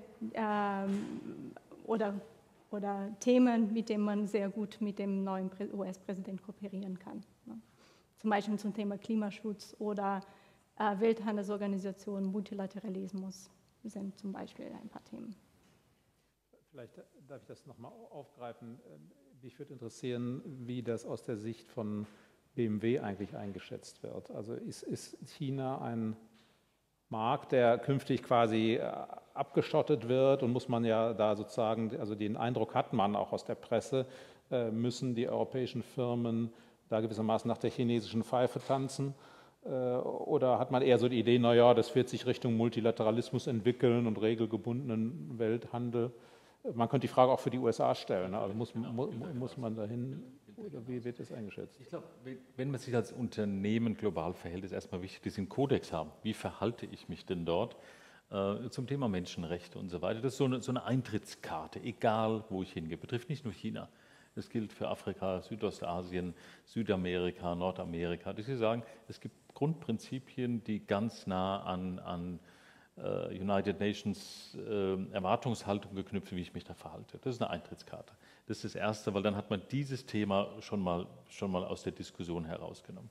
oder, oder Themen, mit denen man sehr gut mit dem neuen U S-Präsidenten kooperieren kann. Zum Beispiel zum Thema Klimaschutz oder Welthandelsorganisation, Multilateralismus sind zum Beispiel ein paar Themen. Vielleicht darf ich das nochmal aufgreifen. Mich würde interessieren, wie das aus der Sicht von B M W eigentlich eingeschätzt wird. Also ist, ist China ein Markt, der künftig quasi abgeschottet wird und muss man ja da sozusagen, also den Eindruck hat man auch aus der Presse, müssen die europäischen Firmen da gewissermaßen nach der chinesischen Pfeife tanzen? Oder hat man eher so die Idee, naja, das wird sich Richtung Multilateralismus entwickeln und regelgebundenen Welthandel? Man könnte die Frage auch für die U S A stellen. Also muss, mu, muss man dahin, oder wie wird das eingeschätzt? Ich glaube, wenn man sich als Unternehmen global verhält, ist erstmal wichtig, dass sie einen Kodex haben. Wie verhalte ich mich denn dort? äh, zum Thema Menschenrechte und so weiter. Das ist so eine, so eine Eintrittskarte, egal wo ich hingehe. Betrifft nicht nur China. Das gilt für Afrika, Südostasien, Südamerika, Nordamerika. Das Sie sagen, es gibt Grundprinzipien, die ganz nah an, an uh, United Nations äh, Erwartungshaltung geknüpft sind, wie ich mich da verhalte. Das ist eine Eintrittskarte. Das ist das Erste, weil dann hat man dieses Thema schon mal, schon mal aus der Diskussion herausgenommen.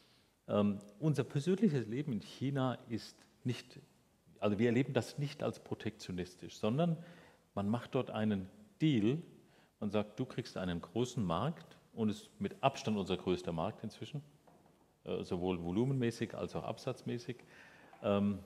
Ähm, unser persönliches Leben in China ist nicht, also wir erleben das nicht als protektionistisch, sondern man macht dort einen Deal. Man sagt, du kriegst einen großen Markt und ist mit Abstand unser größter Markt inzwischen, äh, sowohl volumenmäßig als auch absatzmäßig. Ähm,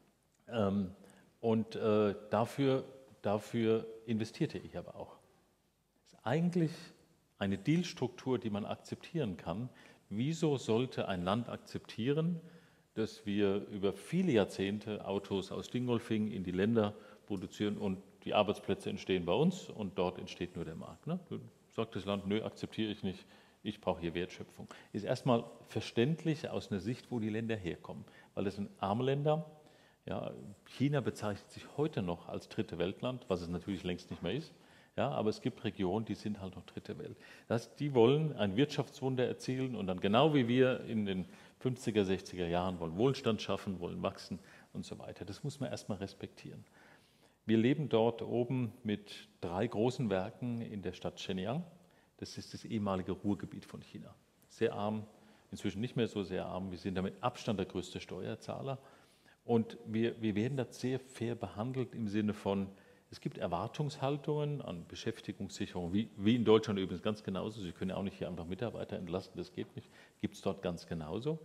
ähm, und äh, dafür, dafür investierte ich aber auch. Das ist eigentlich eine Dealstruktur, die man akzeptieren kann. Wieso sollte ein Land akzeptieren, dass wir über viele Jahrzehnte Autos aus Dingolfing in die Länder produzieren und die Arbeitsplätze entstehen bei uns und dort entsteht nur der Markt. Ne? Sagt das Land, nö, akzeptiere ich nicht, ich brauche hier Wertschöpfung. Ist erstmal verständlich aus einer Sicht, wo die Länder herkommen, weil das sind arme Länder. Ja, China bezeichnet sich heute noch als dritte Weltland, was es natürlich längst nicht mehr ist. Ja, aber es gibt Regionen, die sind halt noch dritte Welt. Das heißt, die wollen ein Wirtschaftswunder erzielen und dann genau wie wir in den fünfziger, sechziger Jahren wollen Wohlstand schaffen, wollen wachsen und so weiter. Das muss man erstmal respektieren. Wir leben dort oben mit drei großen Werken in der Stadt Shenyang. Das ist das ehemalige Ruhrgebiet von China. Sehr arm, inzwischen nicht mehr so sehr arm. Wir sind damit Abstand der größte Steuerzahler. Und wir, wir werden da sehr fair behandelt im Sinne von, es gibt Erwartungshaltungen an Beschäftigungssicherung, wie, wie in Deutschland übrigens ganz genauso. Sie können ja auch nicht hier einfach Mitarbeiter entlassen, das geht nicht. Gibt es dort ganz genauso.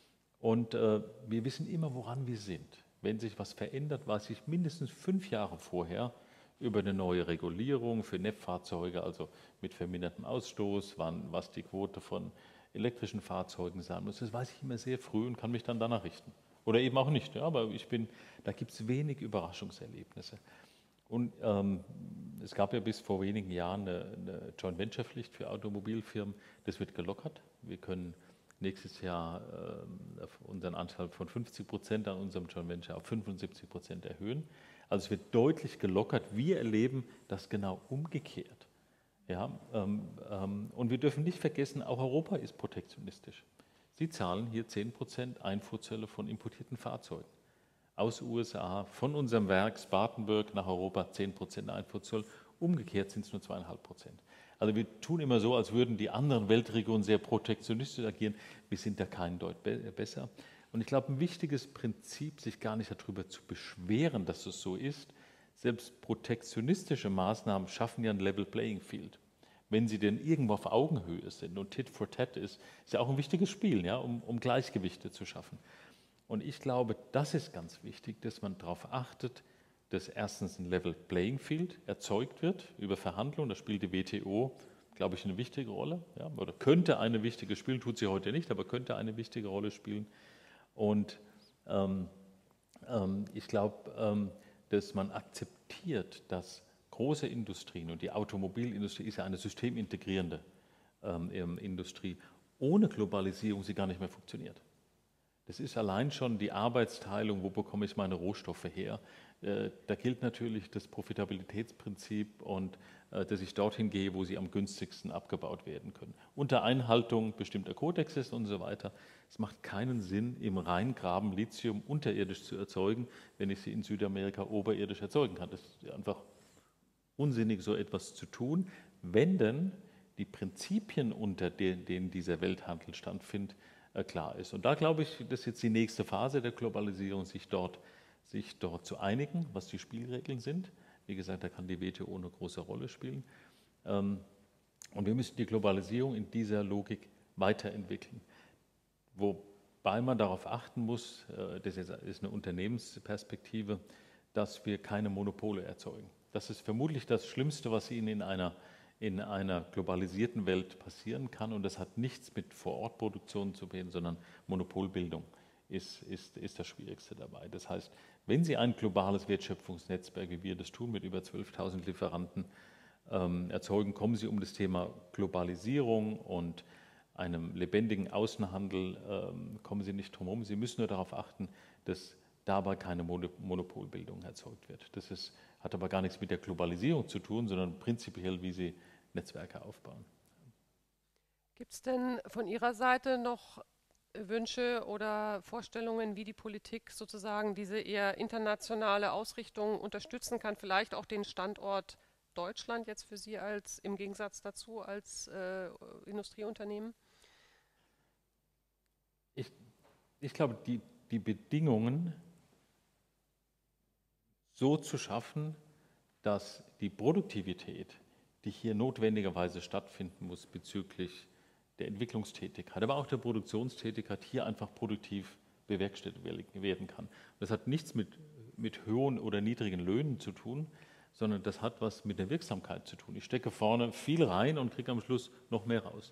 Und äh, wir wissen immer, woran wir sind. Wenn sich was verändert, weiß ich mindestens fünf Jahre vorher über eine neue Regulierung für N E F-Fahrzeuge, also mit vermindertem Ausstoß, wann, was die Quote von elektrischen Fahrzeugen sein muss. Das weiß ich immer sehr früh und kann mich dann danach richten. Oder eben auch nicht, ja, aber ich bin, da gibt es wenig Überraschungserlebnisse. Und ähm, es gab ja bis vor wenigen Jahren eine, eine Joint Venture Pflicht für Automobilfirmen. Das wird gelockert. Wir können nächstes Jahr äh, unseren Anteil von fünfzig Prozent an unserem Joint Venture auf fünfundsiebzig Prozent erhöhen. Also es wird deutlich gelockert. Wir erleben das genau umgekehrt. Ja, ähm, ähm, und wir dürfen nicht vergessen, auch Europa ist protektionistisch. Sie zahlen hier zehn Prozent Einfuhrzölle von importierten Fahrzeugen. Aus U S A, von unserem Werk Spartanburg nach Europa zehn Prozent Einfuhrzoll, umgekehrt sind es nur zwei Komma fünf Prozent. Also wir tun immer so, als würden die anderen Weltregionen sehr protektionistisch agieren. Wir sind da keinen Deut besser. Und ich glaube, ein wichtiges Prinzip, sich gar nicht darüber zu beschweren, dass es so ist, selbst protektionistische Maßnahmen schaffen ja ein Level Playing Field. Wenn sie denn irgendwo auf Augenhöhe sind und Tit for Tat ist, ist ja auch ein wichtiges Spiel, ja, um, um Gleichgewichte zu schaffen. Und ich glaube, das ist ganz wichtig, dass man darauf achtet, dass erstens ein Level Playing Field erzeugt wird über Verhandlungen. Da spielt die W T O, glaube ich, eine wichtige Rolle. Ja, oder könnte eine wichtige spielen, tut sie heute nicht, aber könnte eine wichtige Rolle spielen. Und ähm, ähm, ich glaube, ähm, dass man akzeptiert, dass große Industrien, und die Automobilindustrie ist ja eine systemintegrierende ähm, Industrie, ohne Globalisierung sie gar nicht mehr funktioniert. Das ist allein schon die Arbeitsteilung, wo bekomme ich meine Rohstoffe her. Äh, da gilt natürlich das Profitabilitätsprinzip und äh, dass ich dorthin gehe, wo sie am günstigsten abgebaut werden können. Unter Einhaltung bestimmter Kodexes und so weiter. Es macht keinen Sinn, im Rheingraben Lithium unterirdisch zu erzeugen, wenn ich sie in Südamerika oberirdisch erzeugen kann. Das ist einfach unsinnig, so etwas zu tun, wenn denn die Prinzipien, unter denen dieser Welthandel stattfindet, klar ist. Und da glaube ich, das ist jetzt die nächste Phase der Globalisierung, sich dort, sich dort zu einigen, was die Spielregeln sind. Wie gesagt, da kann die W T O eine große Rolle spielen. Und wir müssen die Globalisierung in dieser Logik weiterentwickeln. Wobei man darauf achten muss, das ist eine Unternehmensperspektive, dass wir keine Monopole erzeugen. Das ist vermutlich das Schlimmste, was Ihnen in einer, in einer globalisierten Welt passieren kann. Und das hat nichts mit Vorortproduktion zu tun, sondern Monopolbildung ist, ist, ist das Schwierigste dabei. Das heißt, wenn Sie ein globales Wertschöpfungsnetzwerk, wie wir das tun, mit über zwölftausend Lieferanten ähm, erzeugen, kommen Sie um das Thema Globalisierung und einem lebendigen Außenhandel, ähm, kommen Sie nicht drum herum. Sie müssen nur darauf achten, dass dabei keine Monopolbildung erzeugt wird. Das ist, hat aber gar nichts mit der Globalisierung zu tun, sondern prinzipiell, wie Sie Netzwerke aufbauen. Gibt es denn von Ihrer Seite noch Wünsche oder Vorstellungen, wie die Politik sozusagen diese eher internationale Ausrichtung unterstützen kann, vielleicht auch den Standort Deutschland jetzt für Sie als im Gegensatz dazu als äh, Industrieunternehmen? Ich, ich glaube, die, die Bedingungen so zu schaffen, dass die Produktivität, die hier notwendigerweise stattfinden muss bezüglich der Entwicklungstätigkeit, aber auch der Produktionstätigkeit, hier einfach produktiv bewerkstelligt werden kann. Das hat nichts mit, mit hohen oder niedrigen Löhnen zu tun, sondern das hat was mit der Wirksamkeit zu tun. Ich stecke vorne viel rein und kriege am Schluss noch mehr raus.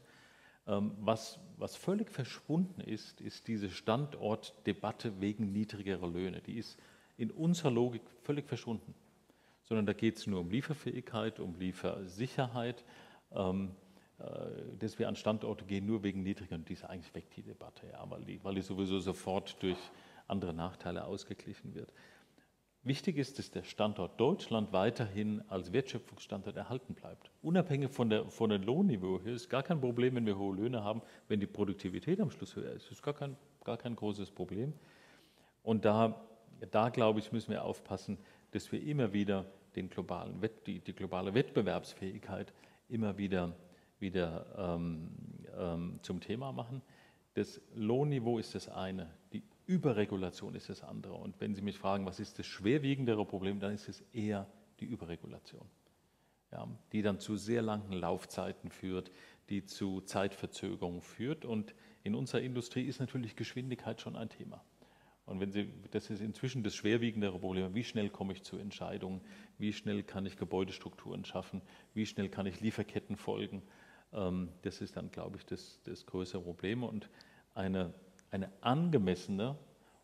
Was, was völlig verschwunden ist, ist diese Standortdebatte wegen niedrigerer Löhne. Die ist in unserer Logik völlig verschwunden. Sondern da geht es nur um Lieferfähigkeit, um Liefersicherheit, ähm, äh, dass wir an Standorte gehen, nur wegen niedriger, und die ist eigentlich weg, die Debatte, ja, weil, die, weil die sowieso sofort durch andere Nachteile ausgeglichen wird. Wichtig ist, dass der Standort Deutschland weiterhin als Wertschöpfungsstandort erhalten bleibt. Unabhängig von der, von dem Lohnniveau hier ist gar kein Problem, wenn wir hohe Löhne haben, wenn die Produktivität am Schluss höher ist. Das ist gar kein, gar kein großes Problem. Und da, da, glaube ich, müssen wir aufpassen, dass wir immer wieder den globalen Wett, die, die globale Wettbewerbsfähigkeit immer wieder, wieder ähm, ähm, zum Thema machen. Das Lohnniveau ist das eine, die Überregulation ist das andere. Und wenn Sie mich fragen, was ist das schwerwiegendere Problem, dann ist es eher die Überregulation, ja, die dann zu sehr langen Laufzeiten führt, die zu Zeitverzögerungen führt. Und in unserer Industrie ist natürlich Geschwindigkeit schon ein Thema. Und wenn Sie, das ist inzwischen das schwerwiegendere Problem, wie schnell komme ich zu Entscheidungen, wie schnell kann ich Gebäudestrukturen schaffen, wie schnell kann ich Lieferketten folgen. Das ist dann, glaube ich, das, das größere Problem. Und eine, eine angemessene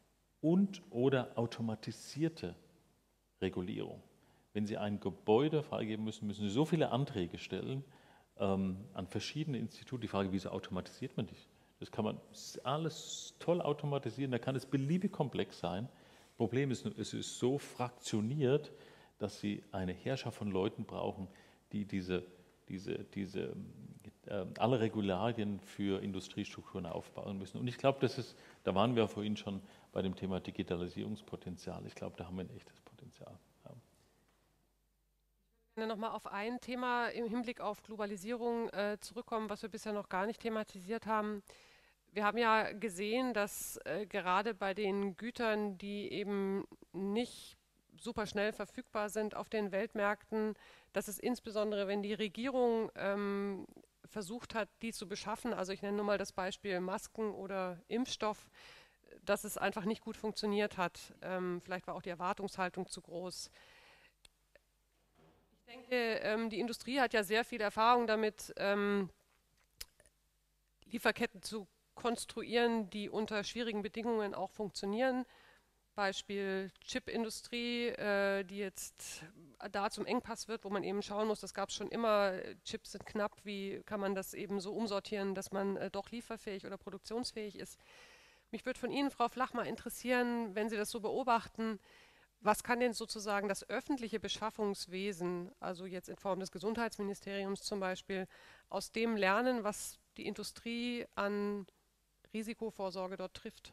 und oder automatisierte Regulierung. Wenn Sie ein Gebäude freigeben müssen, müssen Sie so viele Anträge stellen ähm, an verschiedene Institute. Die Frage, wieso automatisiert man das? Das kann man alles toll automatisieren, da kann es beliebig komplex sein. Problem ist nur, es ist so fraktioniert, dass Sie eine Herrschaft von Leuten brauchen, die diese, diese, diese äh, alle Regularien für Industriestrukturen aufbauen müssen. Und ich glaube, das ist, da waren wir vorhin schon bei dem Thema Digitalisierungspotenzial. Ich glaube, da haben wir ein echtes Potenzial. Ja. Ich möchte nochmal auf ein Thema im Hinblick auf Globalisierung äh, zurückkommen, was wir bisher noch gar nicht thematisiert haben. Wir haben ja gesehen, dass äh, gerade bei den Gütern, die eben nicht super schnell verfügbar sind auf den Weltmärkten, dass es insbesondere, wenn die Regierung ähm, versucht hat, die zu beschaffen, also ich nenne nur mal das Beispiel Masken oder Impfstoff, dass es einfach nicht gut funktioniert hat. Ähm, vielleicht war auch die Erwartungshaltung zu groß. Ich denke, ähm, die Industrie hat ja sehr viel Erfahrung damit, ähm, Lieferketten zu konstruieren, die unter schwierigen Bedingungen auch funktionieren. Beispiel Chipindustrie, äh, die jetzt da zum Engpass wird, wo man eben schauen muss, das gab es schon immer, Chips sind knapp, wie kann man das eben so umsortieren, dass man äh, doch lieferfähig oder produktionsfähig ist. Mich würde von Ihnen, Frau Flach, mal interessieren, wenn Sie das so beobachten, was kann denn sozusagen das öffentliche Beschaffungswesen, also jetzt in Form des Gesundheitsministeriums zum Beispiel, aus dem lernen, was die Industrie an Risikovorsorge dort trifft?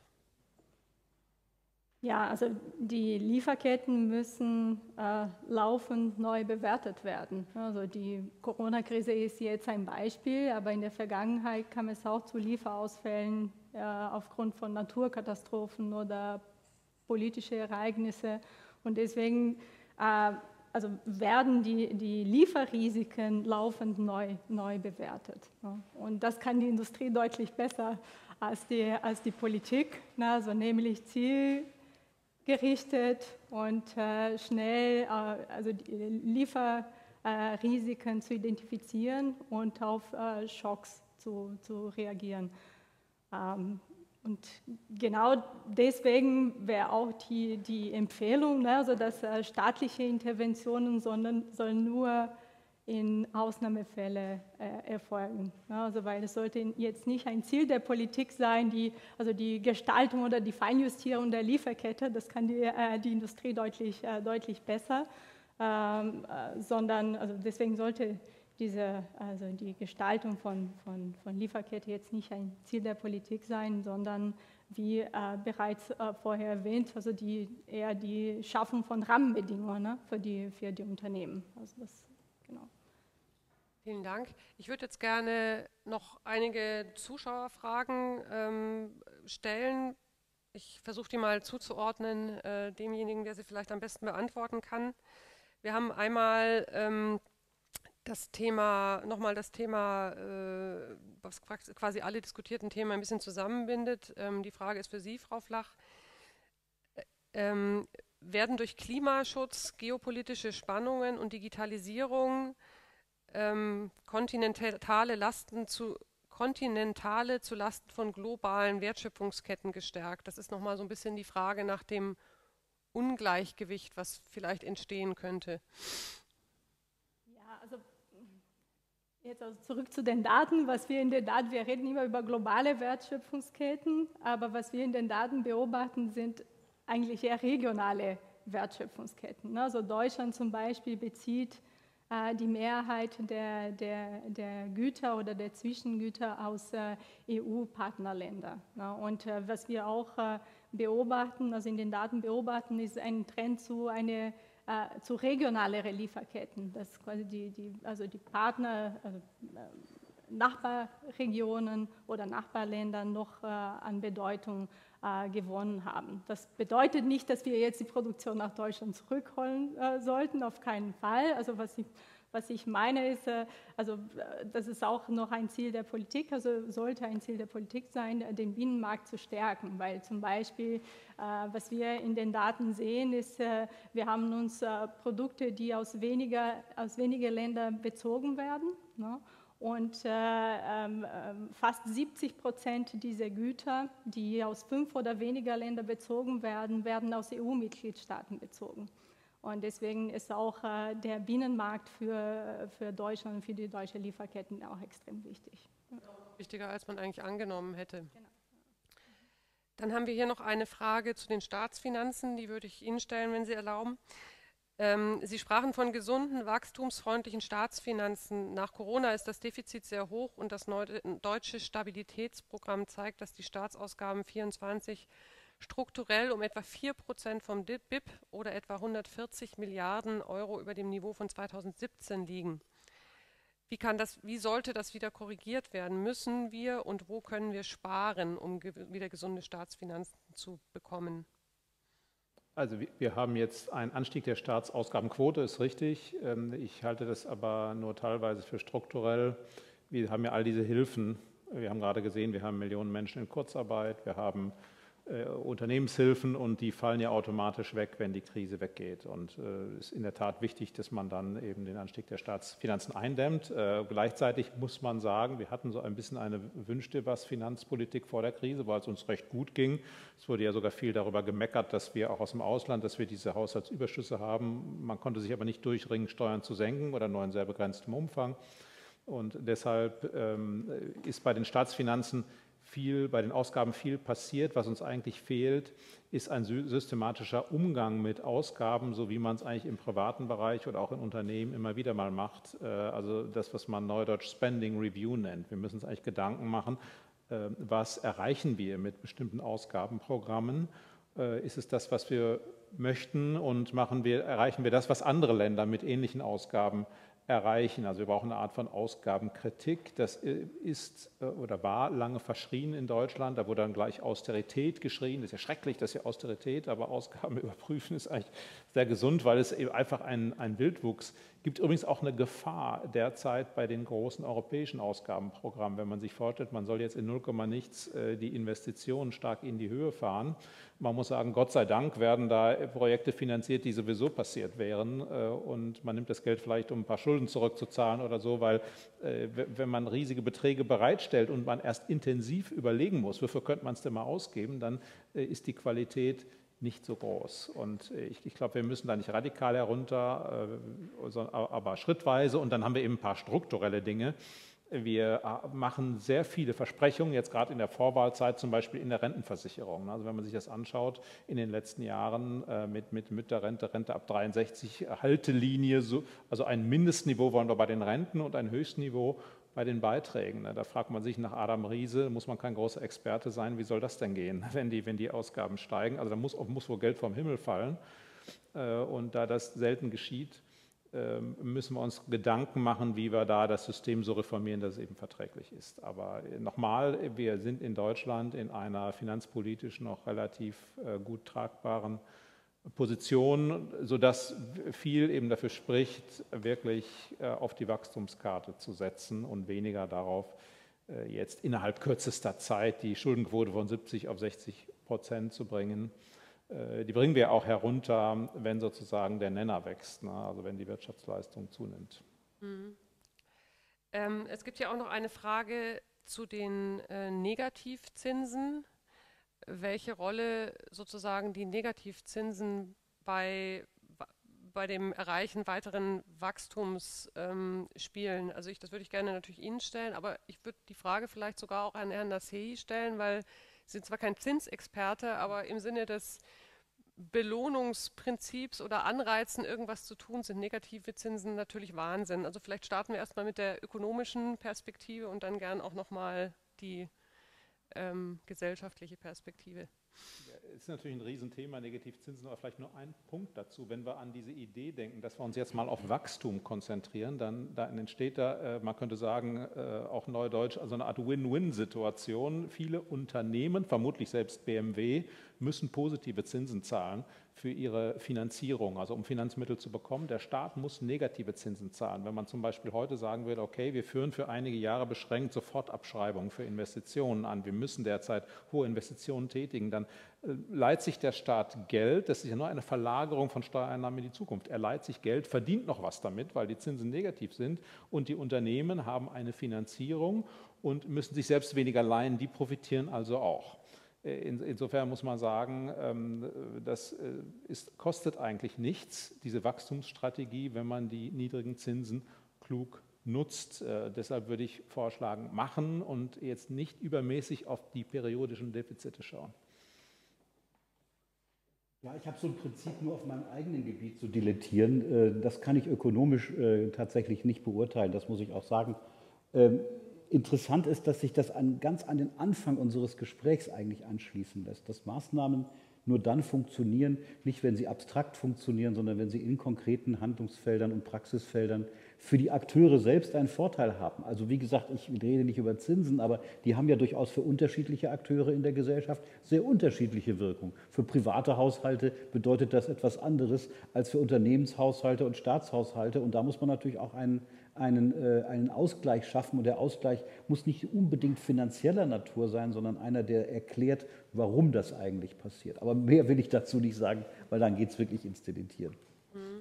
Ja, also die Lieferketten müssen äh, laufend neu bewertet werden. Also die Corona-Krise ist jetzt ein Beispiel, aber in der Vergangenheit kam es auch zu Lieferausfällen äh, aufgrund von Naturkatastrophen oder politische Ereignisse. Und deswegen äh, also werden die, die Lieferrisiken laufend neu, neu bewertet. Ja. Und das kann die Industrie deutlich besser als die, als die Politik, na, also nämlich zielgerichtet und äh, schnell äh, also die Lieferrisiken äh, zu identifizieren und auf äh, Schocks zu, zu reagieren. Ähm, Und genau deswegen wäre auch die, die Empfehlung, ne, also dass äh, staatliche Interventionen sollen, sollen nur in Ausnahmefällen äh, erfolgen. Ja, also weil es sollte jetzt nicht ein Ziel der Politik sein, die, also die Gestaltung oder die Feinjustierung der Lieferkette, das kann die, äh, die Industrie deutlich, äh, deutlich besser, ähm, äh, sondern also deswegen sollte diese, also die Gestaltung von, von, von Lieferkette jetzt nicht ein Ziel der Politik sein, sondern wie äh, bereits äh, vorher erwähnt, also die, eher die Schaffung von Rahmenbedingungen, ne, für, die, für die Unternehmen. Also das, genau. Vielen Dank. Ich würde jetzt gerne noch einige Zuschauerfragen ähm, stellen. Ich versuche die mal zuzuordnen, äh, demjenigen, der sie vielleicht am besten beantworten kann. Wir haben einmal ähm, das Thema, nochmal das Thema, äh, was quasi alle diskutierten Themen ein bisschen zusammenbindet. Ähm, die Frage ist für Sie, Frau Flach. Ähm, werden durch Klimaschutz, geopolitische Spannungen und Digitalisierung ähm, kontinentale Lasten zu kontinentale zu Lasten von globalen Wertschöpfungsketten gestärkt? Das ist nochmal so ein bisschen die Frage nach dem Ungleichgewicht, was vielleicht entstehen könnte. Ja, also jetzt also zurück zu den Daten. Was wir in den Daten, wir reden immer über globale Wertschöpfungsketten, aber was wir in den Daten beobachten, sind eigentlich eher regionale Wertschöpfungsketten. Also Deutschland zum Beispiel bezieht äh, die Mehrheit der, der, der Güter oder der Zwischengüter aus äh, E U-Partnerländern. Ja, und äh, was wir auch äh, beobachten, also in den Daten beobachten, ist ein Trend zu eine äh, zu regionaleren Lieferketten, dass quasi die, die, also die Partner, also, äh, Nachbarregionen oder Nachbarländern noch äh, an Bedeutung äh, gewonnen haben. Das bedeutet nicht, dass wir jetzt die Produktion nach Deutschland zurückholen äh, sollten, auf keinen Fall. Also was ich, was ich meine ist, äh, also äh, das ist auch noch ein Ziel der Politik, also sollte ein Ziel der Politik sein, äh, den Binnenmarkt zu stärken, weil zum Beispiel, äh, was wir in den Daten sehen, ist, äh, wir haben uns äh, Produkte, die aus weniger, aus weniger Ländern bezogen werden, ne? Und äh, äh, fast siebzig Prozent dieser Güter, die aus fünf oder weniger Ländern bezogen werden, werden aus E U-Mitgliedstaaten bezogen. Und deswegen ist auch äh, der Binnenmarkt für, für Deutschland und für die deutsche Lieferketten auch extrem wichtig. Wichtiger, als man eigentlich angenommen hätte. Genau. Dann haben wir hier noch eine Frage zu den Staatsfinanzen, die würde ich Ihnen stellen, wenn Sie erlauben. Ähm, Sie sprachen von gesunden, wachstumsfreundlichen Staatsfinanzen. Nach Corona ist das Defizit sehr hoch und das neue, deutsche Stabilitätsprogramm zeigt, dass die Staatsausgaben vierundzwanzig strukturell um etwa vier Prozent vom B I P oder etwa hundertvierzig Milliarden Euro über dem Niveau von zweitausendsiebzehn liegen. Wie kann das, wie sollte das wieder korrigiert werden? Müssen wir und wo können wir sparen, um ge wieder gesunde Staatsfinanzen zu bekommen? Also wir haben jetzt einen Anstieg der Staatsausgabenquote, ist richtig. Ich halte das aber nur teilweise für strukturell. Wir haben ja all diese Hilfen. Wir haben gerade gesehen, wir haben Millionen Menschen in Kurzarbeit, wir haben äh, Unternehmenshilfen und die fallen ja automatisch weg, wenn die Krise weggeht. Und es äh, ist in der Tat wichtig, dass man dann eben den Anstieg der Staatsfinanzen eindämmt. Äh, gleichzeitig muss man sagen, wir hatten so ein bisschen eine Wünsch-dir-was-Finanzpolitik vor der Krise, weil es uns recht gut ging. Es wurde ja sogar viel darüber gemeckert, dass wir auch aus dem Ausland, dass wir diese Haushaltsüberschüsse haben. Man konnte sich aber nicht durchringen, Steuern zu senken oder nur in sehr begrenztem Umfang. Und deshalb ähm, ist bei den Staatsfinanzen viel, bei den Ausgaben viel passiert. Was uns eigentlich fehlt, ist ein systematischer Umgang mit Ausgaben, so wie man es eigentlich im privaten Bereich oder auch in Unternehmen immer wieder mal macht. Also das, was man neudeutsch Spending Review nennt. Wir müssen uns eigentlich Gedanken machen, was erreichen wir mit bestimmten Ausgabenprogrammen? Ist es das, was wir möchten, und machen wir, erreichen wir das, was andere Länder mit ähnlichen Ausgaben erreichen? Also wir brauchen eine Art von Ausgabenkritik. Das ist oder war lange verschrien in Deutschland. Da wurde dann gleich Austerität geschrien. Das ist ja schrecklich, das ist ja Austerität, aber Ausgaben überprüfen ist eigentlich sehr gesund, weil es eben einfach einen, einen Wildwuchs gibt. Übrigens auch eine Gefahr derzeit bei den großen europäischen Ausgabenprogrammen. Wenn man sich vorstellt, man soll jetzt in null Komma nichts die Investitionen stark in die Höhe fahren. Man muss sagen, Gott sei Dank werden da Projekte finanziert, die sowieso passiert wären, und man nimmt das Geld vielleicht, um ein paar Schulden zurückzuzahlen oder so, weil wenn man riesige Beträge bereitstellt und man erst intensiv überlegen muss, wofür könnte man es denn mal ausgeben, dann ist die Qualität nicht so groß. Und ich, ich glaube, wir müssen da nicht radikal herunter, äh, aber schrittweise. Und dann haben wir eben ein paar strukturelle Dinge. Wir machen sehr viele Versprechungen, jetzt gerade in der Vorwahlzeit, zum Beispiel in der Rentenversicherung. Also wenn man sich das anschaut, in den letzten Jahren äh, mit, mit Mütterrente, Rente ab dreiundsechzig, Haltelinie, so, also ein Mindestniveau wollen wir bei den Renten und ein Höchstniveau bei den Beiträgen. Da fragt man sich nach Adam Riese, muss man kein großer Experte sein, wie soll das denn gehen, wenn die, wenn die Ausgaben steigen? Also da muss, muss wohl Geld vom Himmel fallen. Und da das selten geschieht, müssen wir uns Gedanken machen, wie wir da das System so reformieren, dass es eben verträglich ist. Aber nochmal, wir sind in Deutschland in einer finanzpolitisch noch relativ gut tragbaren Position, sodass viel eben dafür spricht, wirklich auf die Wachstumskarte zu setzen und weniger darauf, jetzt innerhalb kürzester Zeit die Schuldenquote von siebzig auf sechzig Prozent zu bringen. Die bringen wir auch herunter, wenn sozusagen der Nenner wächst, ne? Also wenn die Wirtschaftsleistung zunimmt. Mhm. Ähm, es gibt ja auch noch eine Frage zu den äh, Negativzinsen. Welche Rolle sozusagen die Negativzinsen bei, bei dem Erreichen weiteren Wachstums ähm, spielen. Also ich, das würde ich gerne natürlich Ihnen stellen, aber ich würde die Frage vielleicht sogar auch an Herrn Nasehi stellen, weil Sie sind zwar kein Zinsexperte, aber im Sinne des Belohnungsprinzips oder Anreizen, irgendwas zu tun, sind negative Zinsen natürlich Wahnsinn. Also vielleicht starten wir erstmal mit der ökonomischen Perspektive und dann gern auch nochmal die Ähm, gesellschaftliche Perspektive. Ja, ist natürlich ein Riesenthema, Negativzinsen, aber vielleicht nur ein Punkt dazu. Wenn wir an diese Idee denken, dass wir uns jetzt mal auf Wachstum konzentrieren, dann, dann entsteht da, äh, man könnte sagen, äh, auch neudeutsch, also eine Art Win-Win-Situation. Viele Unternehmen, vermutlich selbst B M W, müssen positive Zinsen zahlen für ihre Finanzierung, also um Finanzmittel zu bekommen. Der Staat muss negative Zinsen zahlen. Wenn man zum Beispiel heute sagen würde, okay, wir führen für einige Jahre beschränkt Sofortabschreibungen für Investitionen an, wir müssen derzeit hohe Investitionen tätigen, dann äh, leiht sich der Staat Geld, das ist ja nur eine Verlagerung von Steuereinnahmen in die Zukunft. Er leiht sich Geld, verdient noch was damit, weil die Zinsen negativ sind und die Unternehmen haben eine Finanzierung und müssen sich selbst weniger leihen, die profitieren also auch. Insofern muss man sagen, das ist, kostet eigentlich nichts, diese Wachstumsstrategie, wenn man die niedrigen Zinsen klug nutzt. Deshalb würde ich vorschlagen, machen und jetzt nicht übermäßig auf die periodischen Defizite schauen. Ja, ich habe so ein Prinzip nur auf meinem eigenen Gebiet zu dilettieren. Das kann ich ökonomisch tatsächlich nicht beurteilen, das muss ich auch sagen. Interessant ist, dass sich das an, ganz an den Anfang unseres Gesprächs eigentlich anschließen lässt, dass Maßnahmen nur dann funktionieren, nicht wenn sie abstrakt funktionieren, sondern wenn sie in konkreten Handlungsfeldern und Praxisfeldern für die Akteure selbst einen Vorteil haben. Also wie gesagt, ich rede nicht über Zinsen, aber die haben ja durchaus für unterschiedliche Akteure in der Gesellschaft sehr unterschiedliche Wirkung. Für private Haushalte bedeutet das etwas anderes als für Unternehmenshaushalte und Staatshaushalte. Und da muss man natürlich auch einen Einen, äh, einen Ausgleich schaffen. Und der Ausgleich muss nicht unbedingt finanzieller Natur sein, sondern einer, der erklärt, warum das eigentlich passiert. Aber mehr will ich dazu nicht sagen, weil dann geht es wirklich ins Dilettieren. Mhm.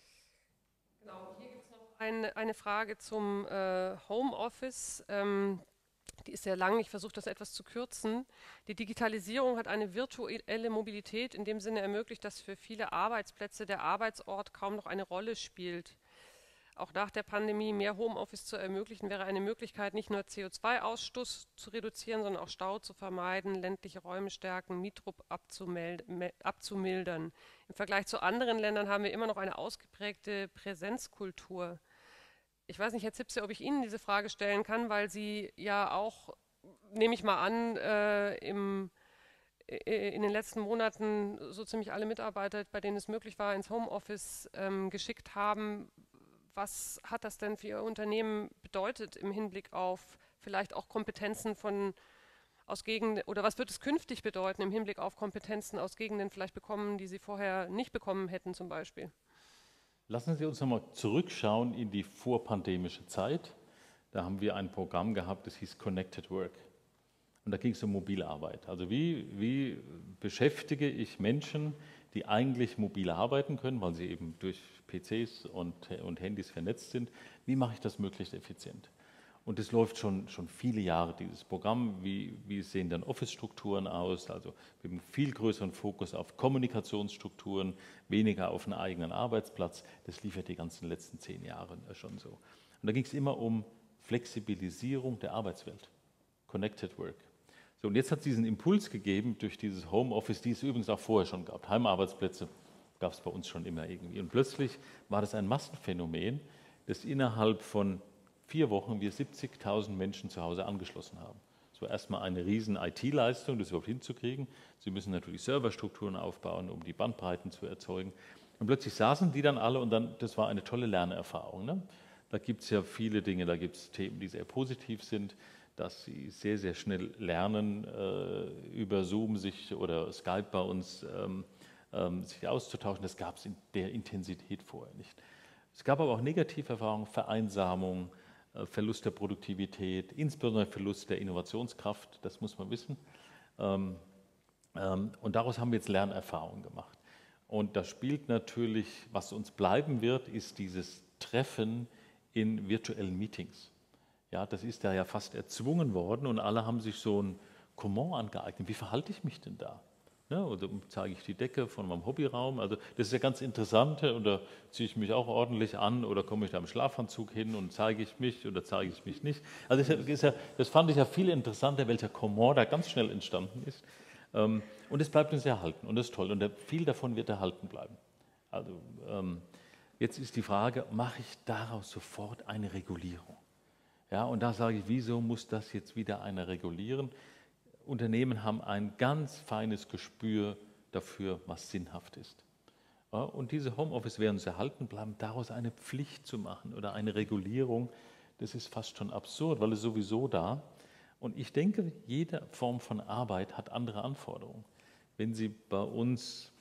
Genau, hier gibt es noch eine, eine Frage zum äh, Homeoffice. Ähm, die ist sehr lang, ich versuche das etwas zu kürzen. Die Digitalisierung hat eine virtuelle Mobilität in dem Sinne ermöglicht, dass für viele Arbeitsplätze der Arbeitsort kaum noch eine Rolle spielt. Auch nach der Pandemie mehr Homeoffice zu ermöglichen, wäre eine Möglichkeit, nicht nur C O zwei Ausstoß zu reduzieren, sondern auch Stau zu vermeiden, ländliche Räume stärken, Mietdruck abzumildern. Im Vergleich zu anderen Ländern haben wir immer noch eine ausgeprägte Präsenzkultur. Ich weiß nicht, Herr Zipse, ob ich Ihnen diese Frage stellen kann, weil Sie ja auch, nehme ich mal an, äh, im, in den letzten Monaten so ziemlich alle Mitarbeiter, bei denen es möglich war, ins Homeoffice ähm, geschickt haben. Was hat das denn für Ihr Unternehmen bedeutet im Hinblick auf vielleicht auch Kompetenzen von aus Gegenden, oder was wird es künftig bedeuten im Hinblick auf Kompetenzen aus Gegenden vielleicht bekommen, die Sie vorher nicht bekommen hätten zum Beispiel? Lassen Sie uns nochmal zurückschauen in die vorpandemische Zeit. Da haben wir ein Programm gehabt, das hieß Connected Work. Und da ging es um mobile Arbeit. Also wie, wie beschäftige ich Menschen, die eigentlich mobil arbeiten können, weil sie eben durch P Cs und, und Handys vernetzt sind, wie mache ich das möglichst effizient? Und das läuft schon, schon viele Jahre, dieses Programm. Wie, wie sehen dann Office-Strukturen aus? Also wir haben einen viel größeren Fokus auf Kommunikationsstrukturen, weniger auf einen eigenen Arbeitsplatz. Das liefert die ganzen letzten zehn Jahre schon so. Und da ging es immer um Flexibilisierung der Arbeitswelt, Connected Work. So, und jetzt hat es diesen Impuls gegeben durch dieses Homeoffice, die es übrigens auch vorher schon gab. Heimarbeitsplätze gab es bei uns schon immer irgendwie. Und plötzlich war das ein Massenphänomen, das innerhalb von vier Wochen wir siebzigtausend Menschen zu Hause angeschlossen haben. Das war erstmal eine riesen I T-Leistung, das überhaupt hinzukriegen. Sie müssen natürlich Serverstrukturen aufbauen, um die Bandbreiten zu erzeugen. Und plötzlich saßen die dann alle und dann, das war eine tolle Lernerfahrung. Ne? Da gibt es ja viele Dinge, da gibt es Themen, die sehr positiv sind, dass sie sehr, sehr schnell lernen, äh, über Zoom sich oder Skype bei uns ähm, ähm, sich auszutauschen. Das gab es in der Intensität vorher nicht. Es gab aber auch Negativerfahrungen, Vereinsamung, Verlust der Produktivität, insbesondere Verlust der Innovationskraft, das muss man wissen. Und daraus haben wir jetzt Lernerfahrungen gemacht. Und da spielt natürlich, was uns bleiben wird, ist dieses Treffen in virtuellen Meetings. Ja, das ist da ja fast erzwungen worden und alle haben sich so ein Comment angeeignet. Wie verhalte ich mich denn da? Ja, oder zeige ich die Decke von meinem Hobbyraum. Also das ist ja ganz interessant. Und da ziehe ich mich auch ordentlich an oder komme ich da im Schlafanzug hin und zeige ich mich oder zeige ich mich nicht. Also das, ist ja, das fand ich ja viel interessanter, welcher Comment da ganz schnell entstanden ist. Und es bleibt uns erhalten und das ist toll. Und viel davon wird erhalten bleiben. Also jetzt ist die Frage, mache ich daraus sofort eine Regulierung? Ja, und da sage ich, wieso muss das jetzt wieder einer regulieren? Unternehmen haben ein ganz feines Gespür dafür, was sinnhaft ist. Ja, und diese Homeoffice werden uns erhalten bleiben, daraus eine Pflicht zu machen oder eine Regulierung, das ist fast schon absurd, weil es sowieso da. Und ich denke, jede Form von Arbeit hat andere Anforderungen. Wenn Sie bei uns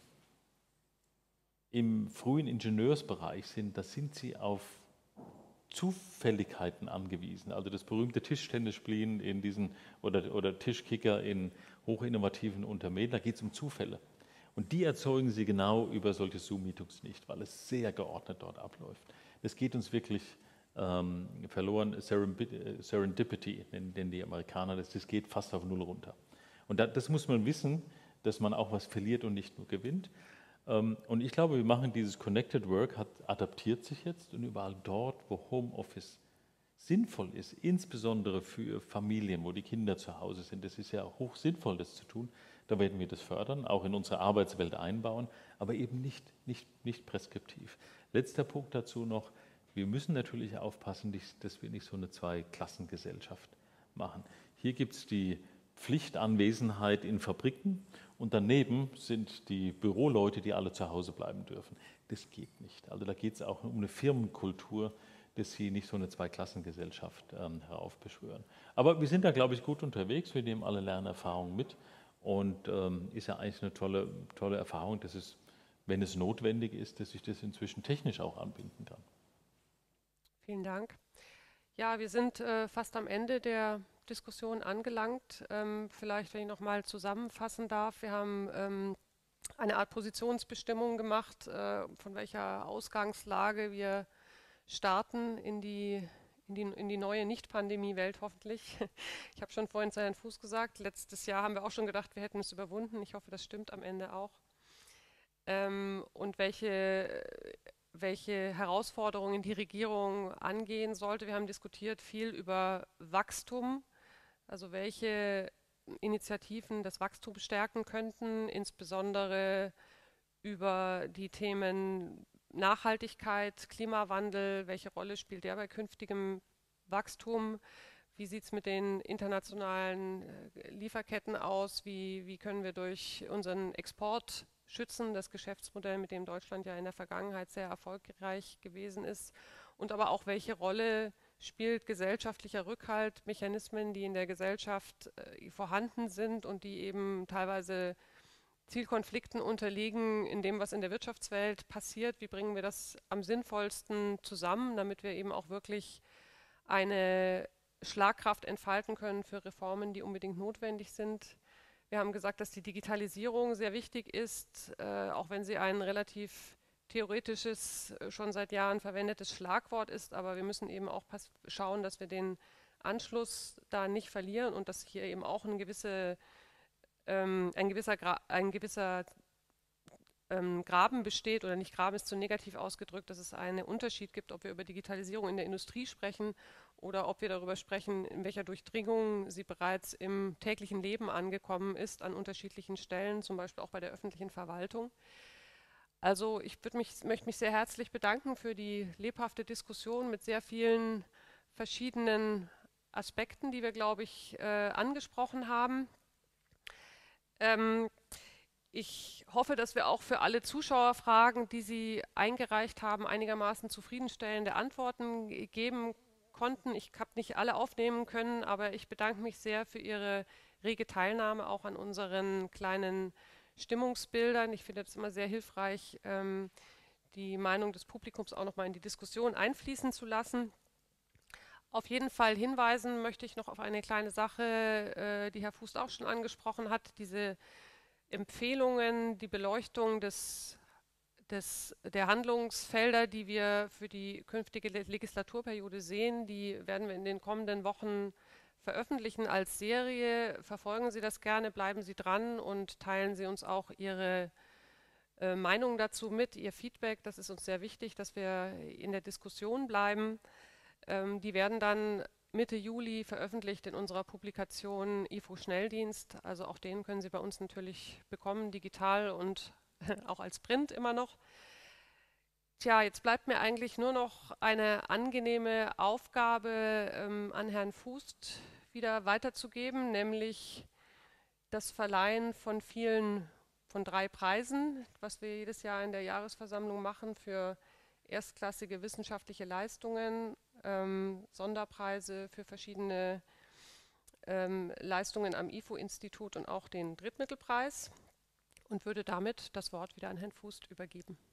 im frühen Ingenieursbereich sind, da sind Sie auf Zufälligkeiten angewiesen. Also das berühmte Tischtennisspielen in diesen oder, oder Tischkicker in hochinnovativen Unternehmen, da geht es um Zufälle. Und die erzeugen Sie genau über solche Zoom-Meetings nicht, weil es sehr geordnet dort abläuft. Es geht uns wirklich ähm, verloren, Serendipity nennen die Amerikaner, das, das geht fast auf Null runter. Und da, das muss man wissen, dass man auch was verliert und nicht nur gewinnt. Und ich glaube, wir machen dieses Connected Work, hat, adaptiert sich jetzt und überall dort, wo Homeoffice sinnvoll ist, insbesondere für Familien, wo die Kinder zu Hause sind, das ist ja auch hoch sinnvoll, das zu tun, da werden wir das fördern, auch in unsere Arbeitswelt einbauen, aber eben nicht, nicht, nicht preskriptiv. Letzter Punkt dazu noch, wir müssen natürlich aufpassen, dass wir nicht so eine Zweiklassengesellschaft machen. Hier gibt es die Pflichtanwesenheit in Fabriken und daneben sind die Büroleute, die alle zu Hause bleiben dürfen. Das geht nicht. Also da geht es auch um eine Firmenkultur, dass sie nicht so eine Zweiklassengesellschaft ähm, heraufbeschwören. Aber wir sind da, glaube ich, gut unterwegs. Wir nehmen alle Lernerfahrungen mit und ähm, ist ja eigentlich eine tolle, tolle Erfahrung, dass es, wenn es notwendig ist, dass ich das inzwischen technisch auch anbinden kann. Vielen Dank. Ja, wir sind äh, fast am Ende der Diskussion angelangt. Ähm, vielleicht, wenn ich noch mal zusammenfassen darf. Wir haben ähm, eine Art Positionsbestimmung gemacht, äh, von welcher Ausgangslage wir starten in die, in die, in die neue Nicht-Pandemie-Welt hoffentlich. Ich habe schon vorhin zu Herrn Fuß gesagt, letztes Jahr haben wir auch schon gedacht, wir hätten es überwunden. Ich hoffe, das stimmt am Ende auch. Ähm, und welche welche Herausforderungen die Regierung angehen sollte. Wir haben diskutiert viel über Wachstum, also welche Initiativen das Wachstum stärken könnten, insbesondere über die Themen Nachhaltigkeit, Klimawandel, welche Rolle spielt der bei künftigem Wachstum, wie sieht es mit den internationalen Lieferketten aus, wie, wie können wir durch unseren Export schützen, das Geschäftsmodell, mit dem Deutschland ja in der Vergangenheit sehr erfolgreich gewesen ist, und aber auch welche Rolle spielt gesellschaftlicher Rückhalt, Mechanismen, die in der Gesellschaft äh, vorhanden sind und die eben teilweise Zielkonflikten unterliegen in dem, was in der Wirtschaftswelt passiert. Wie bringen wir das am sinnvollsten zusammen, damit wir eben auch wirklich eine Schlagkraft entfalten können für Reformen, die unbedingt notwendig sind. Wir haben gesagt, dass die Digitalisierung sehr wichtig ist, äh, auch wenn sie ein relativ theoretisches, schon seit Jahren verwendetes Schlagwort ist. Aber wir müssen eben auch schauen, dass wir den Anschluss da nicht verlieren und dass hier eben auch ein, gewisse, ähm, ein gewisser, Gra ein gewisser ähm, Graben besteht, oder nicht Graben ist zu negativ ausgedrückt, dass es einen Unterschied gibt, ob wir über Digitalisierung in der Industrie sprechen oder ob wir darüber sprechen, in welcher Durchdringung sie bereits im täglichen Leben angekommen ist, an unterschiedlichen Stellen, zum Beispiel auch bei der öffentlichen Verwaltung. Also ich mich, möchte mich sehr herzlich bedanken für die lebhafte Diskussion mit sehr vielen verschiedenen Aspekten, die wir, glaube ich, äh, angesprochen haben. Ähm, ich hoffe, dass wir auch für alle Zuschauerfragen, die Sie eingereicht haben, einigermaßen zufriedenstellende Antworten geben konnten. Ich habe nicht alle aufnehmen können, aber ich bedanke mich sehr für Ihre rege Teilnahme auch an unseren kleinen Stimmungsbildern. Ich finde es immer sehr hilfreich, ähm, die Meinung des Publikums auch nochmal in die Diskussion einfließen zu lassen. Auf jeden Fall hinweisen möchte ich noch auf eine kleine Sache, äh, die Herr Fuß auch schon angesprochen hat, diese Empfehlungen, die Beleuchtung des, des, der Handlungsfelder, die wir für die künftige Legislaturperiode sehen, die werden wir in den kommenden Wochen veröffentlichen als Serie. Verfolgen Sie das gerne, bleiben Sie dran und teilen Sie uns auch Ihre äh, Meinung dazu mit, Ihr Feedback. Das ist uns sehr wichtig, dass wir in der Diskussion bleiben. Ähm, die werden dann Mitte Juli veröffentlicht in unserer Publikation I F O-Schnelldienst. Also auch den können Sie bei uns natürlich bekommen, digital und auch als Print immer noch. Tja, jetzt bleibt mir eigentlich nur noch eine angenehme Aufgabe ähm, an Herrn Fuß wieder weiterzugeben, nämlich das Verleihen von vielen, von drei Preisen, was wir jedes Jahr in der Jahresversammlung machen für erstklassige wissenschaftliche Leistungen, ähm, Sonderpreise für verschiedene ähm, Leistungen am I F O-Institut und auch den Drittmittelpreis, und würde damit das Wort wieder an Herrn Fuß übergeben.